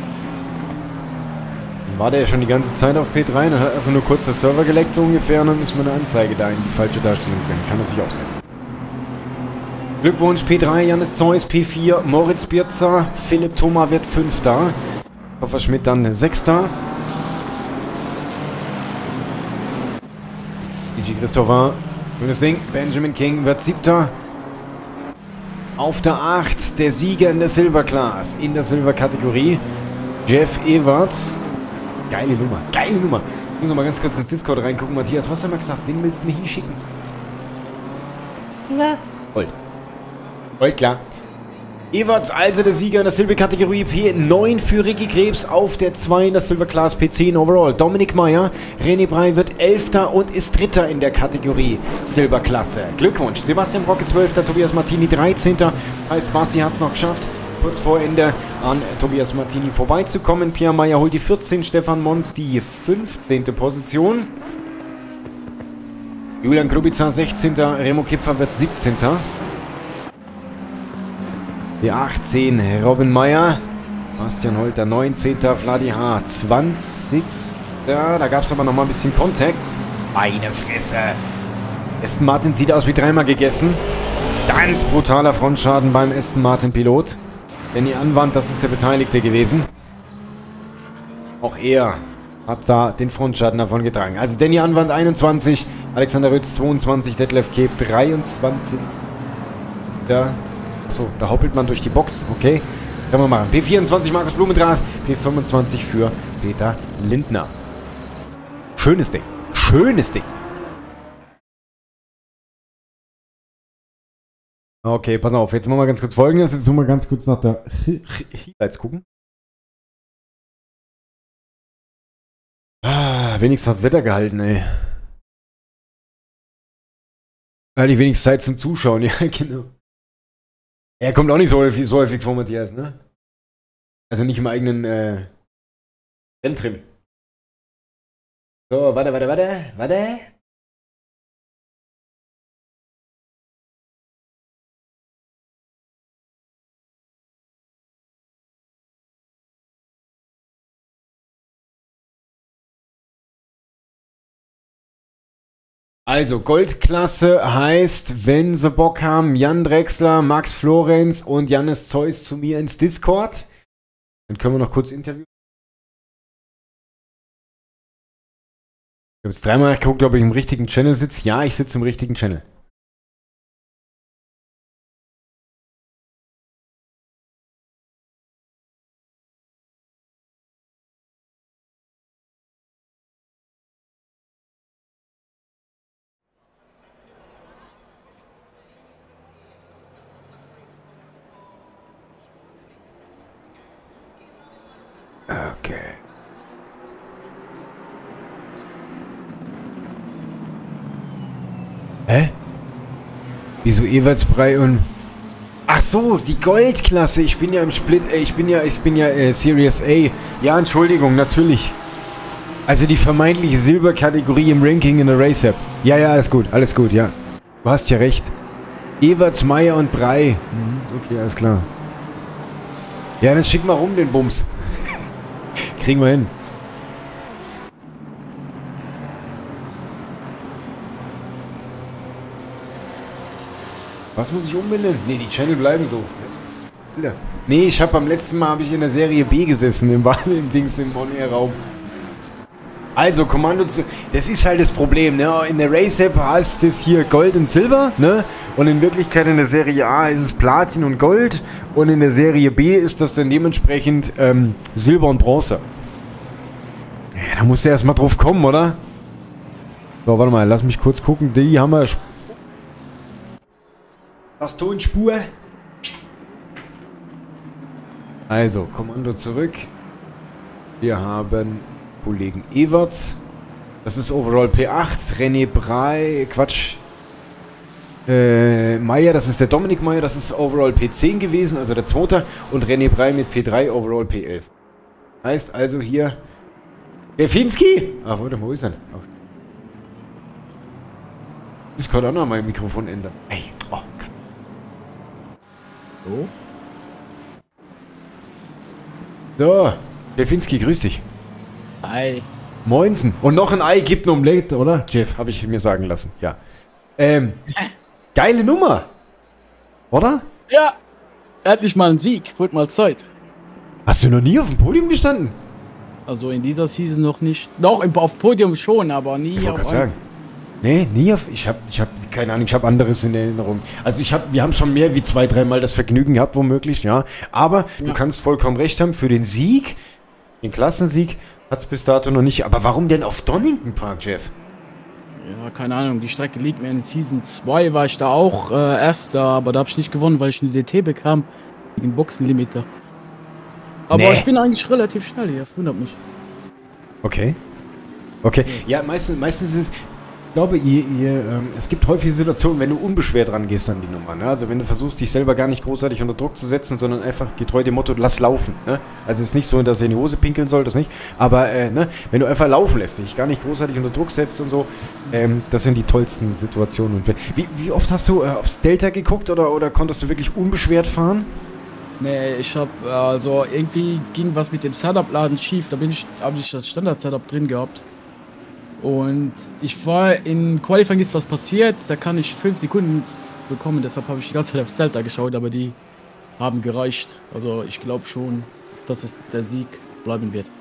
War der ja schon die ganze Zeit auf P drei, dann hat einfach nur kurz der Server geleckt, so ungefähr, und dann ist mir eine Anzeige da in die falsche Darstellung gegangen. Kann natürlich auch sein. Glückwunsch P drei, Jannis Zeus, P vier, Moritz Birzer, Philipp Thoma wird Fünfter. Hoffer Schmidt dann Sechster. Gigi Christopher, schönes Ding. Benjamin King wird Siebter. Auf der acht der Sieger in der Silver Class, in der Silver Kategorie. Jeff Everts. Geile Nummer, geile Nummer. Ich muss noch mal ganz kurz ins Discord reingucken. Matthias, was haben wir gesagt? Wen willst du mir hier schicken? Na? Gold. Gold, klar. Everts also der Sieger in der Silber-Kategorie P neun für Ricky Krebs, auf der zwei in der Silver Class P zehn overall. Dominik Meyer, René Brey wird Elfter und ist Dritter in der Kategorie Silberklasse. Glückwunsch. Sebastian Brocke zwölfter, Tobias Martini dreizehnter Heißt, Basti hat es noch geschafft, kurz vor Ende an Tobias Martini vorbeizukommen. Pierre Meyer holt die vierzehn, Stefan Mons die fünfzehnte Position. Julian Grubica sechzehnter, Remo Kipfer wird siebzehnter Die achtzehn, Robin Meyer. Bastian Holter neunzehnter, Vladi H. zwanzigster Da gab es aber noch mal ein bisschen Kontakt. Meine Fresse. Aston Martin sieht aus wie dreimal gegessen. Ganz brutaler Frontschaden beim Aston Martin Pilot. Danny Anwand, das ist der Beteiligte gewesen. Auch er hat da den Frontschaden davon getragen. Also Danny Anwand einundzwanzig, Alexander Rütz zweiundzwanzig, Detlef Keeb dreiundzwanzig. Ja. Achso, da hoppelt man durch die Box. Okay, können wir machen. P vierundzwanzig Markus Blumendrath, P fünfundzwanzig für Peter Lindner. Schönes Ding. Schönes Ding. Okay, pass auf. Jetzt machen wir ganz kurz Folgendes. Jetzt tun wir ganz kurz nach der Highlights gucken. Ah, wenigstens hat das Wetter gehalten, ey. Hatte ich wenigstens Zeit zum Zuschauen. Ja, genau. Er kommt auch nicht so häufig, so häufig vor, Matthias, ne? Also nicht im eigenen äh, Renntrim. So, warte, warte, warte, warte. Also, Goldklasse heißt, wenn sie Bock haben, Jan Drechsler, Max Florenz und Jannis Zeus zu mir ins Discord. Dann können wir noch kurz interviewen. Ich habe jetzt dreimal geguckt, ob ich im richtigen Channel sitze. Ja, ich sitze im richtigen Channel. Okay. Hä? Wieso Evertsbrei und... Ach so, die Goldklasse. Ich bin ja im Split... Äh, ich bin ja, ich bin ja äh, Series A. Ja, Entschuldigung, natürlich. Also die vermeintliche Silberkategorie im Ranking in der Race-App. Ja, ja, alles gut, alles gut, ja. Du hast ja recht. Everts, Meyer und Brei. Mhm, okay, alles klar. Ja, dann schick mal rum den Bums. Kriegen wir hin. Was muss ich umbenennen? Ne, die Channel bleiben so. Ne, ich habe beim letzten Mal habe ich in der Serie B gesessen, im, im Dings im On-Air-Raum. Also, Kommando zu... Das ist halt das Problem, ne? In der Race-App heißt es hier Gold und Silber, ne? Und in Wirklichkeit in der Serie A ist es Platin und Gold. Und in der Serie B ist das dann dementsprechend ähm, Silber und Bronze. Ja, da musst du erstmal drauf kommen, oder? So, warte mal, lass mich kurz gucken. Die haben wir... Das Tonspur. Also, Kommando zurück. Wir haben... Kollegen Everts. Das ist Overall P acht. René Brey. Quatsch. äh, Meyer, das ist der Dominik Meyer, das ist Overall P zehn gewesen, also der zweite. Und René Brey mit P drei, Overall P elf. Heißt also hier Definski. Ach, warte mal, wo ist er? Ach. Ich kann auch noch mein Mikrofon ändern. Ey, oh Gott. So. So, Definski, grüß dich. Hi. Moinsen. Und noch ein Ei gibt ein Omelette, oder? Jeff, habe ich mir sagen lassen. Ja. Ähm, geile Nummer. Oder? Ja, endlich mal ein Sieg. Wurde mal Zeit. Hast du noch nie auf dem Podium gestanden? Also in dieser Season noch nicht. Doch, im- auf Podium schon, aber nie Ich wollte auf gerade eins. sagen. Nee, nie auf. Ich habe, ich habe, keine Ahnung, ich habe anderes in Erinnerung. Also ich habe, wir haben schon mehr wie zwei, dreimal das Vergnügen gehabt, womöglich, ja. Aber du Ja. kannst vollkommen recht haben, für den Sieg, den Klassensieg, hat es bis dato noch nicht. Aber warum denn auf Donington Park, Jeff? Ja, keine Ahnung. Die Strecke liegt mir in Season zwei, war ich da auch äh, Erster, aber da habe ich nicht gewonnen, weil ich eine D T bekam. Gegen Boxenlimiter. Aber Nee. ich bin eigentlich relativ schnell hier, das wundert mich. Okay. Okay. Ja, meistens, meistens ist es, ich glaube, ihr, ihr, ähm, es gibt häufige Situationen, wenn du unbeschwert rangehst an die Nummer. Ne? Also wenn du versuchst, dich selber gar nicht großartig unter Druck zu setzen, sondern einfach getreu dem Motto, lass laufen. Ne? Also es ist nicht so, dass ihr in die Hose pinkeln sollt, das nicht. Aber äh, ne? wenn du einfach laufen lässt, dich gar nicht großartig unter Druck setzt und so, ähm, das sind die tollsten Situationen. Und wie, wie oft hast du äh, aufs Delta geguckt oder, oder konntest du wirklich unbeschwert fahren? Nee, ich hab, also irgendwie ging was mit dem Setup-Laden schief, da bin ich, habe ich das Standard-Setup drin gehabt. Und ich war in Qualifying, ist was passiert, da kann ich fünf Sekunden bekommen, deshalb habe ich die ganze Zeit aufs Delta geschaut, aber die haben gereicht. Also ich glaube schon, dass es der Sieg bleiben wird.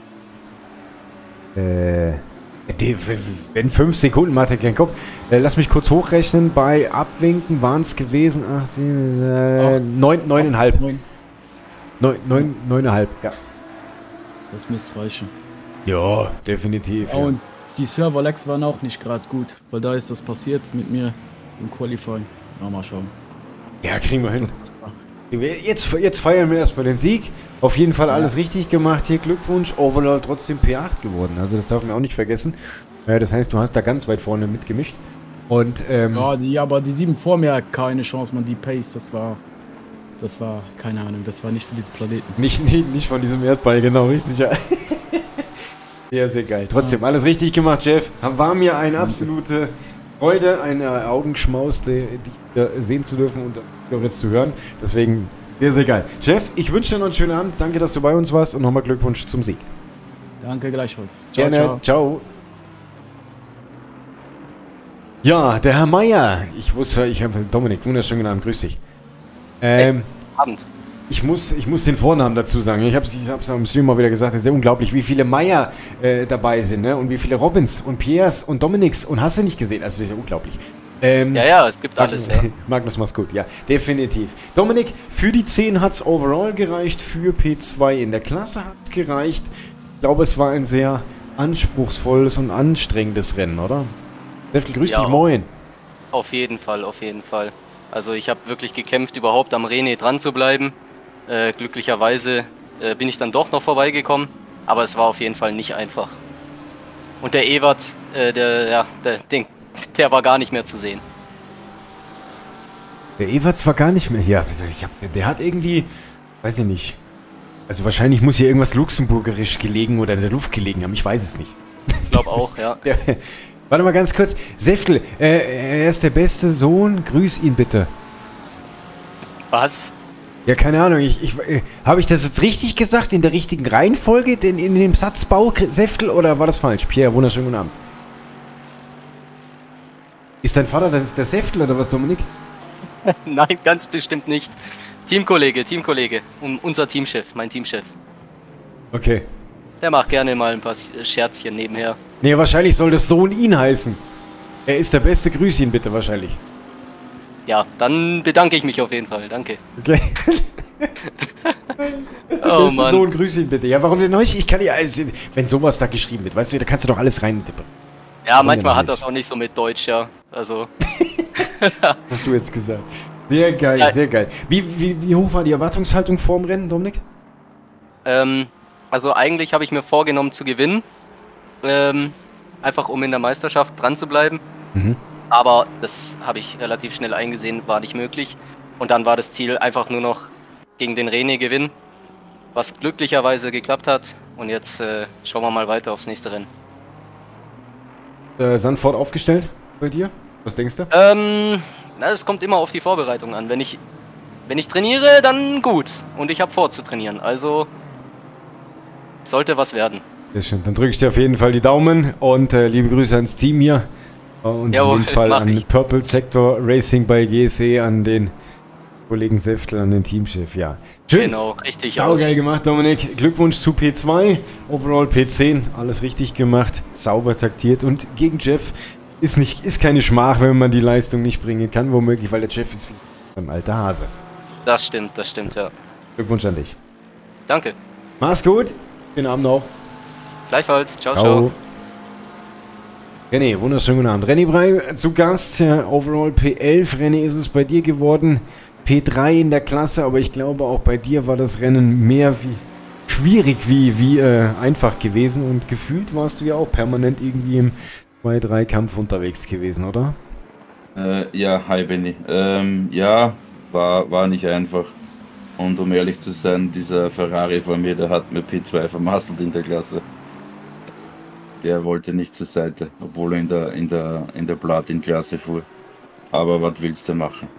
Äh, die, wenn fünf Sekunden, macht er keinen Kopf. Äh, lass mich kurz hochrechnen. Bei Abwinken waren es gewesen, ach, sieben, äh, Acht. neun, neuneinhalb. Neun. Neun, neun, neuneinhalb, ja. Das müsste reichen. Ja, definitiv. Ja. Ja. Und die Server-Lags waren auch nicht gerade gut, weil da ist das passiert mit mir im Qualifying. Ja, mal schauen. ja, kriegen wir hin. Das ist klar. Jetzt, jetzt feiern wir erstmal den Sieg. Auf jeden Fall alles richtig gemacht. Hier Glückwunsch. Overall trotzdem P acht geworden. Also das darf man auch nicht vergessen. Äh, das heißt, du hast da ganz weit vorne mitgemischt. Und ähm, Ja, die, aber die sieben vor mir keine Chance, man, die Pace, das war, das war, keine Ahnung, das war nicht für diesen Planeten. nicht, nee, nicht von diesem Erdball, genau, richtig. Ja. Sehr, sehr geil. Trotzdem, alles richtig gemacht, Jeff. War mir eine absolute Freude, ein äh, Augenschmaus, die, die äh, sehen zu dürfen und auch jetzt zu hören. Deswegen sehr, sehr geil. Jeff, ich wünsche dir noch einen schönen Abend. Danke, dass du bei uns warst und nochmal Glückwunsch zum Sieg. Danke gleichfalls. Ciao, Gerne. ciao. Ciao. Ja, der Herr Meier. Ich wusste, ich habe Dominik, wunderschönen guten Abend, grüß dich. Ähm, Abend. ich muss, ich muss den Vornamen dazu sagen. Ich habe es ich hab's am Stream mal wieder gesagt. Es ist sehr unglaublich, wie viele Meier äh, dabei sind, ne? Und wie viele Robins und Piers und Dominiks und hast du nicht gesehen? Also das ist ja unglaublich. Ähm, Ja, ja, es gibt alles, ja. Magnus mach's gut, ja, definitiv. Dominik, für die zehn hat's overall gereicht, für P zwei in der Klasse hat's gereicht. Ich glaube, es war ein sehr anspruchsvolles und anstrengendes Rennen, oder? Deftel, grüß Ja. dich, moin. Auf jeden Fall, auf jeden Fall. Also ich habe wirklich gekämpft, überhaupt am René dran zu bleiben. Äh, glücklicherweise äh, bin ich dann doch noch vorbeigekommen, aber es war auf jeden Fall nicht einfach. Und der Ewart, äh, der, ja, der, den, der war gar nicht mehr zu sehen. Der Everts war gar nicht mehr hier. Ich hab, der hat irgendwie, weiß ich nicht. Also wahrscheinlich muss hier irgendwas luxemburgerisch gelegen oder in der Luft gelegen haben. Ich weiß es nicht. Ich glaube auch, ja. Ja. Warte mal ganz kurz. Seftel, äh, er ist der beste Sohn. Grüß ihn bitte. Was? Ja, keine Ahnung. Ich, ich, äh, habe ich das jetzt richtig gesagt? In der richtigen Reihenfolge? Den, in dem Satzbau, Seftel? Oder war das falsch? Pierre, wunderschönen guten Abend. Ist dein Vater das der Seftel oder was, Dominik? Nein, ganz bestimmt nicht. Teamkollege, Teamkollege. Um, unser Teamchef, mein Teamchef. Okay. Der macht gerne mal ein paar Scherzchen nebenher. Nee, wahrscheinlich soll das Sohn ihn heißen. Er ist der Beste. Grüß ihn bitte wahrscheinlich. Ja, dann bedanke ich mich auf jeden Fall. Danke. Okay. Das ist der Oh, beste Mann. Sohn, grüß ihn bitte. Ja, warum denn nicht? Ich kann ja, also, wenn sowas da geschrieben wird, weißt du, da kannst du doch alles reintippen. Ja, Warum manchmal denn hat nicht? das auch nicht so mit Deutsch, ja. Also, Hast du jetzt gesagt. Sehr geil, Ja. sehr geil. Wie, wie, wie hoch war die Erwartungshaltung vorm Rennen, Dominik? ähm, also eigentlich habe ich mir vorgenommen zu gewinnen. Ähm, einfach um in der Meisterschaft dran zu bleiben. Mhm. Aber das habe ich relativ schnell eingesehen, war nicht möglich. Und dann war das Ziel einfach nur noch gegen den René gewinnen, was glücklicherweise geklappt hat. Und jetzt äh, schauen wir mal weiter aufs nächste Rennen. Äh, Sandford aufgestellt bei dir? Was denkst du? Ähm, na, es kommt immer auf die Vorbereitung an. Wenn ich, wenn ich trainiere, dann gut. Und ich habe vor zu trainieren. Also sollte was werden. Sehr schön. Dann drücke ich dir auf jeden Fall die Daumen und äh, liebe Grüße ans Team hier. Und Jawohl, in dem Fall an ich. Purple Sector Racing bei G S E, an den Kollegen Seftel, an den Teamchef. Ja. Schön. Genau, richtig Sau aus. geil gemacht, Dominik. Glückwunsch zu P zwei, Overall P zehn. Alles richtig gemacht, sauber taktiert. Und gegen Jeff ist, nicht, ist keine Schmach, wenn man die Leistung nicht bringen kann. Womöglich, weil der Jeff ist wie ein alter Hase. Das stimmt, das stimmt, ja. Glückwunsch an dich. Danke. Mach's gut. Schönen Abend noch. Gleichfalls. Ciao, ciao. Ciao. René, wunderschönen guten Abend. René Brey zu Gast, äh, Overall P elf. René, ist es bei dir geworden. P drei in der Klasse, aber ich glaube auch bei dir war das Rennen mehr wie schwierig wie, wie äh, einfach gewesen und gefühlt warst du ja auch permanent irgendwie im zwei drei Kampf unterwegs gewesen, oder? Äh, ja, hi Benny. Ähm, ja, war, war nicht einfach. Und um ehrlich zu sein, dieser Ferrari von mir, der hat mir P zwei vermasselt in der Klasse. Der wollte nicht zur Seite, obwohl er in der, in der, in der Platin-Klasse fuhr. Aber was willst du machen?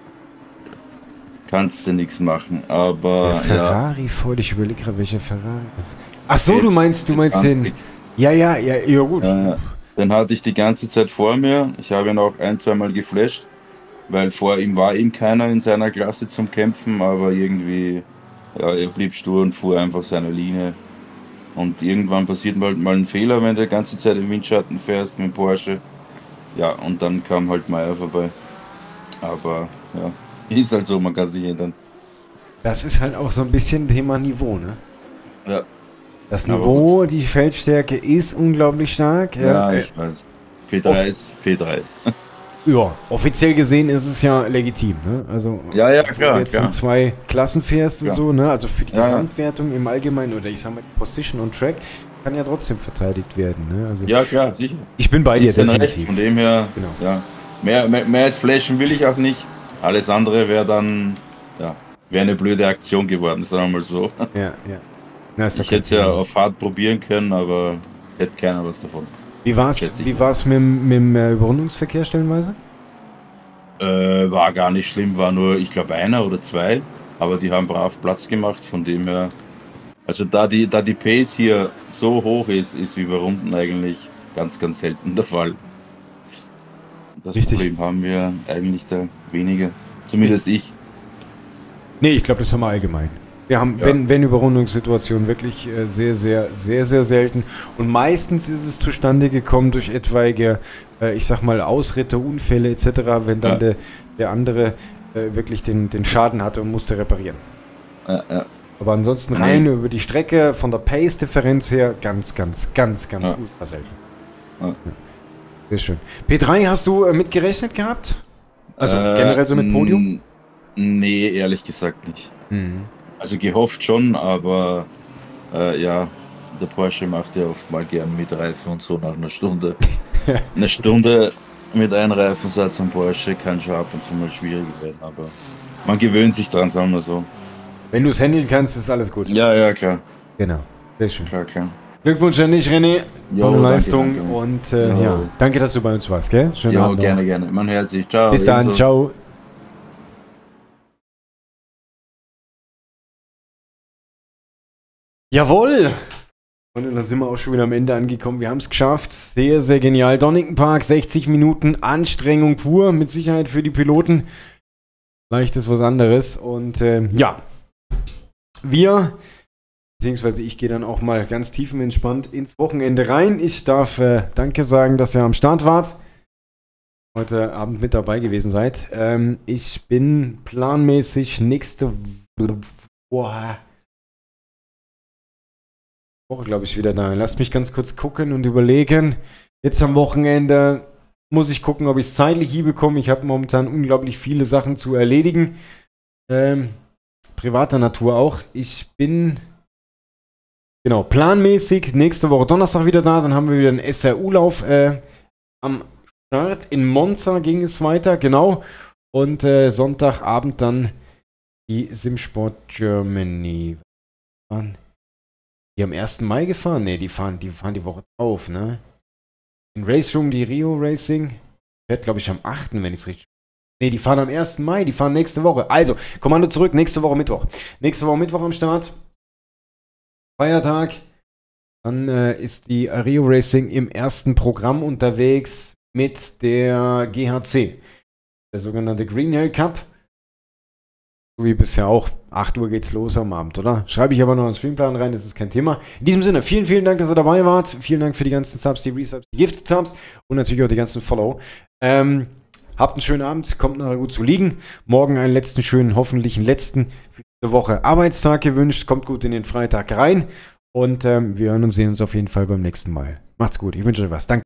Kannst du nichts machen, aber Der Ferrari ja. vor dich, ich überlege gerade, welcher Ferrari ist. Ach so, du Selbst meinst, du meinst den... Anblick. Ja, ja, ja, ja, gut. Äh, den hatte ich die ganze Zeit vor mir. Ich habe ihn auch ein, zweimal geflasht, weil vor ihm war ihm keiner in seiner Klasse zum Kämpfen, aber irgendwie, ja, er blieb stur und fuhr einfach seine Linie. Und irgendwann passiert mal, mal ein Fehler, wenn du die ganze Zeit im Windschatten fährst mit dem Porsche. Ja, und dann kam halt Meier vorbei. Aber ja, ist halt so, man kann sich ändern. Das ist halt auch so ein bisschen Thema Niveau, ne? Ja. Das Aber Niveau, die Feldstärke ist unglaublich stark. Ja, äh, ich weiß. P drei ist P drei. Ja, offiziell gesehen ist es ja legitim, ne? Also, Ja, ja, wenn klar, du jetzt klar. in zwei Klassen fährst, Ja. so, ne? Also für die Ja, ja. Gesamtwertung im Allgemeinen oder ich sag mal Position on Track kann ja trotzdem verteidigt werden, ne? Also Ja, klar, sicher. ich bin bei dir, Ist dein Recht, definitiv. von dem her, Genau. ja. Mehr, mehr, mehr als flashen will ich auch nicht. Alles andere wäre dann, ja, wäre eine blöde Aktion geworden, sagen wir mal so. Ja, ja. Na, ist doch Ich kein hätte es ja Thema. auf hart probieren können, aber hätte keiner was davon. Wie war's, schätze ich wie mal. war's mit, dem- mit dem äh, Überrundungsverkehr stellenweise? Äh, war gar nicht schlimm, war nur, ich glaube, einer oder zwei, aber die haben brav Platz gemacht, von dem her. Also da die, da die Pace hier so hoch ist, ist Überrunden eigentlich ganz, ganz selten der Fall. Das Richtig. Problem haben wir eigentlich da weniger. Zumindest ich. Nee, ich glaube, das haben wir allgemein. Wir haben, Ja. wenn, wenn Überrundungssituationen wirklich äh, sehr, sehr, sehr, sehr selten. Und meistens ist es zustande gekommen durch etwaige, äh, ich sag mal, Ausritte, Unfälle et cetera, wenn dann Ja. der, der andere äh, wirklich den, den Schaden hatte und musste reparieren. Ja, ja. Aber ansonsten Nee. rein über die Strecke, von der Pace-Differenz her, ganz, ganz, ganz, ganz Ja. ultra selten. Ja. Sehr schön. P drei hast du äh, mitgerechnet gehabt? Also Äh, generell so mit Podium? n- Nee, ehrlich gesagt nicht. Mhm. Also gehofft schon, aber äh, ja, der Porsche macht ja oft mal gern mit Reifen und so nach einer Stunde. Eine Stunde mit einem Reifensatz am Porsche kann schon ab und zu mal schwierig werden, aber man gewöhnt sich dran, sagen wir so. Wenn du es handeln kannst, ist alles gut. Ja, ja, klar, Genau. Sehr schön. klar, klar. Glückwunsch an dich, René. Jo, Tolle danke, Leistung danke. und äh, Jo. ja, danke, dass du bei uns warst, gell? Schönen Ja, Abend noch. gerne, gerne. Man hört sich. Ciao. Bis dann, ebenso. ciao. Jawohl! Und dann sind wir auch schon wieder am Ende angekommen. Wir haben es geschafft. Sehr, sehr genial. Donington Park, sechzig Minuten Anstrengung pur, mit Sicherheit für die Piloten. Vielleicht ist was anderes. Und ähm, ja, wir, beziehungsweise ich gehe dann auch mal ganz tiefenentspannt ins Wochenende rein. Ich darf äh, Danke sagen, dass ihr am Start wart. Heute Abend mit dabei gewesen seid. Ähm, ich bin planmäßig nächste Woche, Woche glaube ich, wieder da. Lasst mich ganz kurz gucken und überlegen. Jetzt am Wochenende muss ich gucken, ob ich es zeitlich hinbekomme. Ich habe momentan unglaublich viele Sachen zu erledigen. Ähm, privater Natur auch. Ich bin genau planmäßig nächste Woche Donnerstag wieder da. Dann haben wir wieder einen S R U-Lauf äh, am Start. In Monza ging es weiter, genau. Und äh, Sonntagabend dann die Simsport Germany. Die am ersten Mai gefahren? Ne, die fahren, die fahren die Woche drauf, ne? In Race Room, die Rio Racing. Fährt, glaube ich, am achten, wenn ich es richtig. Ne, die fahren am ersten Mai, die fahren nächste Woche. Also, Kommando zurück, nächste Woche Mittwoch. Nächste Woche Mittwoch am Start. Feiertag. Dann äh, ist die Rio Racing im ersten Programm unterwegs mit der G H C. Der sogenannte Green Hell Cup. So wie bisher auch. acht Uhr geht's los am Abend, oder? Schreibe ich aber noch einen Streamplan rein, das ist kein Thema. In diesem Sinne, vielen, vielen Dank, dass ihr dabei wart. Vielen Dank für die ganzen Subs, die Resubs, die Gifted Subs und natürlich auch die ganzen Follow. Ähm, habt einen schönen Abend, kommt nachher gut zu liegen. Morgen einen letzten schönen, hoffentlich einen letzten für diese Woche Arbeitstag gewünscht. Kommt gut in den Freitag rein und ähm, wir hören und sehen uns auf jeden Fall beim nächsten Mal. Macht's gut, ich wünsche euch was. Danke.